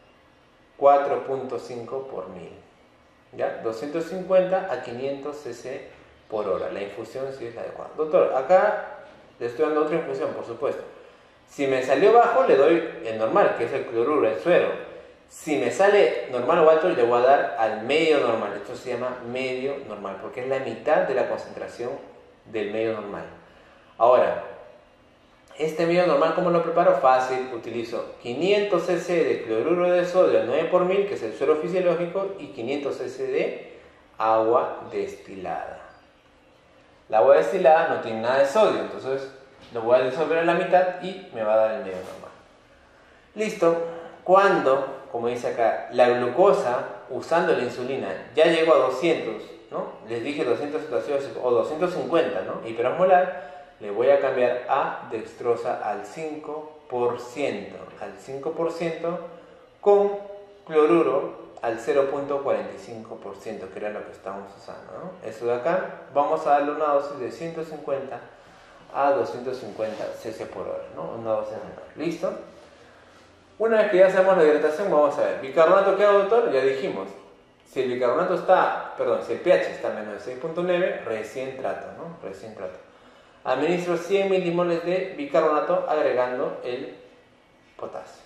4.5 por 1000. ¿Ya? 250 a 500 cc por hora. La infusión sí es la adecuada. Doctor, acá le estoy dando otra infusión, por supuesto. Si me salió bajo, le doy el normal, que es el cloruro, el suero. Si me sale normal o alto, le voy a dar al medio normal. Esto se llama medio normal, porque es la mitad de la concentración del medio normal. Ahora, este medio normal, ¿cómo lo preparo? Fácil, utilizo 500 cc de cloruro de sodio al 9 por 1000, que es el suero fisiológico, y 500 cc de agua destilada. La agua destilada no tiene nada de sodio, entonces lo voy a disolver a la mitad y me va a dar el medio normal. Listo. Cuando, como dice acá, la glucosa usando la insulina ya llegó a 200, ¿no? Les dije 200 cetacéosis o 250, ¿no? Hiperosmolar, le voy a cambiar a dextrosa al 5%, con cloruro al 0.45%, que era lo que estábamos usando, ¿no? Eso de acá, vamos a darle una dosis de 150 a 250 cc por hora, ¿no? Una dosis menor. ¿Listo? Una vez que ya hacemos la hidratación, vamos a ver. ¿Bicarbonato qué hago, doctor? Ya dijimos. Si el bicarbonato está, si el pH está menos de 6.9, recién trato, ¿no? Recién trato. Administro 100 milimoles de bicarbonato agregando el potasio.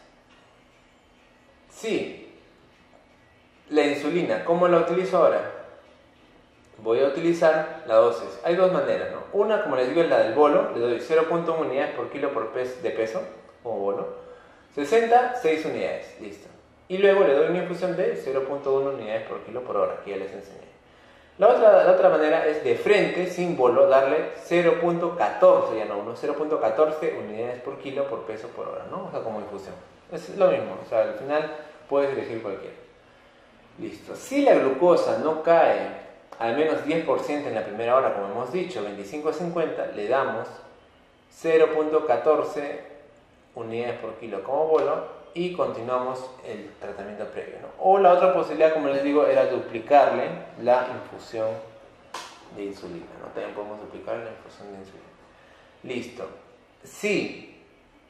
Sí. La insulina, ¿cómo la utilizo ahora? Voy a utilizar la dosis. Hay dos maneras, ¿no? Una, como les digo, es la del bolo. Le doy 0.1 unidades por kilo de peso, como bolo. 60, 6 unidades, listo. Y luego le doy una infusión de 0.1 unidades por kilo por hora, que ya les enseñé. La otra manera es de frente, sin bolo, darle 0.14, ya no, 0.14 unidades por kilo por peso por hora, ¿no? O sea, como infusión. Es lo mismo, o sea, al final puedes elegir cualquiera. Listo. Si la glucosa no cae al menos 10% en la primera hora, como hemos dicho, 25 a 50, le damos 0.14 unidades por kilo como bolo y continuamos el tratamiento previo, ¿no? O la otra posibilidad, como les digo, era duplicarle la infusión de insulina, ¿no? También podemos duplicar la infusión de insulina. Listo. Si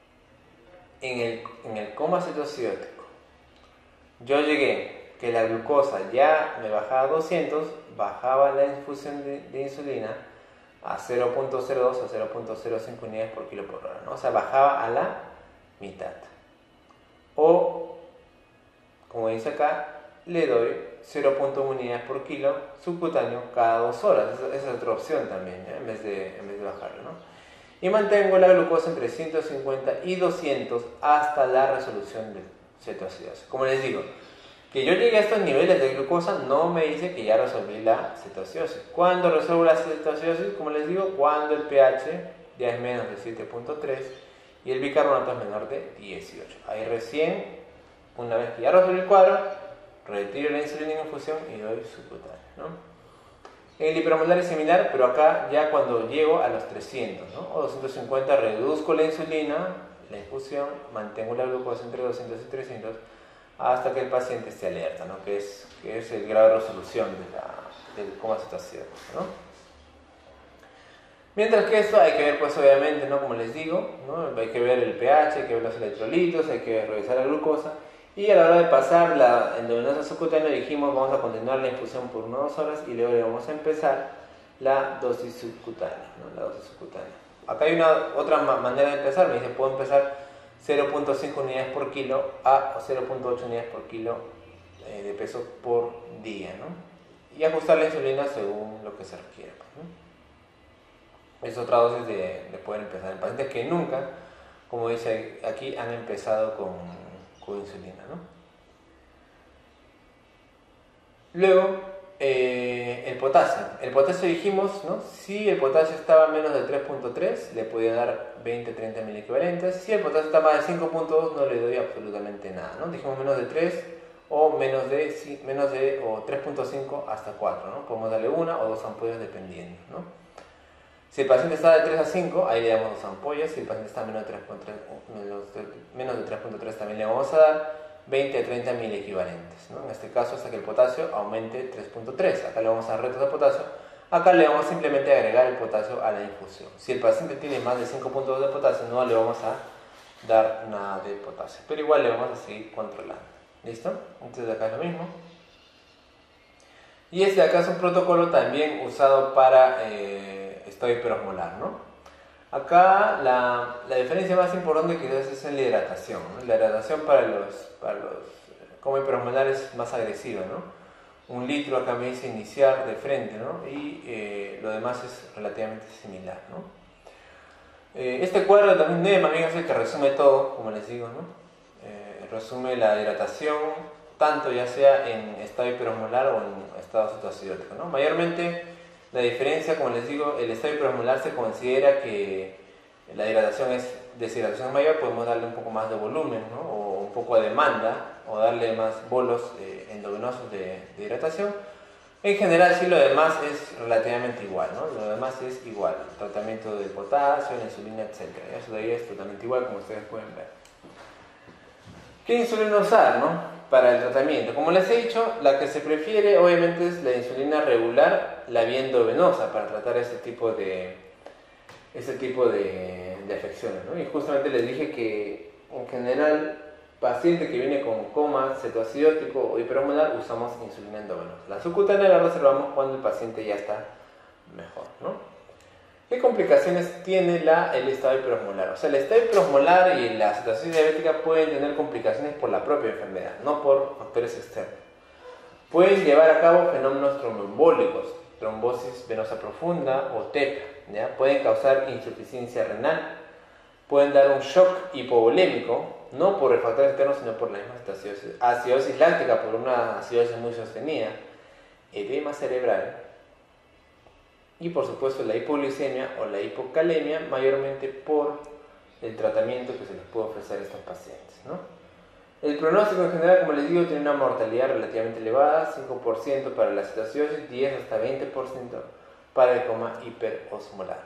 en el coma cetociótico yo llegué que la glucosa ya me bajaba a 200, bajaba la infusión de insulina a 0.02 o 0.05 unidades por kilo por hora, ¿no? O sea, bajaba a la mitad. O, como dice acá, le doy 0.1 unidades por kilo subcutáneo cada 2 horas. Esa es otra opción también, ¿ya? en vez de bajarlo, ¿no? Y mantengo la glucosa entre 150 y 200 hasta la resolución de cetoacidosis. Como les digo, que yo llegue a estos niveles de glucosa no me dice que ya resolví la cetoacidosis. ¿Cuándo resuelvo la cetoacidosis? Como les digo, cuando el pH ya es menos de 7.3 y el bicarbonato es menor de 18. Ahí recién, una vez que ya resolví el cuadro, retiro la insulina en infusión y doy subcutáneo, ¿no? El hiperosmolar es similar, pero acá ya cuando llego a los 300, ¿no? O 250, reduzco la insulina, la infusión, mantengo la glucosa entre 200 y 300 hasta que el paciente esté alerta, ¿no? que es el grado de resolución del coma cetoacidoso, ¿no? Mientras que esto hay que ver, pues obviamente, ¿no? Como les digo, ¿no? Hay que ver el pH, hay que ver los electrolitos, hay que revisar la glucosa. Y a la hora de pasar la endovenosa subcutánea dijimos vamos a continuar la infusión por 1 o 2 horas y luego le vamos a empezar la dosis subcutánea, ¿no? La dosis subcutánea. Acá hay otra manera de empezar, me dice puedo empezar 0.5 unidades por kilo a 0.8 unidades por kilo de peso por día, ¿no? Y ajustar la insulina según lo que se requiera, ¿no? Es otra dosis de poder empezar. En pacientes que nunca, como dice aquí, han empezado con insulina, ¿no? Luego el potasio. El potasio dijimos, ¿no? Si el potasio estaba menos de 3.3, le podía dar 20-30 mil equivalentes. Si el potasio está más de 5.2, no le doy absolutamente nada, ¿no? Dijimos menos de 3 o menos de o 3.5 hasta 4, ¿no? Podemos darle una o dos ampollas dependiendo, ¿no? Si el paciente está de 3 a 5, ahí le damos 2 ampollas. Si el paciente está menos de 3.3, también le vamos a dar 20 a 30 mil equivalentes, ¿no? En este caso, hasta que el potasio aumente 3.3. Acá le vamos a dar retos de potasio. Acá le vamos simplemente a agregar el potasio a la infusión. Si el paciente tiene más de 5.2 de potasio, no le vamos a dar nada de potasio, pero igual le vamos a seguir controlando. ¿Listo? Entonces acá es lo mismo. Y este de acá es un protocolo también usado para estado hiperosmolar, ¿no? Acá la diferencia más importante quizás es en la hidratación, ¿no? La hidratación para los como hiperosmolar es más agresiva, ¿no? 1 litro acá me dice iniciar de frente, ¿no? Y lo demás es relativamente similar, ¿no? Este cuadro también más bien es el que resume todo, como les digo, ¿no? Resume la hidratación, tanto ya sea en estado hiperosmolar o en estado cetoacidótico, ¿no? Mayormente la diferencia, como les digo, el estado hiperosmolar se considera que la hidratación es deshidratación mayor, podemos darle un poco más de volumen, ¿no? O un poco de demanda, o darle más bolos endovenosos de hidratación. En general, sí, lo demás es relativamente igual, ¿no? Lo demás es igual, el tratamiento de potasio, la insulina, etc. Eso de ahí es totalmente igual, como ustedes pueden ver. ¿Qué insulina usar, no? Para el tratamiento? Como les he dicho, la que se prefiere obviamente es la insulina regular, la vía endovenosa, para tratar ese tipo de afecciones, ¿no? Y justamente les dije que en general, paciente que viene con coma cetoacidótico o hiperosmolar, usamos insulina endovenosa. La subcutánea la reservamos cuando el paciente ya está mejor, ¿no? ¿Qué complicaciones tiene el estado hiperosmolar? O sea, el estado hiperosmolar y la cetoacidosis diabética pueden tener complicaciones por la propia enfermedad, no por factores externos. Pueden llevar a cabo fenómenos tromboembólicos, trombosis venosa profunda o TEP, ¿ya? Pueden causar insuficiencia renal, pueden dar un shock hipovolémico, no por el factor externo, sino por la misma acidosis láctica, por una acidosis muy sostenida, edema cerebral, y por supuesto la hipoglucemia o la hipocalemia, mayormente por el tratamiento que se les puede ofrecer a estos pacientes, ¿no? El pronóstico en general, como les digo, tiene una mortalidad relativamente elevada, 5% para la cetoacidosis, 10 hasta 20% para el coma hiperosmolar.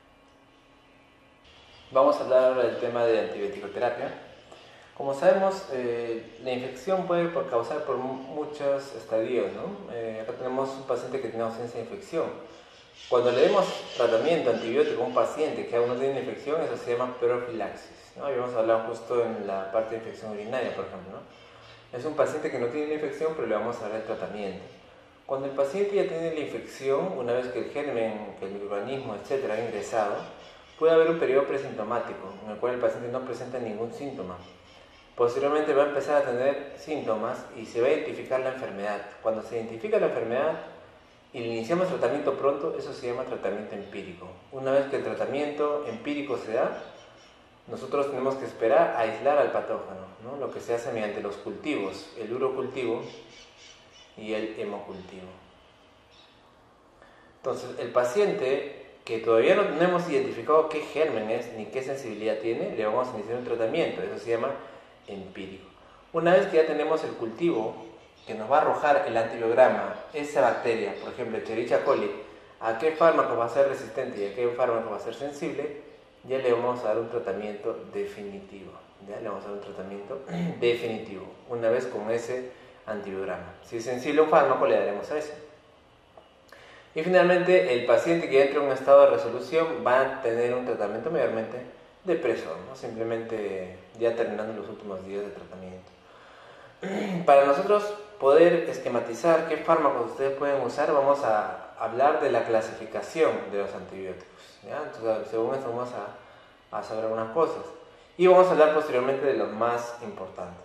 Vamos a hablar ahora del tema de antibiótico-terapia. Como sabemos, la infección puede causar por muchos estadios, ¿no? Acá tenemos un paciente que tiene ausencia de infección. Cuando le demos tratamiento antibiótico a un paciente que aún no tiene infección, eso se llama profilaxis, ¿no? Habíamos hablado justo en la parte de infección urinaria, por ejemplo, ¿no? Es un paciente que no tiene la infección, pero le vamos a dar el tratamiento. Cuando el paciente ya tiene la infección, una vez que el germen, que el microorganismo, etc., ha ingresado, puede haber un periodo presintomático, en el cual el paciente no presenta ningún síntoma. Posteriormente va a empezar a tener síntomas y se va a identificar la enfermedad. Cuando se identifica la enfermedad y le iniciamos tratamiento pronto, eso se llama tratamiento empírico. Una vez que el tratamiento empírico se da, nosotros tenemos que esperar a aislar al patógeno, ¿no? Lo que se hace mediante los cultivos, el urocultivo y el hemocultivo. Entonces, el paciente que todavía no tenemos identificado qué germen es ni qué sensibilidad tiene, le vamos a iniciar un tratamiento, eso se llama empírico. Una vez que ya tenemos el cultivo que nos va a arrojar el antibiograma, esa bacteria, por ejemplo, Escherichia coli, a qué fármaco va a ser resistente y a qué fármaco va a ser sensible, ya le vamos a dar un tratamiento definitivo. Ya le vamos a dar un tratamiento definitivo, una vez con ese antibiograma. Si es sensible a un fármaco, le daremos a ese. Y finalmente, el paciente que entra en un estado de resolución va a tener un tratamiento mayormente depresor, ¿no? Simplemente ya terminando los últimos días de tratamiento. Para nosotros poder esquematizar qué fármacos ustedes pueden usar, vamos a hablar de la clasificación de los antibióticos, ¿ya? Entonces, según esto vamos a saber algunas cosas. Y vamos a hablar posteriormente de los más importantes.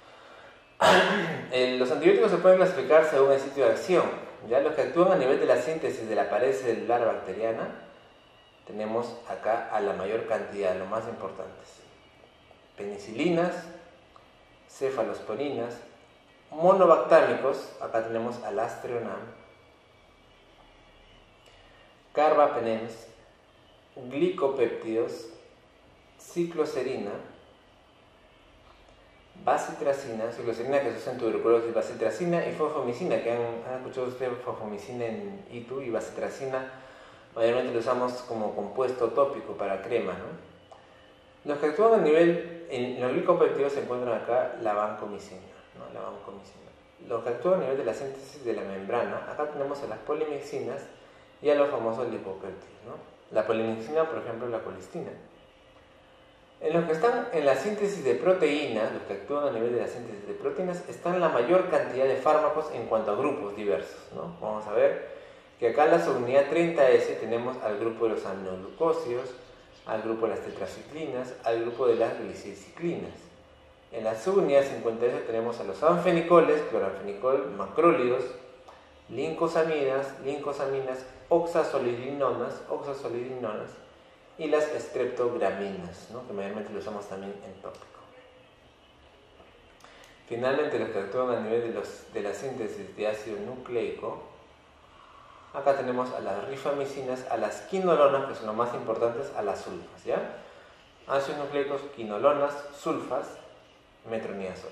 Los antibióticos se pueden clasificar según el sitio de acción, ¿ya? Los que actúan a nivel de la síntesis de la pared celular bacteriana, tenemos acá a la mayor cantidad, los más importantes: penicilinas, cefalosporinas, monobactámicos, acá tenemos al Aztreonam, carbapenems, glicopéptidos, cicloserina, bacitracina, cicloserina que se usa en tuberculosis, bacitracina y fosfomicina, que han escuchado ustedes fosfomicina en ITU, y bacitracina mayormente lo usamos como compuesto tópico para crema, ¿no? Los que actúan a nivel, en los glicopéptidos se encuentran acá la vancomicina, ¿no? La vancomicina. Los que actúan a nivel de la síntesis de la membrana, acá tenemos a las polimixinas y a los famosos lipopéptidos, ¿no? La polimixina, por ejemplo, la colistina. En los que están en la síntesis de proteínas, los que actúan a nivel de la síntesis de proteínas, están la mayor cantidad de fármacos en cuanto a grupos diversos, ¿no? Vamos a ver que acá en la subunidad 30S tenemos al grupo de los aminoglucósidos, al grupo de las tetraciclinas, al grupo de las gliciciclinas. En la subunidad 50S tenemos a los anfenicoles, cloranfenicol, macrólidos, lincosaminas, oxazolidinonas y las streptograminas, ¿no? Que mayormente lo usamos también en tópico. Finalmente, los que actúan a nivel de la síntesis de ácido nucleico, acá tenemos a las rifamicinas, a las quinolonas, que son los más importantes, a las sulfas, ¿ya? Ácidos nucleicos, quinolonas, sulfas, metronidazol.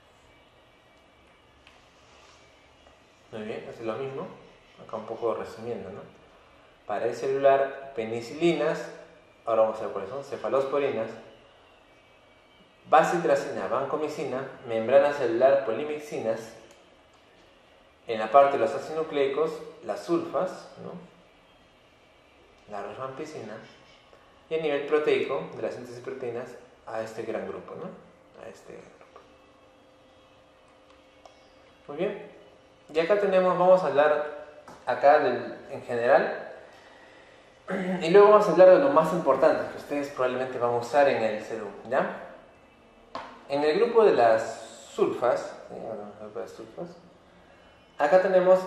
Muy bien, es lo mismo, acá un poco resumiendo, ¿no? Pared celular, penicilinas, ahora vamos a ver cuáles son, cefalosporinas, bacitracina, vancomicina, membrana celular, polimixinas. En la parte de los ácidos nucleicos, las sulfas, ¿no? La rifampicina, y a nivel proteico, de la síntesis de proteínas, a este gran grupo, ¿no? A este grupo. Muy bien. Y acá tenemos, vamos a hablar acá en general, y luego vamos a hablar de lo más importante que ustedes probablemente van a usar en el CEDU, ¿ya? En el grupo de las sulfas, acá tenemos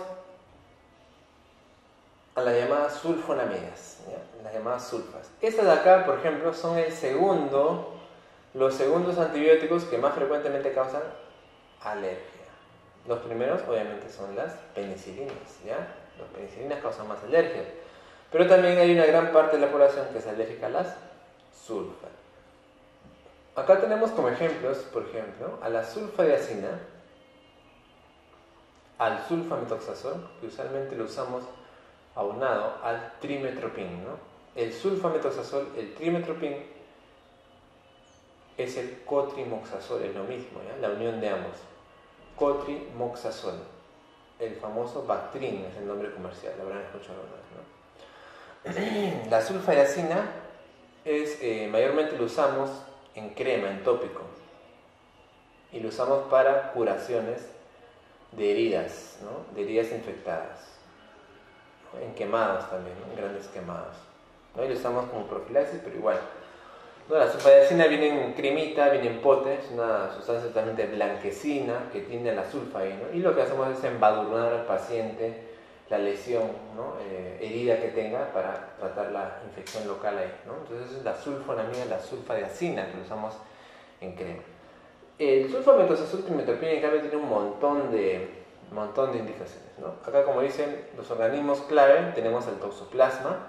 a las llamadas sulfonamidas, ¿ya? Las llamadas sulfas. Estas de acá, por ejemplo, son los segundos antibióticos que más frecuentemente causan alergia. Los primeros, obviamente, son las penicilinas, ¿ya? Las penicilinas causan más alergia. Pero también hay una gran parte de la población que es alérgica a las sulfas. Acá tenemos como ejemplos, por ejemplo, a la sulfadiazina, al sulfametoxazol, que usualmente lo usamos aunado al trimetropin, ¿no? El sulfametoxazol, el trimetropin, es el cotrimoxazol, es lo mismo, ¿ya? La unión de ambos. Cotrimoxazol, el famoso Bactrim es el nombre comercial, lo habrán escuchado alguna vez, ¿no? La sulfadiazina mayormente lo usamos en crema, en tópico, y lo usamos para curaciones de heridas, ¿no? De heridas infectadas, ¿no? En quemados también, ¿no? En grandes quemados, ¿no? Y lo usamos como profilaxis, pero igual, ¿no? La sulfadiazina viene en cremita, viene en pote, es una sustancia totalmente blanquecina que tiene la sulfa ahí, ¿no? Y lo que hacemos es embadurnar al paciente la lesión, ¿no? Herida que tenga para tratar la infección local ahí, ¿no? Entonces es la sulfonamida, la sulfadiazina que lo usamos en crema. El sulfametoxazol trimetoprim en cambio tiene un montón de indicaciones, ¿no? Acá, como dicen los organismos clave, tenemos al toxoplasma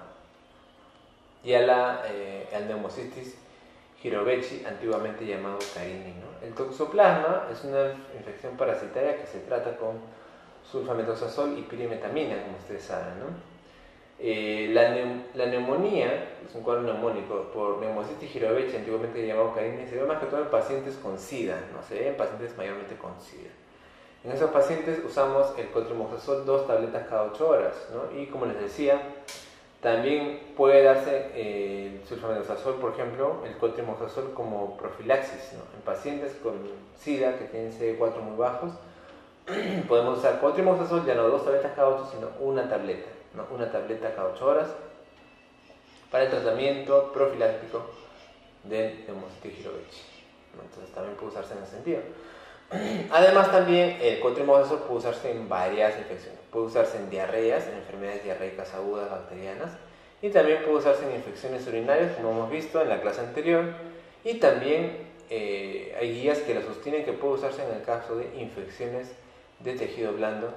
y al Pneumocystis jirovecii, antiguamente llamado carini, ¿no? El toxoplasma es una infección parasitaria que se trata con sulfametoxazol y pirimetamina, como ustedes saben, ¿no? La neumonía, es un cuadro neumónico por Pneumocystis jirovecii, antiguamente llamado carini, se ve más que todo en pacientes con SIDA, ¿no? Se ve en pacientes mayormente con SIDA. En esos pacientes usamos el cotrimoxazol 2 tabletas cada 8 horas, ¿no? Y como les decía, también puede darse el sulfametoxazol, por ejemplo, el cotrimoxazol como profilaxis, ¿no? En pacientes con SIDA que tienen CD4 muy bajos, podemos usar cotrimoxazol, ya no 2 tabletas cada 8, sino una tableta, ¿no? Una tableta cada 8 horas para el tratamiento profiláctico del Pneumocystis jirovecii, ¿no? Entonces también puede usarse en ese sentido. Además, también el cotrimoxazol puede usarse en varias infecciones. Puede usarse en diarreas, en enfermedades diarreicas agudas bacterianas, y también puede usarse en infecciones urinarias, como hemos visto en la clase anterior, y también hay guías que lo sostienen que puede usarse en el caso de infecciones de tejido blando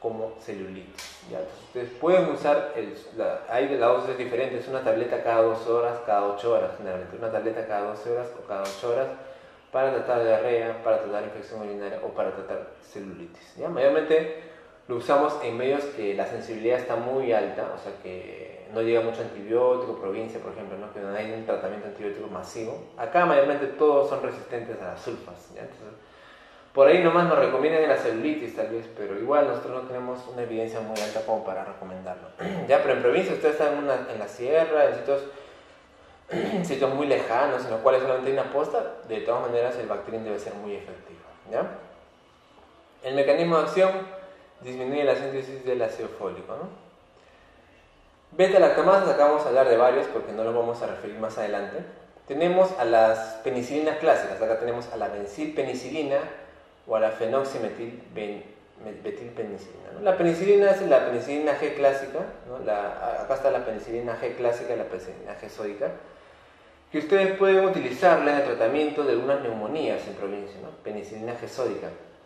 como celulitis. ¿Ya? Entonces, ustedes pueden usar, hay de la dosis diferentes, una tableta cada 2 horas, cada 8 horas generalmente, una tableta cada 12 horas o cada 8 horas para tratar diarrea, para tratar infección urinaria o para tratar celulitis. ¿Ya? Mayormente lo usamos en medios que la sensibilidad está muy alta, o sea que no llega mucho antibiótico, provincia por ejemplo, ¿no? Que no hay un tratamiento antibiótico masivo. Acá mayormente todos son resistentes a las sulfas. ¿Ya? Entonces, por ahí nomás nos recomiendan en la celulitis tal vez, pero igual nosotros no tenemos una evidencia muy alta como para recomendarlo. Ya, pero en provincia ustedes están en la sierra, en sitios muy lejanos, en los cuales solamente hay una posta, de todas maneras el Bactrim debe ser muy efectivo. ¿Ya? El mecanismo de acción disminuye la síntesis del ácido fólico, ¿no? Beta-lactamases, acá vamos a hablar de varios porque no los vamos a referir más adelante. Tenemos a las penicilinas clásicas, acá tenemos a la bencilpenicilina o a la fenoximetilpenicilina, ¿no? La penicilina es la penicilina G clásica, ¿no? Acá está la penicilina G clásica y la penicilina G sódica, que ustedes pueden utilizarla en el tratamiento de algunas neumonías en provincia, ¿no? Penicilina G sódica.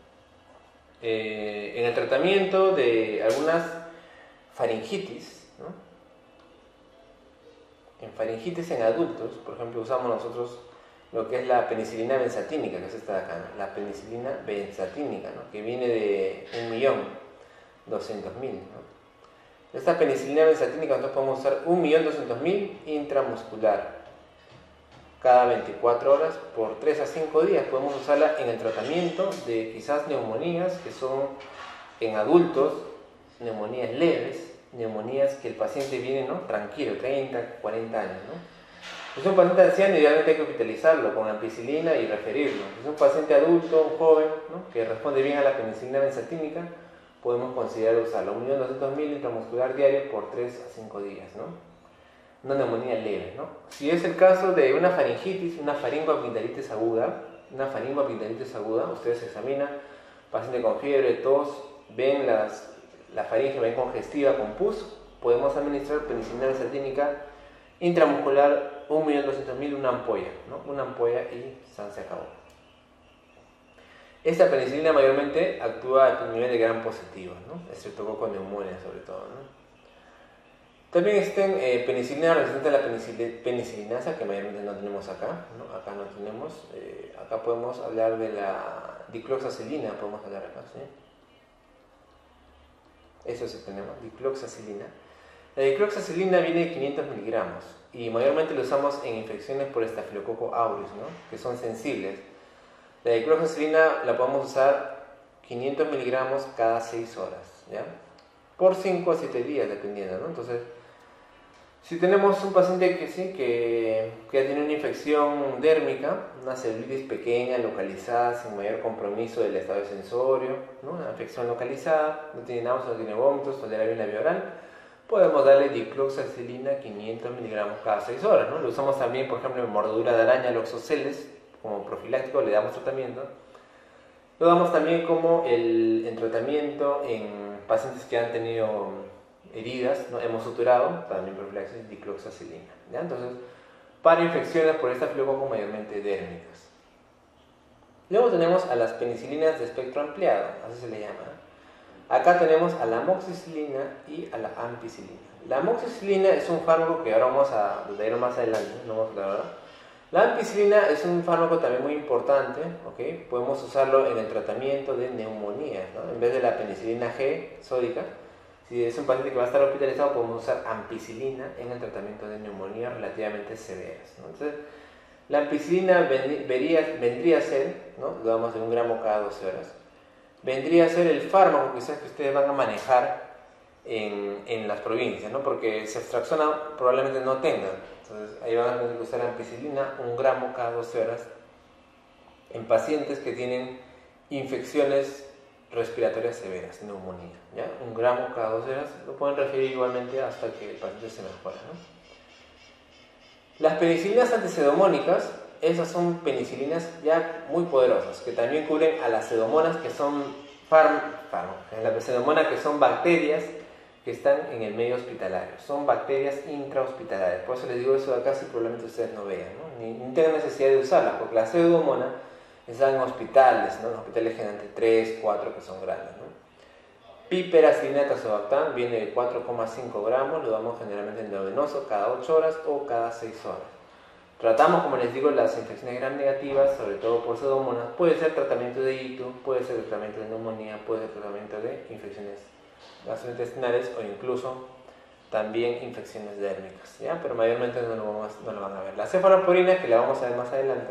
En el tratamiento de algunas faringitis, ¿no? En faringitis en adultos, por ejemplo, usamos nosotros lo que es la penicilina benzatínica, que es esta de acá, ¿no? La penicilina benzatínica, ¿no? Que viene de 1.200.000, ¿no? Esta penicilina benzatínica nosotros podemos usar 1.200.000 intramuscular cada 24 horas por 3 a 5 días. Podemos usarla en el tratamiento de quizás neumonías que son en adultos, neumonías leves, neumonías que el paciente viene, ¿no? Tranquilo, 30, 40 años, ¿no? Si es un paciente anciano, idealmente hay que hospitalizarlo con ampicilina y referirlo. Si es un paciente adulto, un joven, ¿no? Que responde bien a la penicilina benzatínica, podemos considerar usarlo 1.200.000 intramuscular diario por 3 a 5 días, ¿no? Una neumonía leve, ¿no? Si es el caso de una faringitis, una faringoamigdalitis aguda, ustedes examinan, paciente con fiebre, tos, ven la faringe, ven congestiva con pus, podemos administrar penicilina benzatínica intramuscular 1.200.000, una ampolla, ¿no? Una ampolla y se acabó. Esta penicilina mayormente actúa a nivel de gram positivo, ¿no? Estreptococcus pneumoniae sobre todo, ¿no? También existen penicilinas resistentes a la penicilinasa, que mayormente no tenemos acá, ¿no? Acá no tenemos. Acá podemos hablar de la dicloxacilina, podemos hablar acá, ¿sí? Eso sí tenemos, dicloxacilina. La dicloxacilina viene de 500 miligramos y mayormente lo usamos en infecciones por Staphylococcus aureus, ¿no? Que son sensibles. La dicloxacilina la podemos usar 500 miligramos cada 6 horas, ¿ya? Por 5 a 7 días, dependiendo, ¿no? Entonces, si tenemos un paciente que ya tiene una infección dérmica, una celulitis pequeña, localizada, sin mayor compromiso del estado de sensorio, ¿no? Una infección localizada, no tiene náuseas, no tiene vómitos, tolera bien la vía oral, podemos darle dicloxacilina 500 miligramos cada 6 horas, ¿no? Lo usamos también, por ejemplo, en mordedura de araña, loxoceles, como profiláctico, le damos tratamiento. Lo damos también como en tratamiento en pacientes que han tenido heridas, ¿no? Hemos suturado, también profilaxis, dicloxacilina, ¿ya? Entonces, para infecciones por Staphylococcus mayormente dérmicas. Luego tenemos a las penicilinas de espectro ampliado, así se le llama. Acá tenemos a la amoxicilina y a la ampicilina. La amoxicilina es un fármaco que ahora vamos a ver más adelante, no vamos a hablar ahora. La ampicilina es un fármaco también muy importante, ¿okay? Podemos usarlo en el tratamiento de neumonías, ¿no? En vez de la penicilina G sódica, si es un paciente que va a estar hospitalizado, podemos usar ampicilina en el tratamiento de neumonías relativamente severas, ¿no? Entonces, la ampicilina vendría a ser, ¿no? Lo damos de 1 gramo cada 12 horas. Vendría a ser el fármaco quizás que ustedes van a manejar en las provincias, ¿no? Porque Ceftriaxona probablemente no tengan. Entonces, ahí van a tener que usar ampicilina 1 gramo cada 12 horas en pacientes que tienen infecciones respiratorias severas, neumonía, ¿ya? 1 gramo cada 12 horas, lo pueden referir igualmente hasta que el paciente se mejore, ¿no? Las penicilinas antipseudomónicas, esas son penicilinas ya muy poderosas, que también cubren a las pseudomonas, que son la pseudomonas que son bacterias que están en el medio hospitalario, son bacterias intrahospitalarias. Por eso les digo eso de acá, si probablemente ustedes no vean, ¿no? Ni tengan necesidad de usarlas, porque la pseudomona están en hospitales, ¿no? En hospitales generalmente 3, 4 que son grandes, ¿no? Piperacilina tazobactam viene de 4,5 gramos, lo damos generalmente endovenoso cada 8 horas o cada 6 horas. Tratamos, como les digo, las infecciones gram negativas, sobre todo por pseudomonas. Puede ser tratamiento de ictus, puede ser tratamiento de neumonía, puede ser tratamiento de infecciones gastrointestinales o incluso también infecciones dérmicas, ¿ya? Pero mayormente no lo van a ver. La cefalopurina, que la vamos a ver más adelante.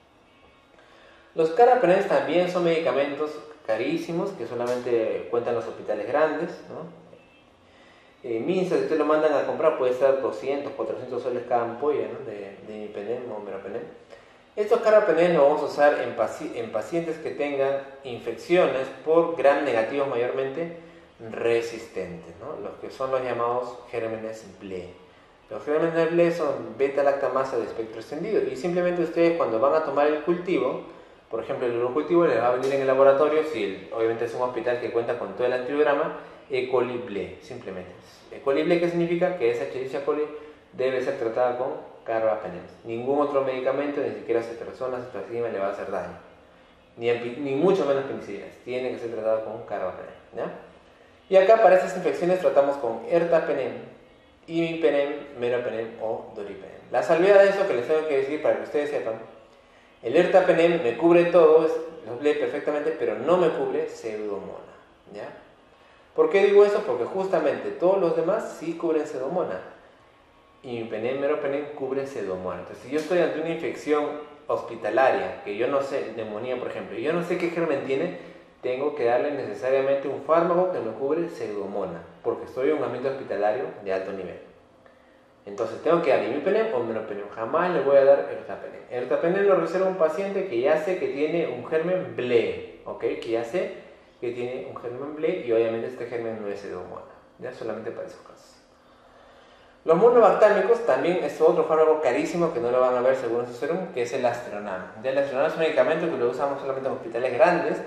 Los carbapenems también son medicamentos carísimos que solamente cuentan los hospitales grandes, ¿no? Minsa, si ustedes lo mandan a comprar, puede estar 200, 400 soles cada ampolla, ¿no? de imipenem o meropenem. Estos carbapenems los vamos a usar en pacientes que tengan infecciones por gram negativos mayormente resistentes, ¿no? Los que son los llamados gérmenes Ble. Los gérmenes Ble son beta-lactamasa de espectro extendido y simplemente ustedes cuando van a tomar el cultivo, por ejemplo el urocultivo les va a venir en el laboratorio, si obviamente es un hospital que cuenta con todo el antibiograma, E. coli Ble, simplemente. E. coli Ble, ¿qué significa? Que esa Escherichia coli debe ser tratada con carbapenems. Ningún otro medicamento, ni siquiera ceftriaxona, ceftriaxona le va a hacer daño. Ni mucho menos penicilinas. Tiene que ser tratado con carbapenems, ¿ya? Y acá para estas infecciones tratamos con ertapenem, imipenem, meropenem o doripenem. La salvedad de eso que les tengo que decir para que ustedes sepan, el ertapenem me cubre todo, los lee perfectamente, pero no me cubre pseudomona, ¿ya? ¿Por qué digo eso? Porque justamente todos los demás sí cubren pseudomona. Imipenem, meropenem cubre pseudomona. Entonces, si yo estoy ante una infección hospitalaria, que yo no sé, neumonía por ejemplo, y yo no sé qué germen tiene, tengo que darle necesariamente un fármaco que me cubre pseudomona, porque estoy en un ambiente hospitalario de alto nivel. Entonces tengo que dar imipenem o meropenem, jamás le voy a dar ertapenem. Ertapenem lo reserva un paciente que ya sé que tiene un germen Ble, ¿ok? Que ya sé que tiene un germen Ble y obviamente este germen no es pseudomona, ya solamente para esos casos. Los monobactámicos también es otro fármaco carísimo que no lo van a ver según su serum, que es el Astronam. El Astronam es un medicamento que lo usamos solamente en hospitales grandes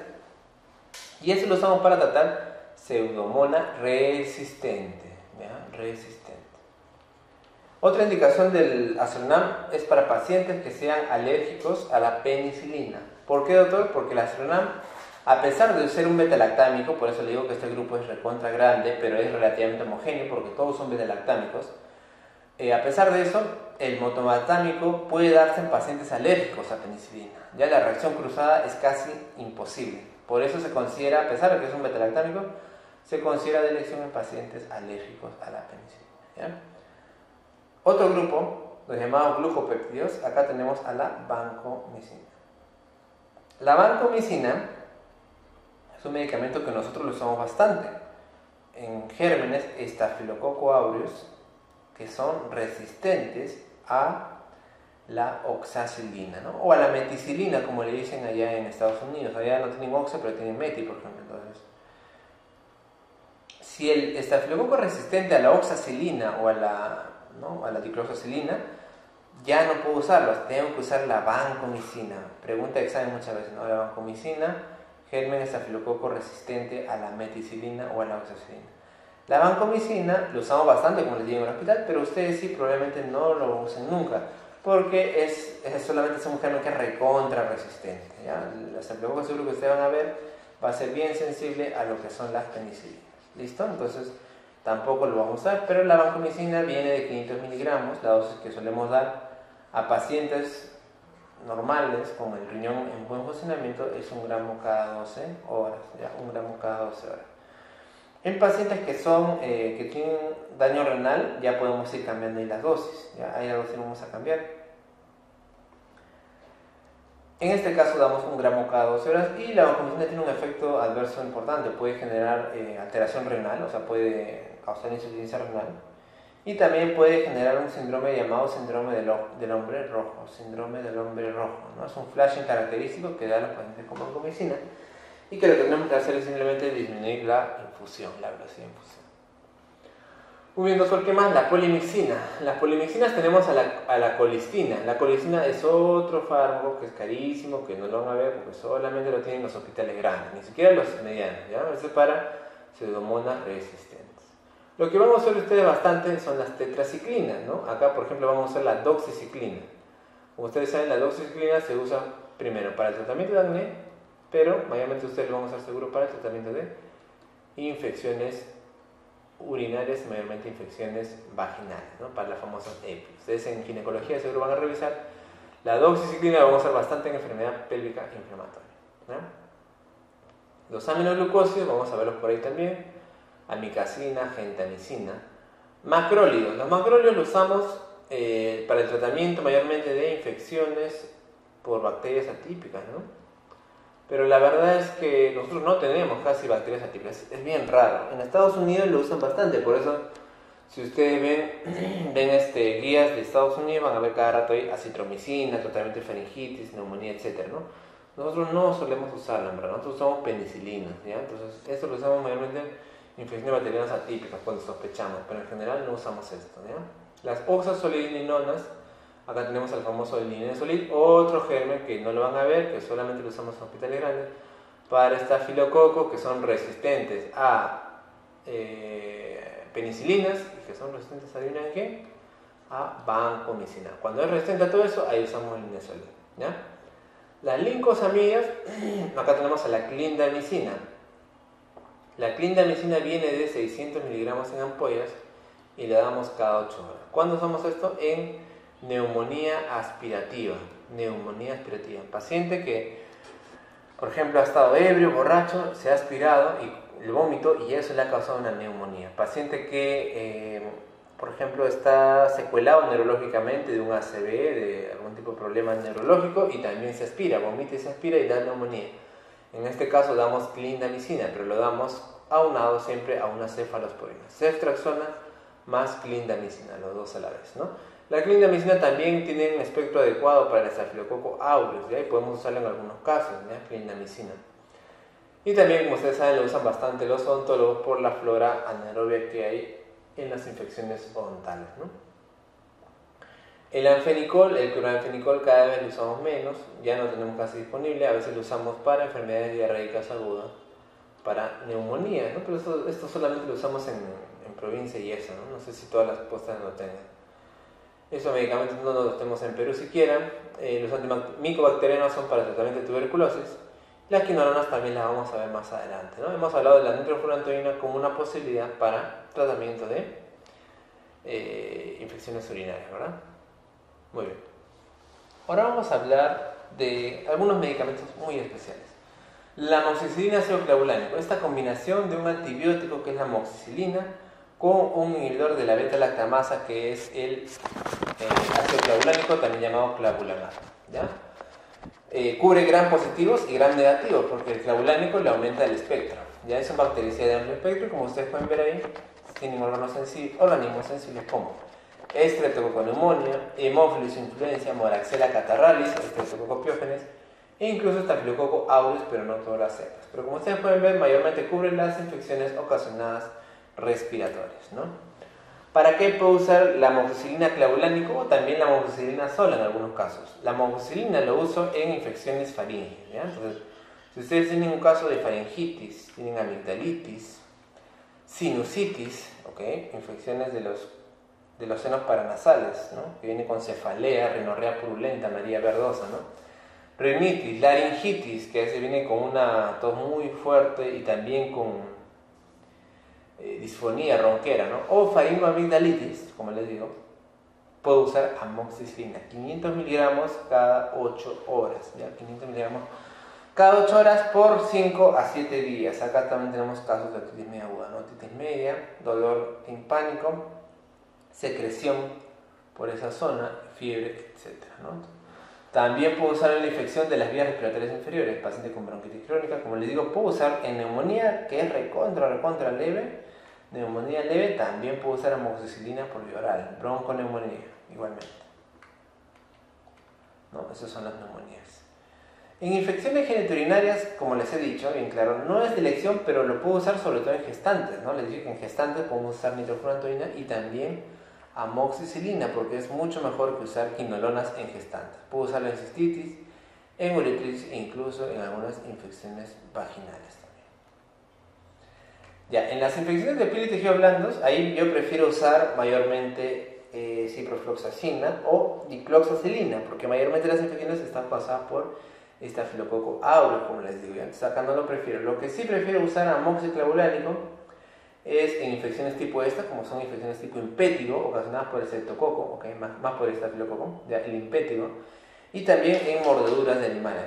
y eso lo usamos para tratar pseudomona resistente, ¿ya? Resistente. Otra indicación del Astronam es para pacientes que sean alérgicos a la penicilina. ¿Por qué, doctor? Porque el Astronam, a pesar de ser un beta-lactámico, por eso le digo que este grupo es recontra grande, pero es relativamente homogéneo porque todos son beta-lactámicos, a pesar de eso, el monobactámico puede darse en pacientes alérgicos a penicilina. Ya la reacción cruzada es casi imposible. Por eso se considera, a pesar de que es un beta-lactámico, se considera de elección en pacientes alérgicos a la penicilina, ¿ya? Otro grupo, los llamados glucopéptidos, acá tenemos a la vancomicina. La vancomicina es un medicamento que nosotros lo usamos bastante en gérmenes Staphylococcus aureus que son resistentes a la oxacilina, ¿no? O a la meticilina, como le dicen allá en Estados Unidos. Allá no tienen oxa, pero tienen meti, por ejemplo. Entonces, si el estafilococo es resistente a la oxacilina o a la diclofosfacilina, ya no puedo usarlos, tengo que usar la vancomicina. Pregunta de examen muchas veces, ¿no? La vancomicina, germen estafilococo resistente a la meticilina o a la oxacilina. La vancomicina lo usamos bastante, como les digo, en el hospital, pero ustedes sí probablemente no lo usen nunca, porque solamente es un germen que es recontra resistente, ¿ya? El estafilococo seguro que ustedes van a ver va a ser bien sensible a lo que son las penicilinas. ¿Listo? Entonces tampoco lo vamos a usar, pero la vancomicina viene de 500 miligramos, la dosis que solemos dar a pacientes normales con el riñón en buen funcionamiento es 1 gramo cada 12 horas, ¿ya? 1 gramo cada 12 horas. En pacientes que tienen daño renal ya podemos ir cambiando ahí las dosis, ¿ya? Ahí la dosis vamos a cambiar. En este caso damos 1 gramo cada 12 horas y la vancomicina tiene un efecto adverso importante, puede generar alteración renal, o sea puede causar insuficiencia renal y también puede generar un síndrome llamado síndrome del hombre rojo, ¿no? Es un flashing característico que da a los pacientes con vancomicina y que lo que tenemos que hacer es simplemente disminuir la infusión, la velocidad de infusión. Muy bien, doctor, ¿qué más? La polimixina. Las polimixinas tenemos a la colistina. La colistina es otro fármaco que es carísimo, que no lo van a ver porque solamente lo tienen los hospitales grandes, ni siquiera los medianos, ¿ya? Eso es para pseudomonas resistentes. Lo que vamos a hacer ustedes bastante son las tetraciclinas, ¿no? Acá, por ejemplo, vamos a usar la doxiciclina. Como ustedes saben, la doxiciclina se usa primero para el tratamiento de acné, pero mayormente ustedes lo van a usar seguro para el tratamiento de infecciones urinarias, mayormente infecciones vaginales, ¿no? Para las famosas EPI. Ustedes en ginecología seguro van a revisar la doxiciclina, la vamos a usar bastante en enfermedad pélvica inflamatoria, ¿no? Los aminoglucósidos, vamos a verlos por ahí también, amikacina, gentamicina. Macrólidos, los macrólidos los usamos para el tratamiento mayormente de infecciones por bacterias atípicas, ¿no? Pero la verdad es que nosotros no tenemos casi bacterias atípicas, es bien raro. En Estados Unidos lo usan bastante, por eso si ustedes ven guías de Estados Unidos van a ver cada rato ahí acitromicina, tratamiento de faringitis, neumonía, etc., ¿no? Nosotros no solemos usarla, en verdad, nosotros usamos penicilina, ¿ya? Entonces esto lo usamos mayormente en infecciones bacterianas atípicas cuando sospechamos, pero en general no usamos esto, ¿ya? Las oxazolidinonas. Acá tenemos al famoso linezolid, otro germen que no lo van a ver, que solamente lo usamos en hospitales grandes, para estafilococo, que son resistentes a penicilinas, y que son resistentes, ¿adivinen qué? A vancomicina. Cuando es resistente a todo eso, ahí usamos el linezolid, ¿ya? Las lincosamidas, acá tenemos a la clindamicina. La clindamicina viene de 600 miligramos en ampollas y la damos cada 8 horas. ¿Cuándo usamos esto? En neumonía aspirativa. Neumonía aspirativa. Paciente que, por ejemplo, ha estado ebrio, borracho, se ha aspirado y el vómito y eso le ha causado una neumonía. Paciente que, por ejemplo, está secuelado neurológicamente de un ACV, de algún tipo de problema neurológico y también se aspira, vomita y se aspira y da neumonía. En este caso damos clindamicina, pero lo damos aunado siempre a una cefalosporina. Ceftriaxona más clindamicina, los dos a la vez, ¿no? La clindamicina también tiene un espectro adecuado para el estafilococo aureus, ¿ya? Y podemos usarlo en algunos casos, ¿ya? Clindamicina. Y también, como ustedes saben, lo usan bastante los odontólogos por la flora anaerobia que hay en las infecciones odontales, ¿no? El anfenicol, el cloranfenicol cada vez lo usamos menos, ya no tenemos casi disponible, a veces lo usamos para enfermedades diarreicas agudas, para neumonía, ¿no? Pero esto solamente lo usamos en provincia y eso, ¿no? No sé si todas las postas lo tengan. Esos medicamentos no los tenemos en Perú siquiera. Los antimicobacterianos son para el tratamiento de tuberculosis. Las quinolonas también las vamos a ver más adelante, ¿no? Hemos hablado de la nitrofurantoína como una posibilidad para tratamiento de infecciones urinarias, ¿verdad? Muy bien. Ahora vamos a hablar de algunos medicamentos muy especiales. La amoxicilina ácido clavulánico. Esta combinación de un antibiótico que es la amoxicilina con un inhibidor de la beta-lactamasa que es el ácido clavulánico, también llamado clavulanato, ¿ya? Cubre gram positivos y gram negativos porque el clavulánico le aumenta el espectro, ¿ya? Es un bactericida de amplio espectro, como ustedes pueden ver ahí, tienen organismos sensibles como Streptococcus pneumoniae, Haemophilus influenza, Moraxella catarrhalis, Streptococcus pyogenes e incluso Staphylococcus aureus, pero no todas las cepas. Pero como ustedes pueden ver, mayormente cubre las infecciones ocasionadas respiratorias, ¿no? ¿Para qué puedo usar la amoxicilina clavulánico o también la amoxicilina sola en algunos casos? La amoxicilina lo uso en infecciones faríngeas, ¿ya? Entonces, si ustedes tienen un caso de faringitis, tienen amigdalitis, sinusitis, ¿okay? Infecciones de los senos paranasales, ¿no? Que viene con cefalea, rinorrea purulenta, amarilla verdosa, ¿no? Rinitis, laringitis, que a veces viene con una tos muy fuerte y también con disfonía ronquera, ¿no? O faringoamigdalitis, como les digo, puedo usar amoxicilina, 500 miligramos cada 8 horas, ¿ya? 500 miligramos cada 8 horas por 5 a 7 días. Acá también tenemos casos de otitis media aguda, ¿no? Otitis media, dolor timpánico, secreción por esa zona, fiebre, etc., ¿no? También puedo usar en la infección de las vías respiratorias inferiores, paciente con bronquitis crónica, como les digo, puedo usar en neumonía, que es recontra leve, neumonía leve, también puedo usar amoxicilina por vía oral, bronconeumonía, igualmente, ¿no? Esas son las neumonías. En infecciones genitourinarias, como les he dicho, bien claro, no es de elección, pero lo puedo usar sobre todo en gestantes, ¿no? Les dije que en gestantes podemos usar nitrofurantoína y también amoxicilina, porque es mucho mejor que usar quinolonas en gestantes. Puedo usarlo en cistitis, en uretritis e incluso en algunas infecciones vaginales también. Ya, en las infecciones de piel y tejidos blandos, ahí yo prefiero usar mayormente ciprofloxacina o dicloxacilina, porque mayormente las infecciones están causadas por Estafilococo aureus, como les digo. Entonces acá no lo prefiero. Lo que sí prefiero usar amoxiclavulánico es en infecciones tipo esta, como son infecciones tipo impétigo, ocasionadas por el streptococo, okay, más por el estafilococo, ya, el impétigo, y también en mordeduras de animales,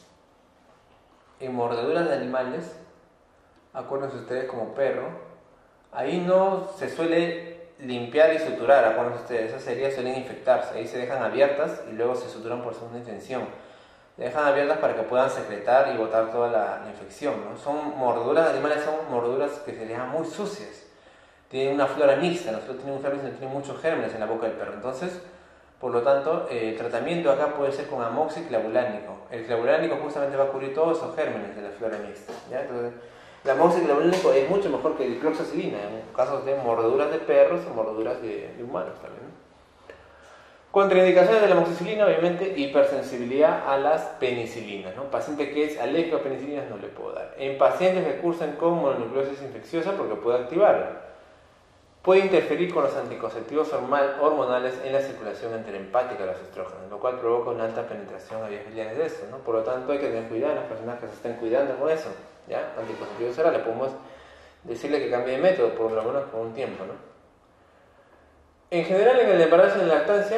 ¿no? En mordeduras de animales, acuérdense ustedes como perro, ahí no se suele limpiar y suturar, acuérdense ustedes, esas heridas suelen infectarse, ahí se dejan abiertas y luego se suturan por segunda intención. Se dejan abiertas para que puedan secretar y botar toda la infección, ¿no? Son mordeduras de animales, son mordeduras que se les llaman muy sucias. Tienen una flora mixta, nosotros tenemos gérmenes y tienen muchos gérmenes en la boca del perro. Entonces, por lo tanto, el tratamiento acá puede ser con amoxiclavulánico. El clavulánico justamente va a cubrir todos esos gérmenes de la flora mixta, ¿ya? Entonces, el amoxiclavulánico es mucho mejor que el cloxacilina en casos de mordeduras de perros o mordeduras de humanos también, ¿no? Contraindicaciones de la amoxicilina, obviamente, hipersensibilidad a las penicilinas, ¿no? Paciente que es alérgico a penicilinas no le puedo dar. En pacientes que cursan con mononucleosis infecciosa, porque puede activarla. Puede interferir con los anticonceptivos hormonales en la circulación enterohepática de los estrógenos, lo cual provoca una alta penetración a vías biliares de eso, ¿no? Por lo tanto, hay que tener cuidado en las personas que se estén cuidando con eso, ¿ya? Anticonceptivos orales, podemos decirle que cambie de método, por lo menos por un tiempo, ¿no? En general, en el embarazo y en la lactancia,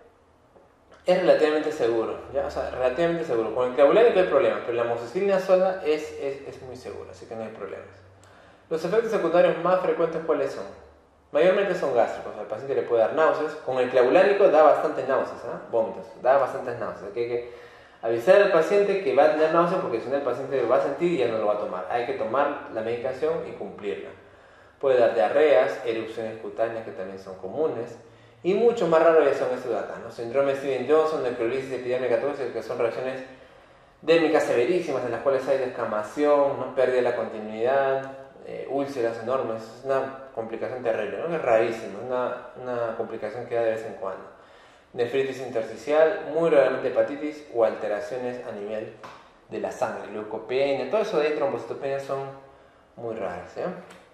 es relativamente seguro, ¿ya? O sea, relativamente seguro. Con el clavulánico hay problemas, pero la amoxicilina sola es muy segura, así que no hay problemas. Los efectos secundarios más frecuentes, ¿cuáles son? Mayormente son gástricos, al paciente le puede dar náuseas. Con el clavulánico da bastantes náuseas, vómitos, da bastantes náuseas. Hay que avisar al paciente que va a tener náuseas porque si no el paciente lo va a sentir y ya no lo va a tomar. Hay que tomar la medicación y cumplirla. Puede dar diarreas, erupciones cutáneas que también son comunes. Y mucho más raro ya son estos de acá, ¿no? Síndrome de Stevens-Johnson, necrolisis epidérmica tóxica, que son reacciones dérmicas severísimas en las cuales hay descamación, ¿no? Pérdida de la continuidad, úlceras enormes. Es una complicación terrible, ¿no? Es rarísima, una complicación que da de vez en cuando. Nefritis intersticial, muy raramente hepatitis o alteraciones a nivel de la sangre, leucopenia, todo eso de trombocitopenia son muy raras, ¿ya?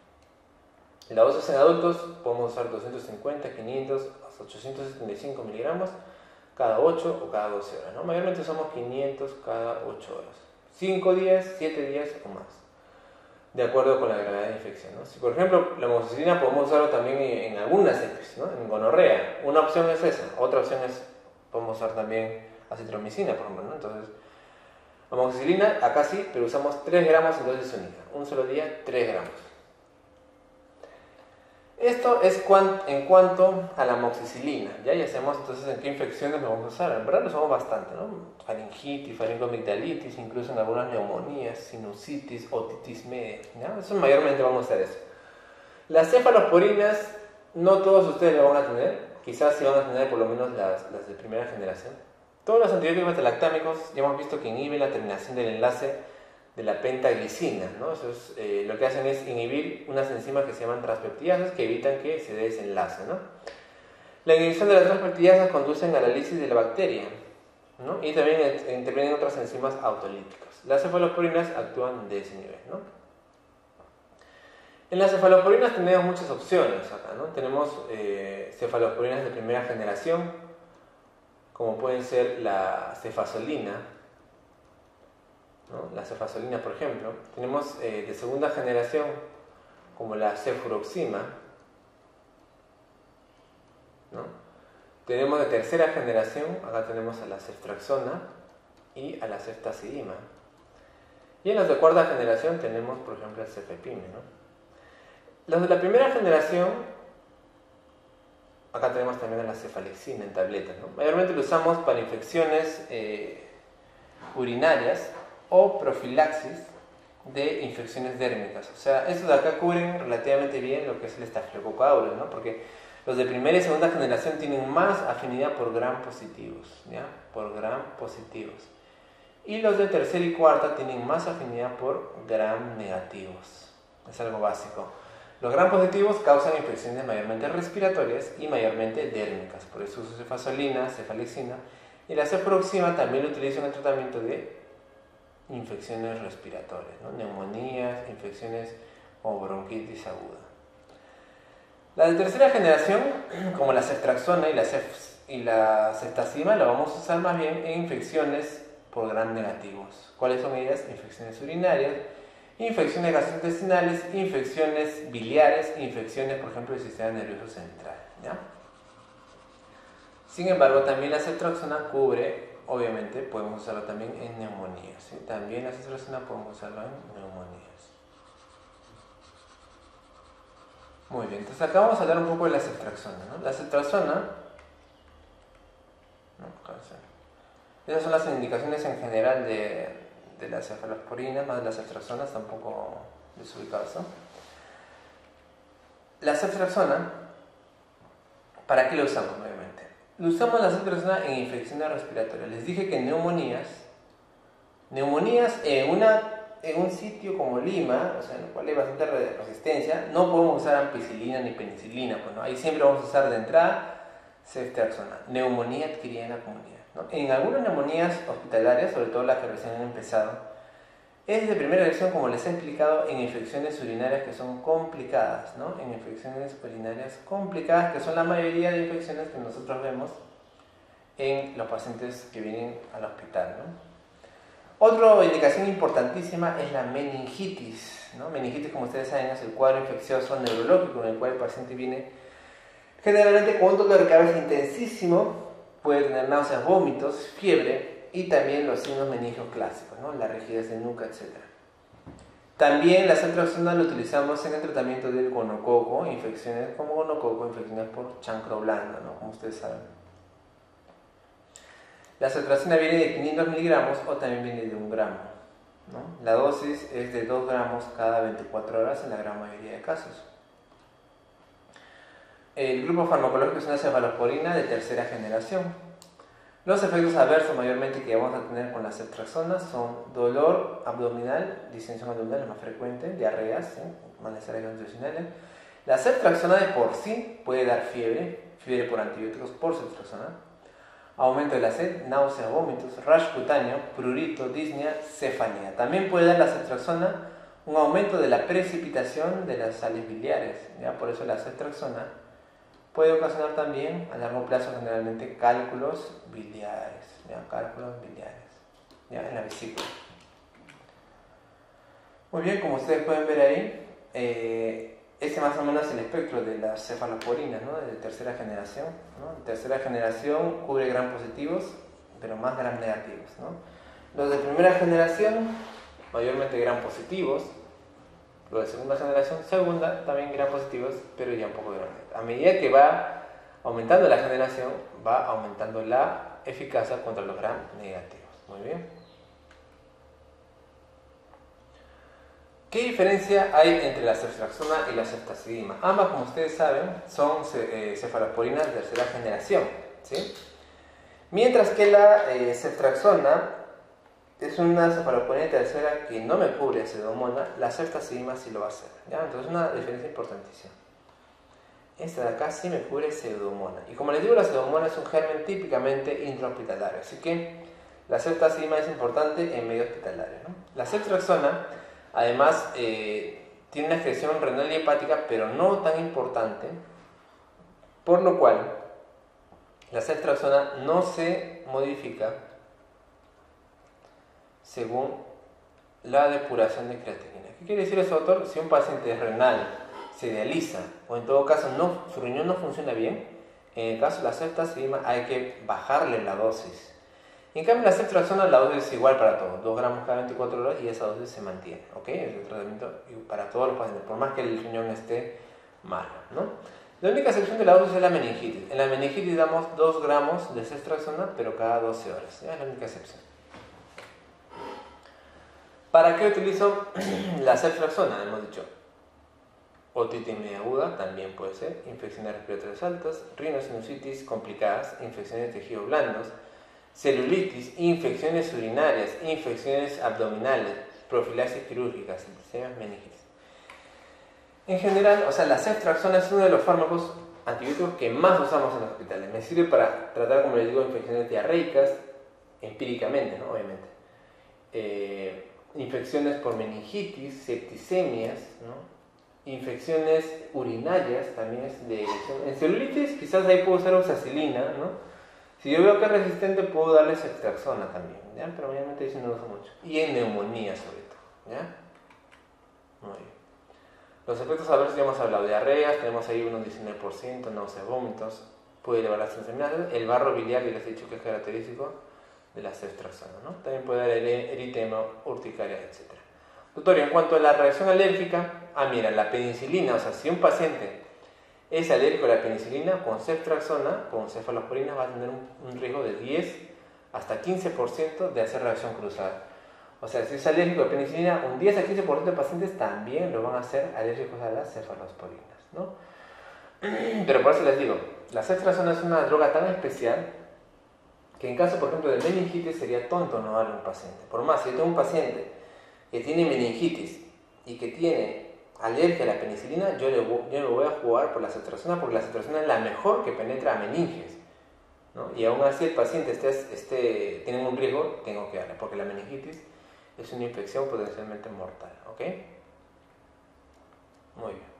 La dosis en adultos podemos usar 250, 500, hasta 875 miligramos cada 8 o cada 12 horas, ¿no? Mayormente usamos 500 cada 8 horas. 5 días, 7 días o más, de acuerdo con la gravedad de infección, ¿no? Si por ejemplo la amoxicilina podemos usarlo también en algunas sepsis, ¿no? En gonorrea, una opción es esa, otra opción es, podemos usar también acitromicina, por ejemplo, ¿no? Entonces, amoxicilina acá sí, pero usamos 3 gramos en dosis única, un solo día 3 gramos. Esto es en cuanto a la amoxicilina, ¿ya? Y hacemos entonces en qué infecciones lo vamos a usar. En verdad lo usamos bastante, ¿no? Faringitis, faringomigdalitis, incluso en algunas neumonías, sinusitis, otitis media, ¿ya? Eso mayormente vamos a hacer eso. Las cefalosporinas, no todos ustedes lo van a tener, quizás sí van a tener por lo menos las de primera generación. Todos los antibióticos metalactámicos ya hemos visto que inhiben la terminación del enlace de la pentaglicina, ¿no? Eso es, lo que hacen es inhibir unas enzimas que se llaman transpeptidasas que evitan que se dé desenlace, ¿no? La inhibición de las transpeptidasas conduce a la lisis de la bacteria, ¿no? Y también intervienen otras enzimas autolíticas. Las cefalosporinas actúan de ese nivel, ¿no? En las cefalosporinas tenemos muchas opciones acá, ¿no? Tenemos cefalosporinas de primera generación, como pueden ser la cefazolina, ¿no? La cefazolina, por ejemplo. Tenemos de segunda generación, como la cefuroxima, ¿no? Tenemos de tercera generación, acá tenemos a la ceftriaxona y a la ceftazidima. Y en los de cuarta generación tenemos, por ejemplo, el cefepime, ¿no? Los de la primera generación, acá tenemos también a la cefalexina en tabletas, ¿no? Mayormente lo usamos para infecciones urinarias o profilaxis de infecciones dérmicas. O sea, estos de acá cubren relativamente bien lo que es el estafilococo aureus, ¿no? Porque los de primera y segunda generación tienen más afinidad por gram positivos, ¿ya? Por gram positivos. Y los de tercera y cuarta tienen más afinidad por gram negativos. Es algo básico. Los gram positivos causan infecciones mayormente respiratorias y mayormente dérmicas. Por eso uso cefazolina, cefalexina. Y la cefuroxima también lo utilizo en el tratamiento de infecciones respiratorias, ¿no? Neumonías, infecciones como bronquitis aguda. La de tercera generación, como la ceftriaxona y la ceftazidima, la vamos a usar más bien en infecciones por gram negativos. ¿Cuáles son ellas? Infecciones urinarias, infecciones gastrointestinales, infecciones biliares, infecciones, por ejemplo, del sistema nervioso central, ¿ya? Sin embargo, también la ceftriaxona cubre, obviamente, podemos usarlo también en neumonías, ¿sí? También la ceftriaxona podemos usarlo en neumonías. Muy bien, entonces acá vamos a hablar un poco de la ceftriaxona, ¿no? La ceftriaxona, esas son las indicaciones en general de las cefalosporinas, más de las ceftriaxona, está un poco desubicado, ¿no? La ceftriaxona, ¿para qué la usamos obviamente? Usamos la ceftriaxona en infecciones respiratorias. Les dije que neumonías en un sitio como Lima, o sea, en el cual hay bastante resistencia, no podemos usar ampicilina ni penicilina, pues, ¿no? Ahí siempre vamos a usar de entrada ceftriaxona, neumonía adquirida en la comunidad, ¿no? En algunas neumonías hospitalarias, sobre todo las que recién han empezado, es de primera elección, como les he explicado, en infecciones urinarias que son complicadas, ¿no? En infecciones urinarias complicadas, que son la mayoría de infecciones que nosotros vemos en los pacientes que vienen al hospital, ¿no? Otra indicación importantísima es la meningitis, ¿no? Meningitis, como ustedes saben, es el cuadro infeccioso neurológico en el cual el paciente viene generalmente con un dolor de cabeza intensísimo, puede tener náuseas, vómitos, fiebre y también los signos meningios clásicos, ¿no? La rigidez de nuca, etc. También la ceftriaxona la utilizamos en el tratamiento del gonococo, infecciones como gonococo, infecciones por chancro blando, ¿no? Como ustedes saben. La ceftriaxona viene de 500 miligramos o también viene de 1 gramo, ¿no? La dosis es de 2 gramos cada 24 horas en la gran mayoría de casos. El grupo farmacológico es una cefalosporina de tercera generación. Los efectos adversos mayormente que vamos a tener con la ceftriaxona son dolor abdominal, distensión abdominal es más frecuente, diarreas, ¿sí? Malestares gastrointestinales. La ceftriaxona de por sí puede dar fiebre por antibióticos por ceftriaxona, aumento de la sed, náuseas, vómitos, rash cutáneo, prurito, disnea, cefalea. También puede dar la ceftriaxona un aumento de la precipitación de las sales biliares, ¿ya? Por eso la ceftriaxona puede ocasionar también a largo plazo generalmente cálculos biliares, ¿ya? Cálculos biliares, ¿ya? En la vesícula. Muy bien, como ustedes pueden ver ahí, ese más o menos es el espectro de las cefalosporinas, ¿no? De tercera generación, ¿no? Tercera generación cubre gram positivos, pero más gram negativos, ¿no? Los de primera generación, mayormente gram positivos. Los de segunda generación, también gram positivos, pero ya un poco gram negativos. A medida que va aumentando la generación, va aumentando la eficacia contra los gram negativos. Muy bien. ¿Qué diferencia hay entre la ceftriaxona y la ceftazidima? Ambas, como ustedes saben, son cefalosporinas de tercera generación, ¿sí? Mientras que la ceftriaxona es una cefalosporina de tercera que no me cubre pseudomonas, la ceftazidima sí lo va a hacer, ¿ya? Entonces, una diferencia importantísima. Esta de acá sí me cubre pseudomonas. Y como les digo, la pseudomonas es un germen típicamente intrahospitalario, así que la ceftazidima es importante en medio hospitalario, ¿no? La ceftriaxona, además, tiene una excreción renal y hepática, pero no tan importante, por lo cual la ceftriaxona no se modifica según la depuración de creatinina. ¿Qué quiere decir eso, doctor? Si un paciente renal se dializa o en todo caso su riñón no funciona bien, en el caso de la ceftriaxona hay que bajarle la dosis. En cambio, la ceftriaxona, la dosis es igual para todos, 2 gramos cada 24 horas y esa dosis se mantiene, ¿ok? Es el tratamiento para todos los pacientes, por más que el riñón esté malo, ¿no? La única excepción de la dosis es la meningitis. En la meningitis damos 2 gramos de ceftriaxona, pero cada 12 horas, ¿ya? Es la única excepción. ¿Para qué utilizo la ceftriaxona? Hemos dicho, otitis media aguda, también puede ser, infecciones respiratorias altas, rinosinusitis complicadas, infecciones de tejidos blandos, celulitis, infecciones urinarias, infecciones abdominales, profilaxis quirúrgicas, meningitis. En general, o sea, la ceftriaxona es uno de los fármacos antibióticos que más usamos en los hospitales. Me sirve para tratar, como les digo, infecciones diarreicas, empíricamente, ¿no? Obviamente. Infecciones por meningitis, septicemias, ¿no? Infecciones urinarias, también es de elección. En celulitis, quizás ahí puedo usar oxacilina, ¿no? Si yo veo que es resistente, puedo darle ceftriaxona también, ¿ya? Pero obviamente eso no lo uso mucho. Y en neumonía sobre todo, ¿ya? Muy bien. Los efectos adversos ya hemos hablado, diarreas, tenemos ahí unos 19%, náuseas, vómitos, puede elevar las enfermedades, el barro biliar que les he dicho que es característico de la ceftriaxona, ¿no? También puede dar eritema, urticaria, etc. Doctor, en cuanto a la reacción alérgica, mira, la penicilina, o sea, si un paciente es alérgico a la penicilina, con ceftriaxona, con cefalosporina, va a tener un riesgo de 10 hasta 15% de hacer reacción cruzada. O sea, si es alérgico a penicilina, un 10 a 15% de pacientes también lo van a hacer alérgicos a las cefalosporinas, ¿no? Pero por eso les digo, la ceftriaxona es una droga tan especial que en caso, por ejemplo, de meningitis sería tonto no darle a un paciente. Por más, si yo tengo un paciente que tiene meningitis y que tiene alergia a la penicilina, yo le voy a jugar por la ceftriaxona porque la ceftriaxona es la mejor que penetra a meninges, ¿no? Y aún así el paciente tiene un riesgo, tengo que darle, porque la meningitis es una infección potencialmente mortal, ¿ok? Muy bien.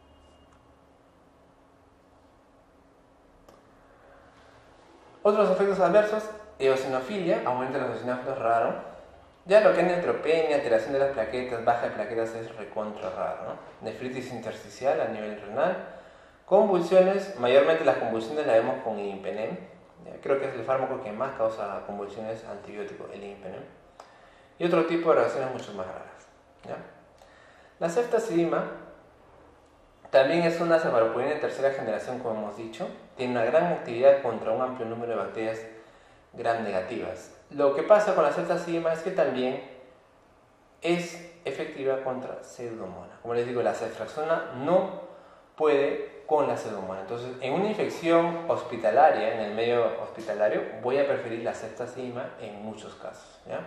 Otros efectos adversos, eosinofilia, aumento de los eosinófilos raro. Ya lo que es neutropenia, alteración de las plaquetas, baja de plaquetas es recontra raro, ¿no? Nefritis intersticial a nivel renal. Convulsiones, mayormente las convulsiones las vemos con imipenem. Creo que es el fármaco que más causa convulsiones antibiótico, el imipenem. Y otro tipo de reacciones mucho más raras, ¿ya? La ceftazidima también es una cefalosporina de tercera generación, como hemos dicho. Tiene una gran actividad contra un amplio número de bacterias gram negativas. Lo que pasa con la ceftazidima es que también es efectiva contra pseudomonas. Como les digo, la ceftriaxona no puede con la pseudomonas. Entonces, en una infección hospitalaria, en el medio hospitalario, voy a preferir la ceftazidima en muchos casos, ¿ya?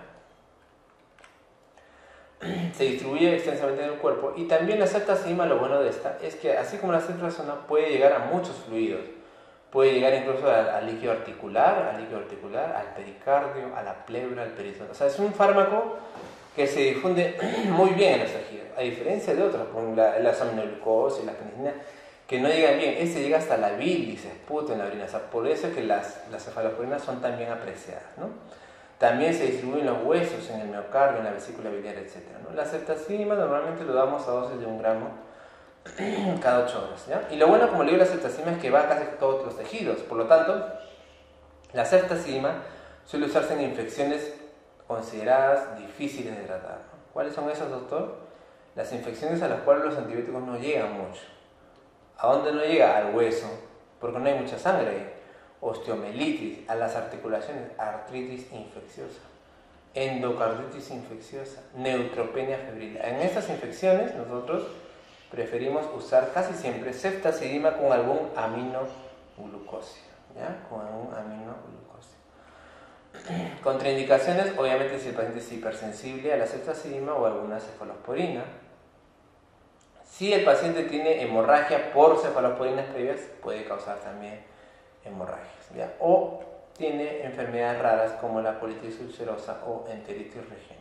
Se distribuye extensamente en el cuerpo y también la ceftazidima, lo bueno de esta es que así como la ceftriaxona puede llegar a muchos fluidos, puede llegar incluso al líquido articular, al pericardio, a la pleura, al peritón. O sea, es un fármaco que se difunde muy bien en los tejidos, a diferencia de otros, como la aminoglucosa y la penicilina, que no llegan bien. Este llega hasta la bilis, se esputa en la orina. O sea, por eso es que las cefalosporinas son tan bien apreciadas, ¿no? También se distribuyen los huesos en el miocardio, en la vesícula biliar, etc., ¿no? La ceftazidima normalmente lo damos a dosis de 1 gramo cada 8 horas, ¿ya? Y lo bueno, como le digo, la ceftazidima es que va a casi todos los tejidos. Por lo tanto, la ceftazidima suele usarse en infecciones consideradas difíciles de tratar, ¿no? ¿Cuáles son esas, doctor? Las infecciones a las cuales los antibióticos no llegan mucho. ¿A dónde no llega? Al hueso, porque no hay mucha sangre ahí. Osteomelitis, a las articulaciones, artritis infecciosa, endocarditis infecciosa, neutropenia febril. En estas infecciones nosotros preferimos usar casi siempre ceftazidima con algún aminoglucósido, ¿ya? Con algún aminoglucósido. Contraindicaciones, obviamente, si el paciente es hipersensible a la ceftazidima o alguna cefalosporina. Si el paciente tiene hemorragia por cefalosporinas previas, puede causar también hemorragias, ¿ya? O tiene enfermedades raras como la colitis ulcerosa o enteritis regional.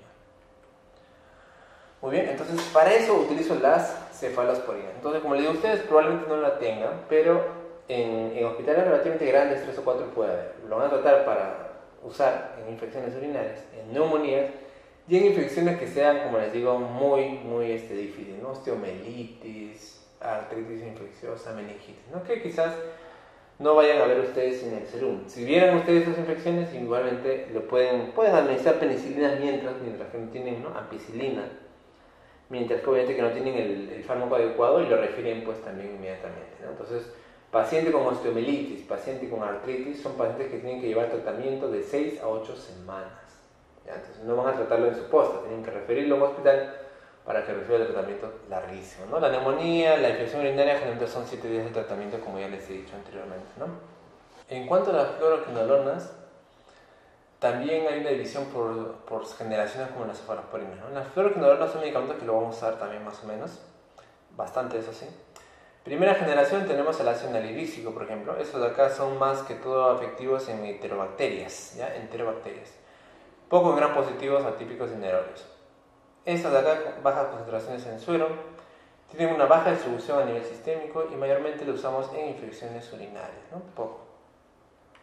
Muy bien, entonces para eso utilizo las cefalosporinas. Entonces, como les digo a ustedes, probablemente no la tengan, pero en hospitales relativamente grandes, 3 o 4 puede haber. Lo van a tratar para usar en infecciones urinarias, en neumonías y en infecciones que sean, como les digo, muy difíciles, ¿no? Osteomelitis, artritis infecciosa, meningitis, ¿no? Que quizás no vayan a ver ustedes en el serum. Si vieran ustedes esas infecciones, igualmente pueden administrar penicilinas mientras que no tienen, ¿no?, ampicilina, mientras que obviamente que no tienen el fármaco adecuado y lo refieren pues también inmediatamente, ¿no? Entonces, paciente con osteomelitis, paciente con artritis, son pacientes que tienen que llevar tratamiento de 6 a 8 semanas, ¿ya? Entonces no van a tratarlo en su posta, tienen que referirlo a un hospital para que reciba el tratamiento larguísimo, ¿no? La neumonía, la infección urinaria generalmente son 7 días de tratamiento, como ya les he dicho anteriormente, ¿no? En cuanto a las fluoroquinolonas, también hay una división por generaciones como las cefalosporinas, ¿no? Las fluoroquinolonas son medicamentos que lo vamos a usar también más o menos, bastante eso sí. Primera generación tenemos el ácido nalidícico, por ejemplo. Esos de acá son más que todo efectivos en enterobacterias, ¿ya? Enterobacterias. Pocos gram positivos atípicos y neurales. Estas de acá, bajas concentraciones en suero, tienen una baja distribución a nivel sistémico y mayormente lo usamos en infecciones urinarias, ¿no? Poco.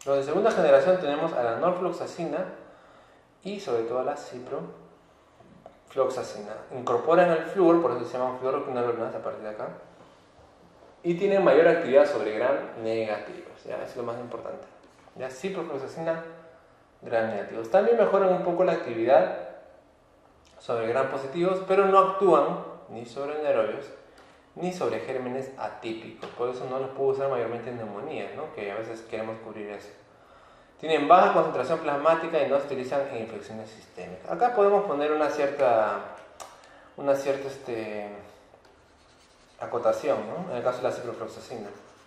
Los de segunda generación tenemos a la norfloxacina y sobre todo a la ciprofloxacina. Incorporan el flúor, por eso se llaman fluoroquinolonas a partir de acá, y tienen mayor actividad sobre gram negativos, ¿ya? Es lo más importante. ¿Ya? Ciprofloxacina, gram negativos. También mejoran un poco la actividad sobre gram positivos, pero no actúan ni sobre anaerobios ni sobre gérmenes atípicos. Por eso no los puedo usar mayormente en neumonía, ¿no? Que a veces queremos cubrir eso. Tienen baja concentración plasmática y no se utilizan en infecciones sistémicas. Acá podemos poner una cierta acotación, ¿no? En el caso de la ciprofloxacina.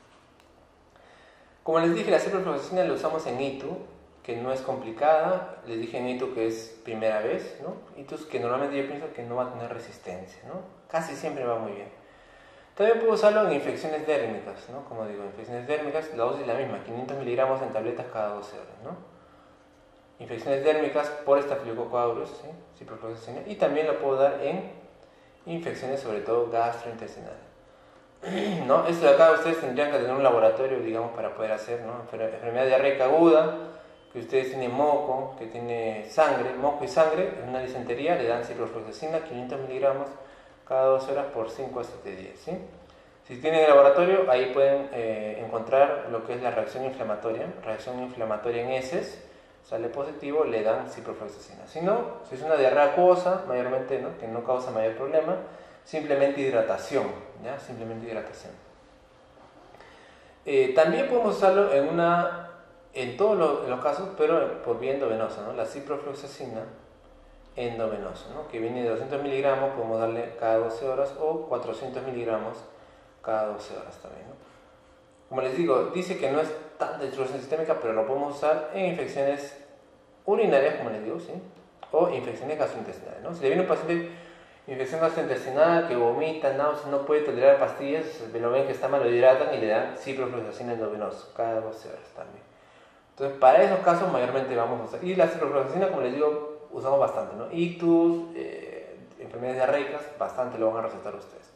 Como les dije, la ciprofloxacina la usamos en ITU, que no es complicada. Les dije en ITU que es primera vez, ¿no? ITUs que normalmente yo pienso que no va a tener resistencia, ¿no? Casi siempre va muy bien. También puedo usarlo en infecciones dérmicas, ¿no? Como digo, infecciones dérmicas, la dosis es la misma, 500 miligramos en tabletas cada 12 horas, ¿no? Infecciones dérmicas por Staphylococcus aureus, ¿sí? Ciprofloxacina, y también lo puedo dar en infecciones sobre todo gastrointestinales, ¿no? Esto de acá ustedes tendrían que tener un laboratorio, digamos, para poder hacer, ¿no? Enfermedad diarreica aguda, que ustedes tienen moco, que tiene sangre, moco y sangre, en una disentería le dan ciprofloxacina, 500 miligramos cada 2 horas por 5 a 7 días, ¿sí? Si tienen el laboratorio, ahí pueden encontrar lo que es la reacción inflamatoria en heces, sale positivo, le dan ciprofloxacina. Si no, si es una diarrea acuosa, mayormente, ¿no? Que no causa mayor problema, simplemente hidratación, ¿ya? Simplemente hidratación. También podemos usarlo en todos los casos, pero por vía endovenosa, ¿no? La ciprofloxacina endovenoso, ¿no? Que viene de 200 miligramos, podemos darle cada 12 horas o 400 miligramos cada 12 horas también, ¿no? Como les digo, dice que no es tan de distribución sistémica, pero lo podemos usar en infecciones urinarias, como les digo, ¿sí? O infecciones gastrointestinales, ¿no? Si le viene un paciente infección gastrointestinal que vomita, náuseas, no puede tolerar pastillas, lo ven que está mal, lo hidratan y le dan ciprofloxacina endovenoso cada 12 horas también. Entonces, para esos casos mayormente vamos a usar. Y la ciprofloxacina, como les digo, usamos bastante, ¿no? Ictus, enfermedades diarreicas, bastante lo van a recetar ustedes.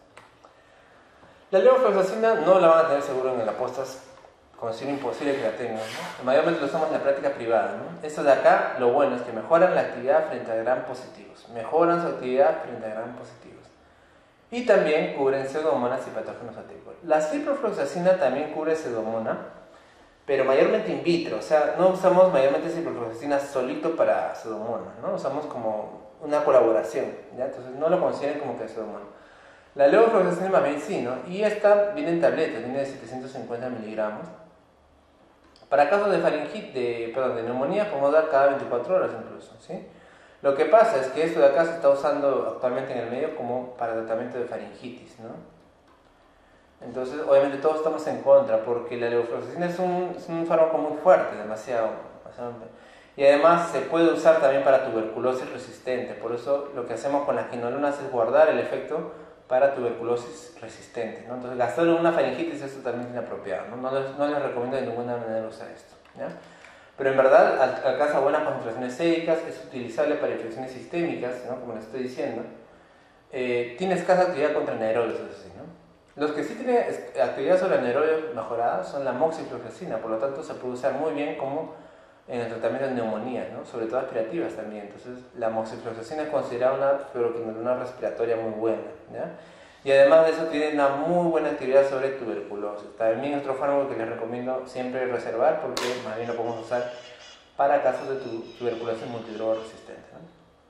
La levofloxacina no la van a tener seguro en el apostas, considero imposible que la tengan, ¿no? Mayormente lo usamos en la práctica privada, ¿no? Esto de acá, lo bueno es que mejoran la actividad frente a gram positivos, mejoran su actividad frente a gram positivos. Y también cubren pseudomonas y patógenos atípicos. La ciprofloxacina también cubre pseudomonas, pero mayormente in vitro, o sea, no usamos mayormente ciprofloxacina solito para pseudomonas, ¿no? Usamos como una colaboración, ¿ya? Entonces no lo consideren como que es pseudomonas. La levofloxacina más bien sí, ¿no? Y esta viene en tabletas, viene de 750 miligramos. Para casos de de neumonía podemos dar cada 24 horas incluso, ¿sí? Lo que pasa es que esto de acá se está usando actualmente en el medio como para tratamiento de faringitis, ¿no? Entonces, obviamente todos estamos en contra, porque la levofloxacina es un fármaco muy fuerte, demasiado. Y además se puede usar también para tuberculosis resistente, por eso lo que hacemos con las quinolonas es guardar el efecto para tuberculosis resistente, ¿no? Entonces, gastarlo en una faringitis esto también es inapropiado, ¿no? No les recomiendo de ninguna manera usar esto, ¿ya? Pero en verdad alcanza buenas concentraciones séricas, es utilizable para infecciones sistémicas, ¿no? Como les estoy diciendo. Tiene escasa actividad contra anaerobios, eso sí, ¿no? Los que sí tienen actividad sobre anaerobios mejorada son la moxifloxacina, por lo tanto se puede usar muy bien como en el tratamiento de neumonía, ¿no? Sobre todo aspirativas también. Entonces la moxifloxacina es considerada una fluoroquinolona respiratoria muy buena, ¿ya? Y además de eso tiene una muy buena actividad sobre tuberculosis. También otro fármaco que les recomiendo siempre reservar porque más bien lo podemos usar para casos de tuberculosis multidroga resistente, ¿no?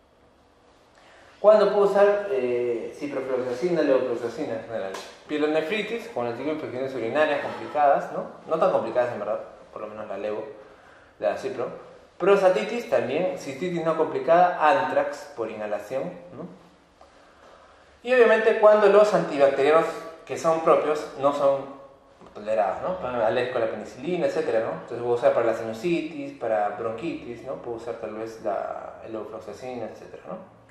¿Cuándo puedo usar ciprofloxacina, levofloxacina en general? Pielonefritis, como les digo, infecciones urinarias complicadas, ¿no? No tan complicadas en verdad, por lo menos la levo, la cipro. Prostatitis también, cistitis no complicada, anthrax por inhalación, ¿no? Y obviamente cuando los antibacterianos que son propios no son tolerados, ¿no? Alérgico a la penicilina, etcétera, ¿no? Entonces puedo usar para la sinusitis, para bronquitis, ¿no? Puedo usar tal vez la levofloxacina, etcétera, ¿no?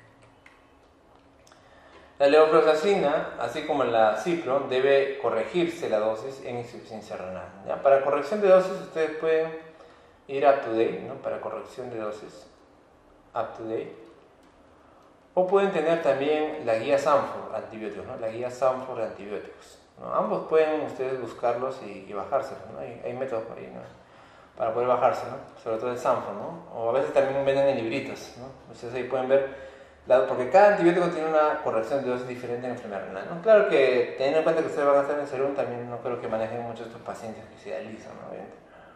La levofloxacina, así como la cipro, debe corregirse la dosis en insuficiencia renal, ¿ya? Para corrección de dosis ustedes pueden ir a UpToDate, ¿no? Para corrección de dosis, UpToDate. O pueden tener también la guía Sanford antibióticos, ¿no? La guía Sanford de antibióticos, ¿no? Ambos pueden ustedes buscarlos y bajárselos, ¿no? Hay métodos por ahí, ¿no? para poder bajarse, ¿no? Sobre todo el Sanford, ¿no? O a veces también venden en libritos, ¿no? Ustedes ahí pueden ver, porque cada antibiótico tiene una corrección de dosis diferente en enfermedad renal, ¿no? Claro que teniendo en cuenta que ustedes van a estar en Serum, también no creo que manejen mucho estos pacientes que se dializan, ¿no? Obviamente,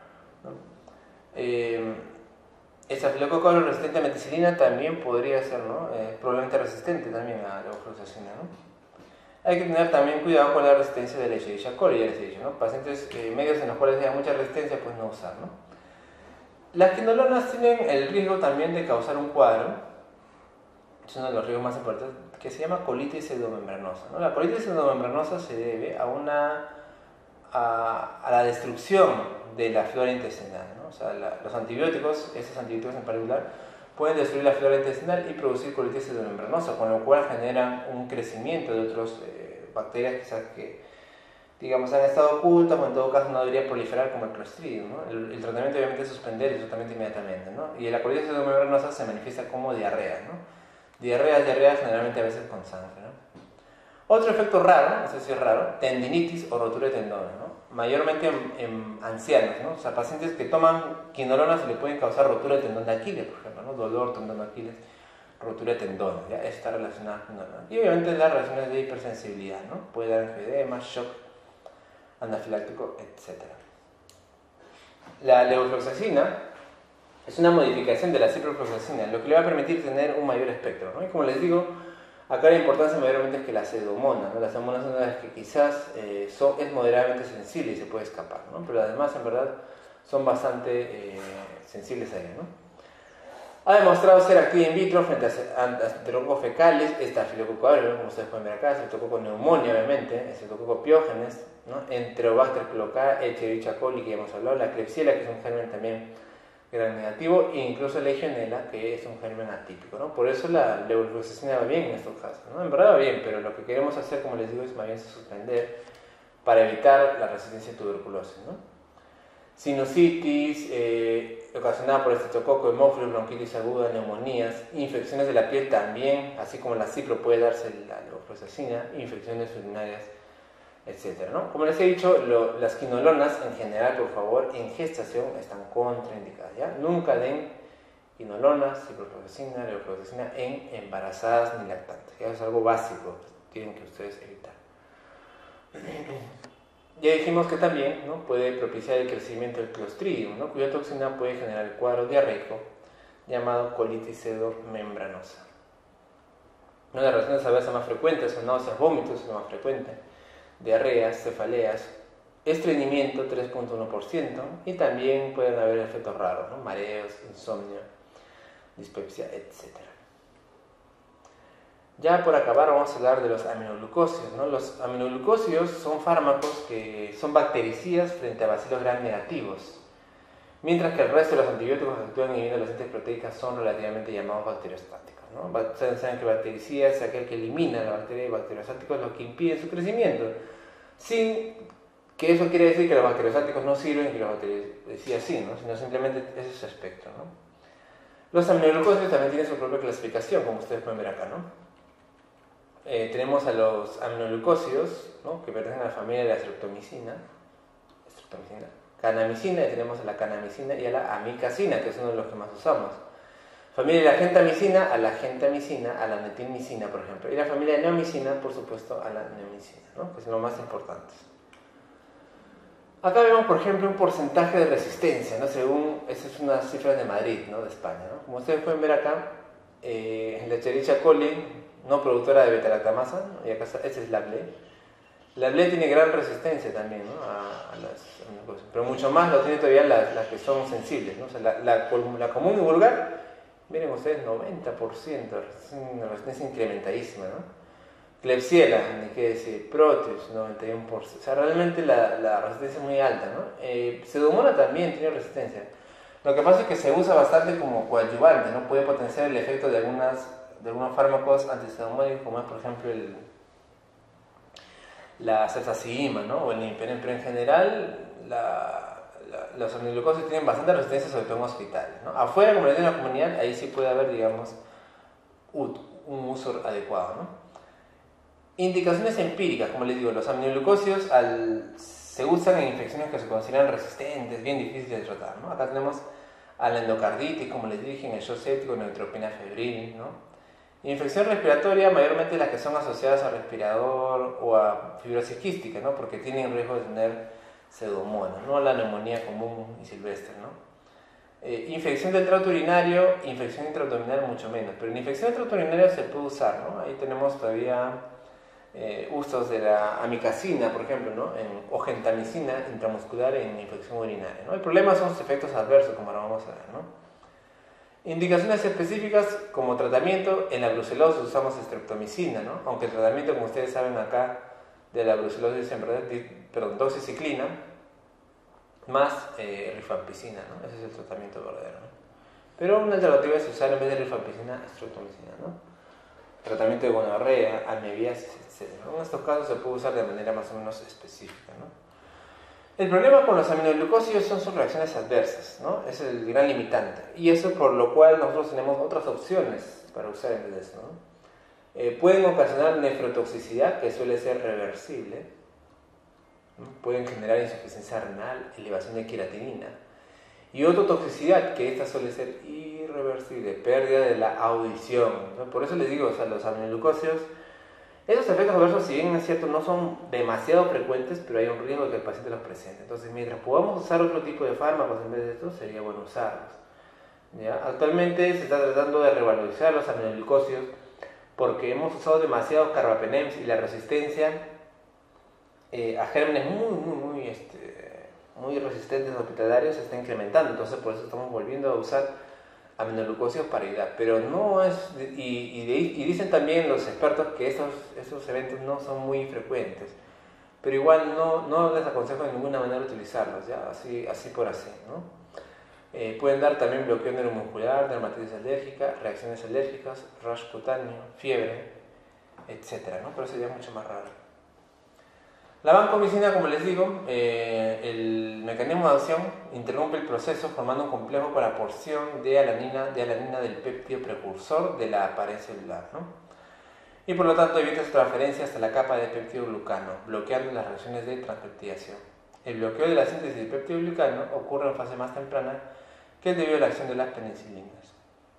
¿no? Estafilococo resistente a meticilina también podría ser, ¿no? Probablemente resistente también a la levofloxacina, ¿no? Hay que tener también cuidado con la resistencia de la Escherichia coli, ya les he dicho, ¿no? Pacientes medios en los cuales haya mucha resistencia, pues no usar, ¿no? Las quinolonas tienen el riesgo también de causar un cuadro, es uno de los riesgos más importantes, que se llama colitis pseudomembranosa, ¿no? La colitis pseudomembranosa se debe a la destrucción de la flora intestinal, ¿no? O sea, los antibióticos, estos antibióticos en particular, pueden destruir la flora intestinal y producir colitis pseudomembranosa, con lo cual generan un crecimiento de otras bacterias quizás que, digamos, han estado ocultas o en todo caso no debería proliferar como el Clostridium, ¿no? El tratamiento obviamente es suspender el tratamiento inmediatamente, ¿no? Y la colitis pseudomembranosa se manifiesta como diarrea, ¿no? Diarrea generalmente a veces con sangre, ¿no? Otro efecto raro, no sé si es raro, tendinitis o rotura de tendones, ¿no? Mayormente en ancianos, ¿no? O sea, pacientes que toman quinolonas le pueden causar rotura de tendón de Aquiles, por ejemplo, ¿no? Dolor, tendón de Aquiles, rotura de tendones, ¿ya? Está relacionada con quinolona. Y obviamente las relaciones de hipersensibilidad, ¿no? Puede dar angioedema, shock anafiláctico, etc. La levofloxacina es una modificación de la ciprofloxacina, lo que le va a permitir tener un mayor espectro, ¿no? Y como les digo, acá la importancia mayormente es que la pseudomona, ¿no? Las pseudomonas son una de las que quizás es moderadamente sensible y se puede escapar, ¿no? Pero además en verdad son bastante sensibles a ella, ¿no? Ha demostrado ser activa in vitro frente a estreptococos fecales, estafilococo aureus, como ustedes pueden ver acá, estreptococo pneumonia obviamente, estreptococo piógenes, ¿no? Enterobacter cloacae, Escherichia coli que ya hemos hablado, la Klebsiella que es un germen también gran negativo, e incluso Legionella, que es un germen atípico, ¿no? Por eso la levofloxacina va bien en estos casos, ¿no? En verdad va bien, pero lo que queremos hacer, como les digo, es más bien suspender para evitar la resistencia a tuberculosis, ¿no? Sinusitis, ocasionada por estreptococo, hemófilos, bronquitis aguda, neumonías, infecciones de la piel también, así como la cipro puede darse la levofloxacina, infecciones urinarias, etcétera, ¿no? Como les he dicho, las quinolonas en general, por favor, en gestación están contraindicadas, ¿ya? Nunca den quinolonas, ciprofloxacina, levofloxacina en embarazadas ni lactantes, ¿ya? Es algo básico que tienen que ustedes evitar. Ya dijimos que también, ¿no? Puede propiciar el crecimiento del Clostridium, ¿no? Cuya toxina puede generar el cuadro diarreico llamado colitis pseudomembranosa. Una de las razones adversas más frecuentes son náuseas, vómitos, es lo más frecuente, diarreas, cefaleas, estreñimiento 3.1% y también pueden haber efectos raros, ¿no? Mareos, insomnio, dispepsia, etc. Ya por acabar vamos a hablar de los aminoglucósidos, ¿no? Los aminoglucósidos son fármacos que son bactericidas frente a bacilos gram negativos, mientras que el resto de los antibióticos que actúan inhibiendo las síntesis proteicas son relativamente llamados bacteriostáticos, ¿no? Ustedes saben que bactericida es aquel que elimina la bacteria y bacteriostático es lo que impide su crecimiento, sin que eso quiere decir que los bacteriostáticos no sirven y que los bactericidas sí, ¿no? Sino simplemente ese es su espectro, ¿no? Los aminoglucósidos también tienen su propia clasificación, como ustedes pueden ver acá, ¿no? Tenemos a los aminoglucósidos, ¿no? Que pertenecen a la familia de la streptomicina, canamicina, y tenemos a la canamicina y a la amicacina, que es uno de los que más usamos. Familia de la gentamicina, a la gentamicina, a la netilmicina, por ejemplo. Y la familia de neomicina, por supuesto, a la neomicina, ¿no? Que son los más importantes. Acá vemos, por ejemplo, un porcentaje de resistencia, ¿no? Según, esas son unas cifras de Madrid, ¿no? De España, ¿no? Como ustedes pueden ver acá, la Escherichia coli, no productora de beta-lactamasa, y acá está, esta es la BLE. La BLE tiene gran resistencia también, ¿no? a las, pero mucho más lo tienen todavía las que son sensibles, ¿no? O sea, la común y vulgar, miren ustedes, 90%, una resistencia incrementadísima, ¿no? Klebsiella, ni qué decir, Proteus, 91%, o sea, realmente la resistencia es muy alta, ¿no? Pseudomonas también tiene resistencia. Lo que pasa es que se usa bastante como coadyuvante, ¿no? Puede potenciar el efecto de algunos fármacos antipseudomónicos, como es por ejemplo la cefazima, ¿no? O el impenem, pero en general los aminoglucósidos tienen bastante resistencia, sobre todo en hospitales, ¿no? Afuera, como les digo, en la comunidad, ahí sí puede haber, digamos, un uso adecuado, ¿no? Indicaciones empíricas, como les digo, los aminoglucósidos al se usan en infecciones que se consideran resistentes, bien difíciles de tratar, ¿no? Acá tenemos a la endocarditis, como les dije, en el shock séptico, neutropenia febril, ¿no? Infección respiratoria, mayormente las que son asociadas al respirador o a fibrosis quística, ¿no? Porque tienen riesgo de tener pseudomonas, no la neumonía común y silvestre, ¿no? Infección del tracto urinario, infección intraabdominal mucho menos, pero en infección del tracto urinario se puede usar, ¿no? Ahí tenemos todavía usos de la amicacina, por ejemplo, ¿no? O gentamicina intramuscular en infección urinaria, ¿no? El problema son sus efectos adversos, como ahora vamos a ver, ¿no? Indicaciones específicas como tratamiento, en la brucelosis usamos streptomicina, ¿no? Aunque el tratamiento, como ustedes saben acá, de la brucelosis en verdad, doxiciclina más rifampicina, ¿no? Ese es el tratamiento verdadero, ¿no? Pero una alternativa es usar en vez de rifampicina, streptomicina, ¿no? Tratamiento de gonorrea, amebiasis, etc. En estos casos se puede usar de manera más o menos específica, ¿no? El problema con los aminoglucósidos son sus reacciones adversas, ¿no? Es el gran limitante. Y eso por lo cual nosotros tenemos otras opciones para usar en vez de eso, ¿no? Pueden ocasionar nefrotoxicidad, que suele ser reversible, ¿no? Pueden generar insuficiencia renal, elevación de queratinina. Y ototoxicidad, que esta suele ser irreversible, pérdida de la audición, ¿no? Por eso les digo, o sea, los aminoglucósidos, esos efectos adversos, si bien es cierto, no son demasiado frecuentes, pero hay un riesgo de que el paciente los presente. Entonces, mientras podamos usar otro tipo de fármacos en vez de estos, sería bueno usarlos, ¿ya? Actualmente se está tratando de revalorizar los aminoglucósidos porque hemos usado demasiados carbapenems y la resistencia a gérmenes muy resistentes hospitalarios se está incrementando. Entonces, por eso estamos volviendo a usar aminoglucósidos para ayudar, pero no es, y dicen también los expertos que esos eventos no son muy frecuentes, pero igual no les aconsejo de ninguna manera utilizarlos, ¿ya? Así por así, ¿no? Pueden dar también bloqueo neuromuscular, dermatitis alérgica, reacciones alérgicas, rash cutáneo, fiebre, etcétera, ¿no? Pero eso ya es mucho más raro. La vancomicina, como les digo, el mecanismo de acción interrumpe el proceso formando un complejo con la porción de alanina del péptido precursor de la pared celular, ¿no? Y por lo tanto evita su transferencia hasta la capa de péptido glucano, bloqueando las reacciones de transpeptidación. El bloqueo de la síntesis de péptido glucano ocurre en fase más temprana que debido a la acción de las penicilinas.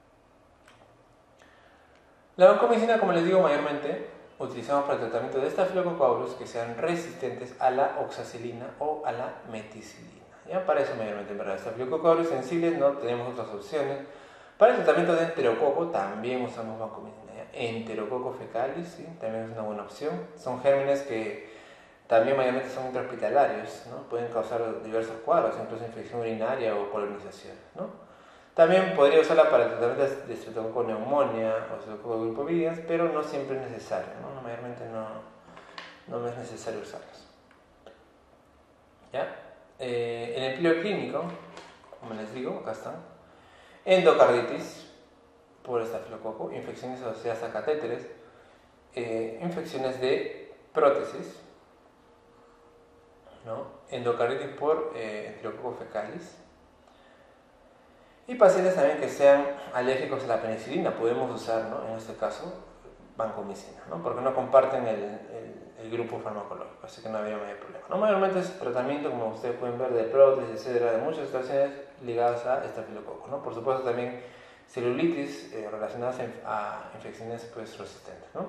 La vancomicina, como les digo, mayormente utilizamos para el tratamiento de Staphylococcus aureus que sean resistentes a la oxacilina o a la meticilina, ¿ya? Para eso mayormente para Staphylococcus aureus sensibles no tenemos otras opciones. Para el tratamiento de enterococo también usamos vancomicina, ¿ya? Enterococo fecalis, ¿sí? También es una buena opción. Son gérmenes que también mayormente son intrahospitalarios, ¿no? Pueden causar diversos cuadros, incluso infección urinaria o polinización, ¿no? También podría usarla para el tratamiento de estreptococo neumonía o estreptococo grupo viridans, pero no siempre es necesario, ¿no? Mayormente no es necesario usarlos, ¿ya? En el empleo clínico, como les digo, acá están: endocarditis por estafilococo, infecciones asociadas a catéteres, infecciones de prótesis, ¿no? Endocarditis por enterococo fecalis. Y pacientes también que sean alérgicos a la penicilina, podemos usar, ¿no? En este caso, vancomicina, ¿no? Porque no comparten el grupo farmacológico, así que no habría mayor problema, ¿no? Mayormente es tratamiento, como ustedes pueden ver, de prótesis, etcétera, de muchas situaciones ligadas a estafilococo, ¿no? Por supuesto también celulitis relacionadas a infecciones pues, resistentes, ¿no?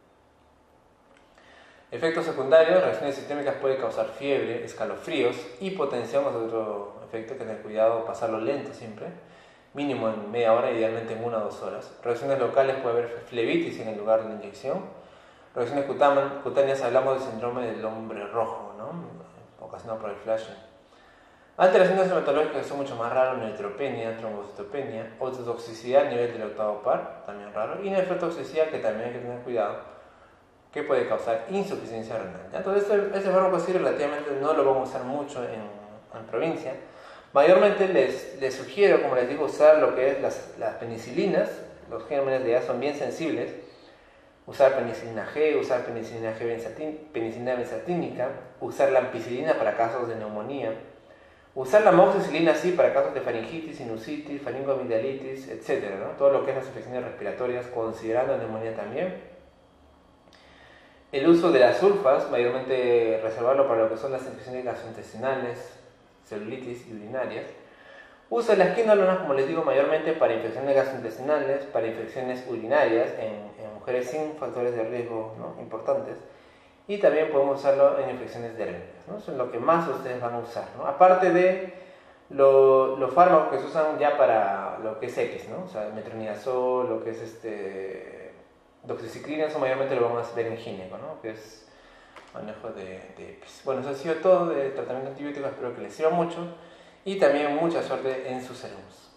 Efectos secundarios: reacciones sistémicas, puede causar fiebre, escalofríos, hipotensión, es otro efecto que tener cuidado, pasarlo lento siempre, mínimo en media hora, idealmente en 1 o 2 horas. Reacciones locales, puede haber flebitis en el lugar de la inyección. Reacciones cutáneas, hablamos del síndrome del hombre rojo, ¿no? Ocasionado por el flashing. Alteraciones hematológicas que son mucho más raras: neutropenia, trombocitopenia, ototoxicidad a nivel del octavo par, también raro, y nefrotoxicidad, que también hay que tener cuidado, que puede causar insuficiencia renal, ¿ya? Entonces este fármaco sí relativamente no lo vamos a usar mucho en provincia. Mayormente les sugiero, como les digo, usar lo que es las penicilinas. Los gérmenes de ya son bien sensibles. Usar penicilina G, usar penicilina penicilina benzatínica, usar la ampicilina para casos de neumonía, usar la amoxicilina sí para casos de faringitis, sinusitis, faringoamigdalitis, etc., ¿no? Todo lo que es las infecciones respiratorias, considerando neumonía también. El uso de las sulfas, mayormente reservarlo para lo que son las infecciones gastrointestinales, celulitis y urinarias. Uso de las quinolonas, como les digo, mayormente para infecciones gastrointestinales, para infecciones urinarias en mujeres sin factores de riesgo, ¿no?, importantes. Y también podemos usarlo en infecciones dérmicas, ¿no? Eso es lo que más ustedes van a usar, ¿no? Aparte de los fármacos que se usan ya para lo que es X, ¿no? O sea, metronidazol, lo que es doxiciclina, eso mayormente lo vamos a ver en gineco, ¿no?, que es manejo de EPIs. Bueno, eso ha sido todo de tratamiento antibiótico, espero que les sirva mucho y también mucha suerte en sus alumnos.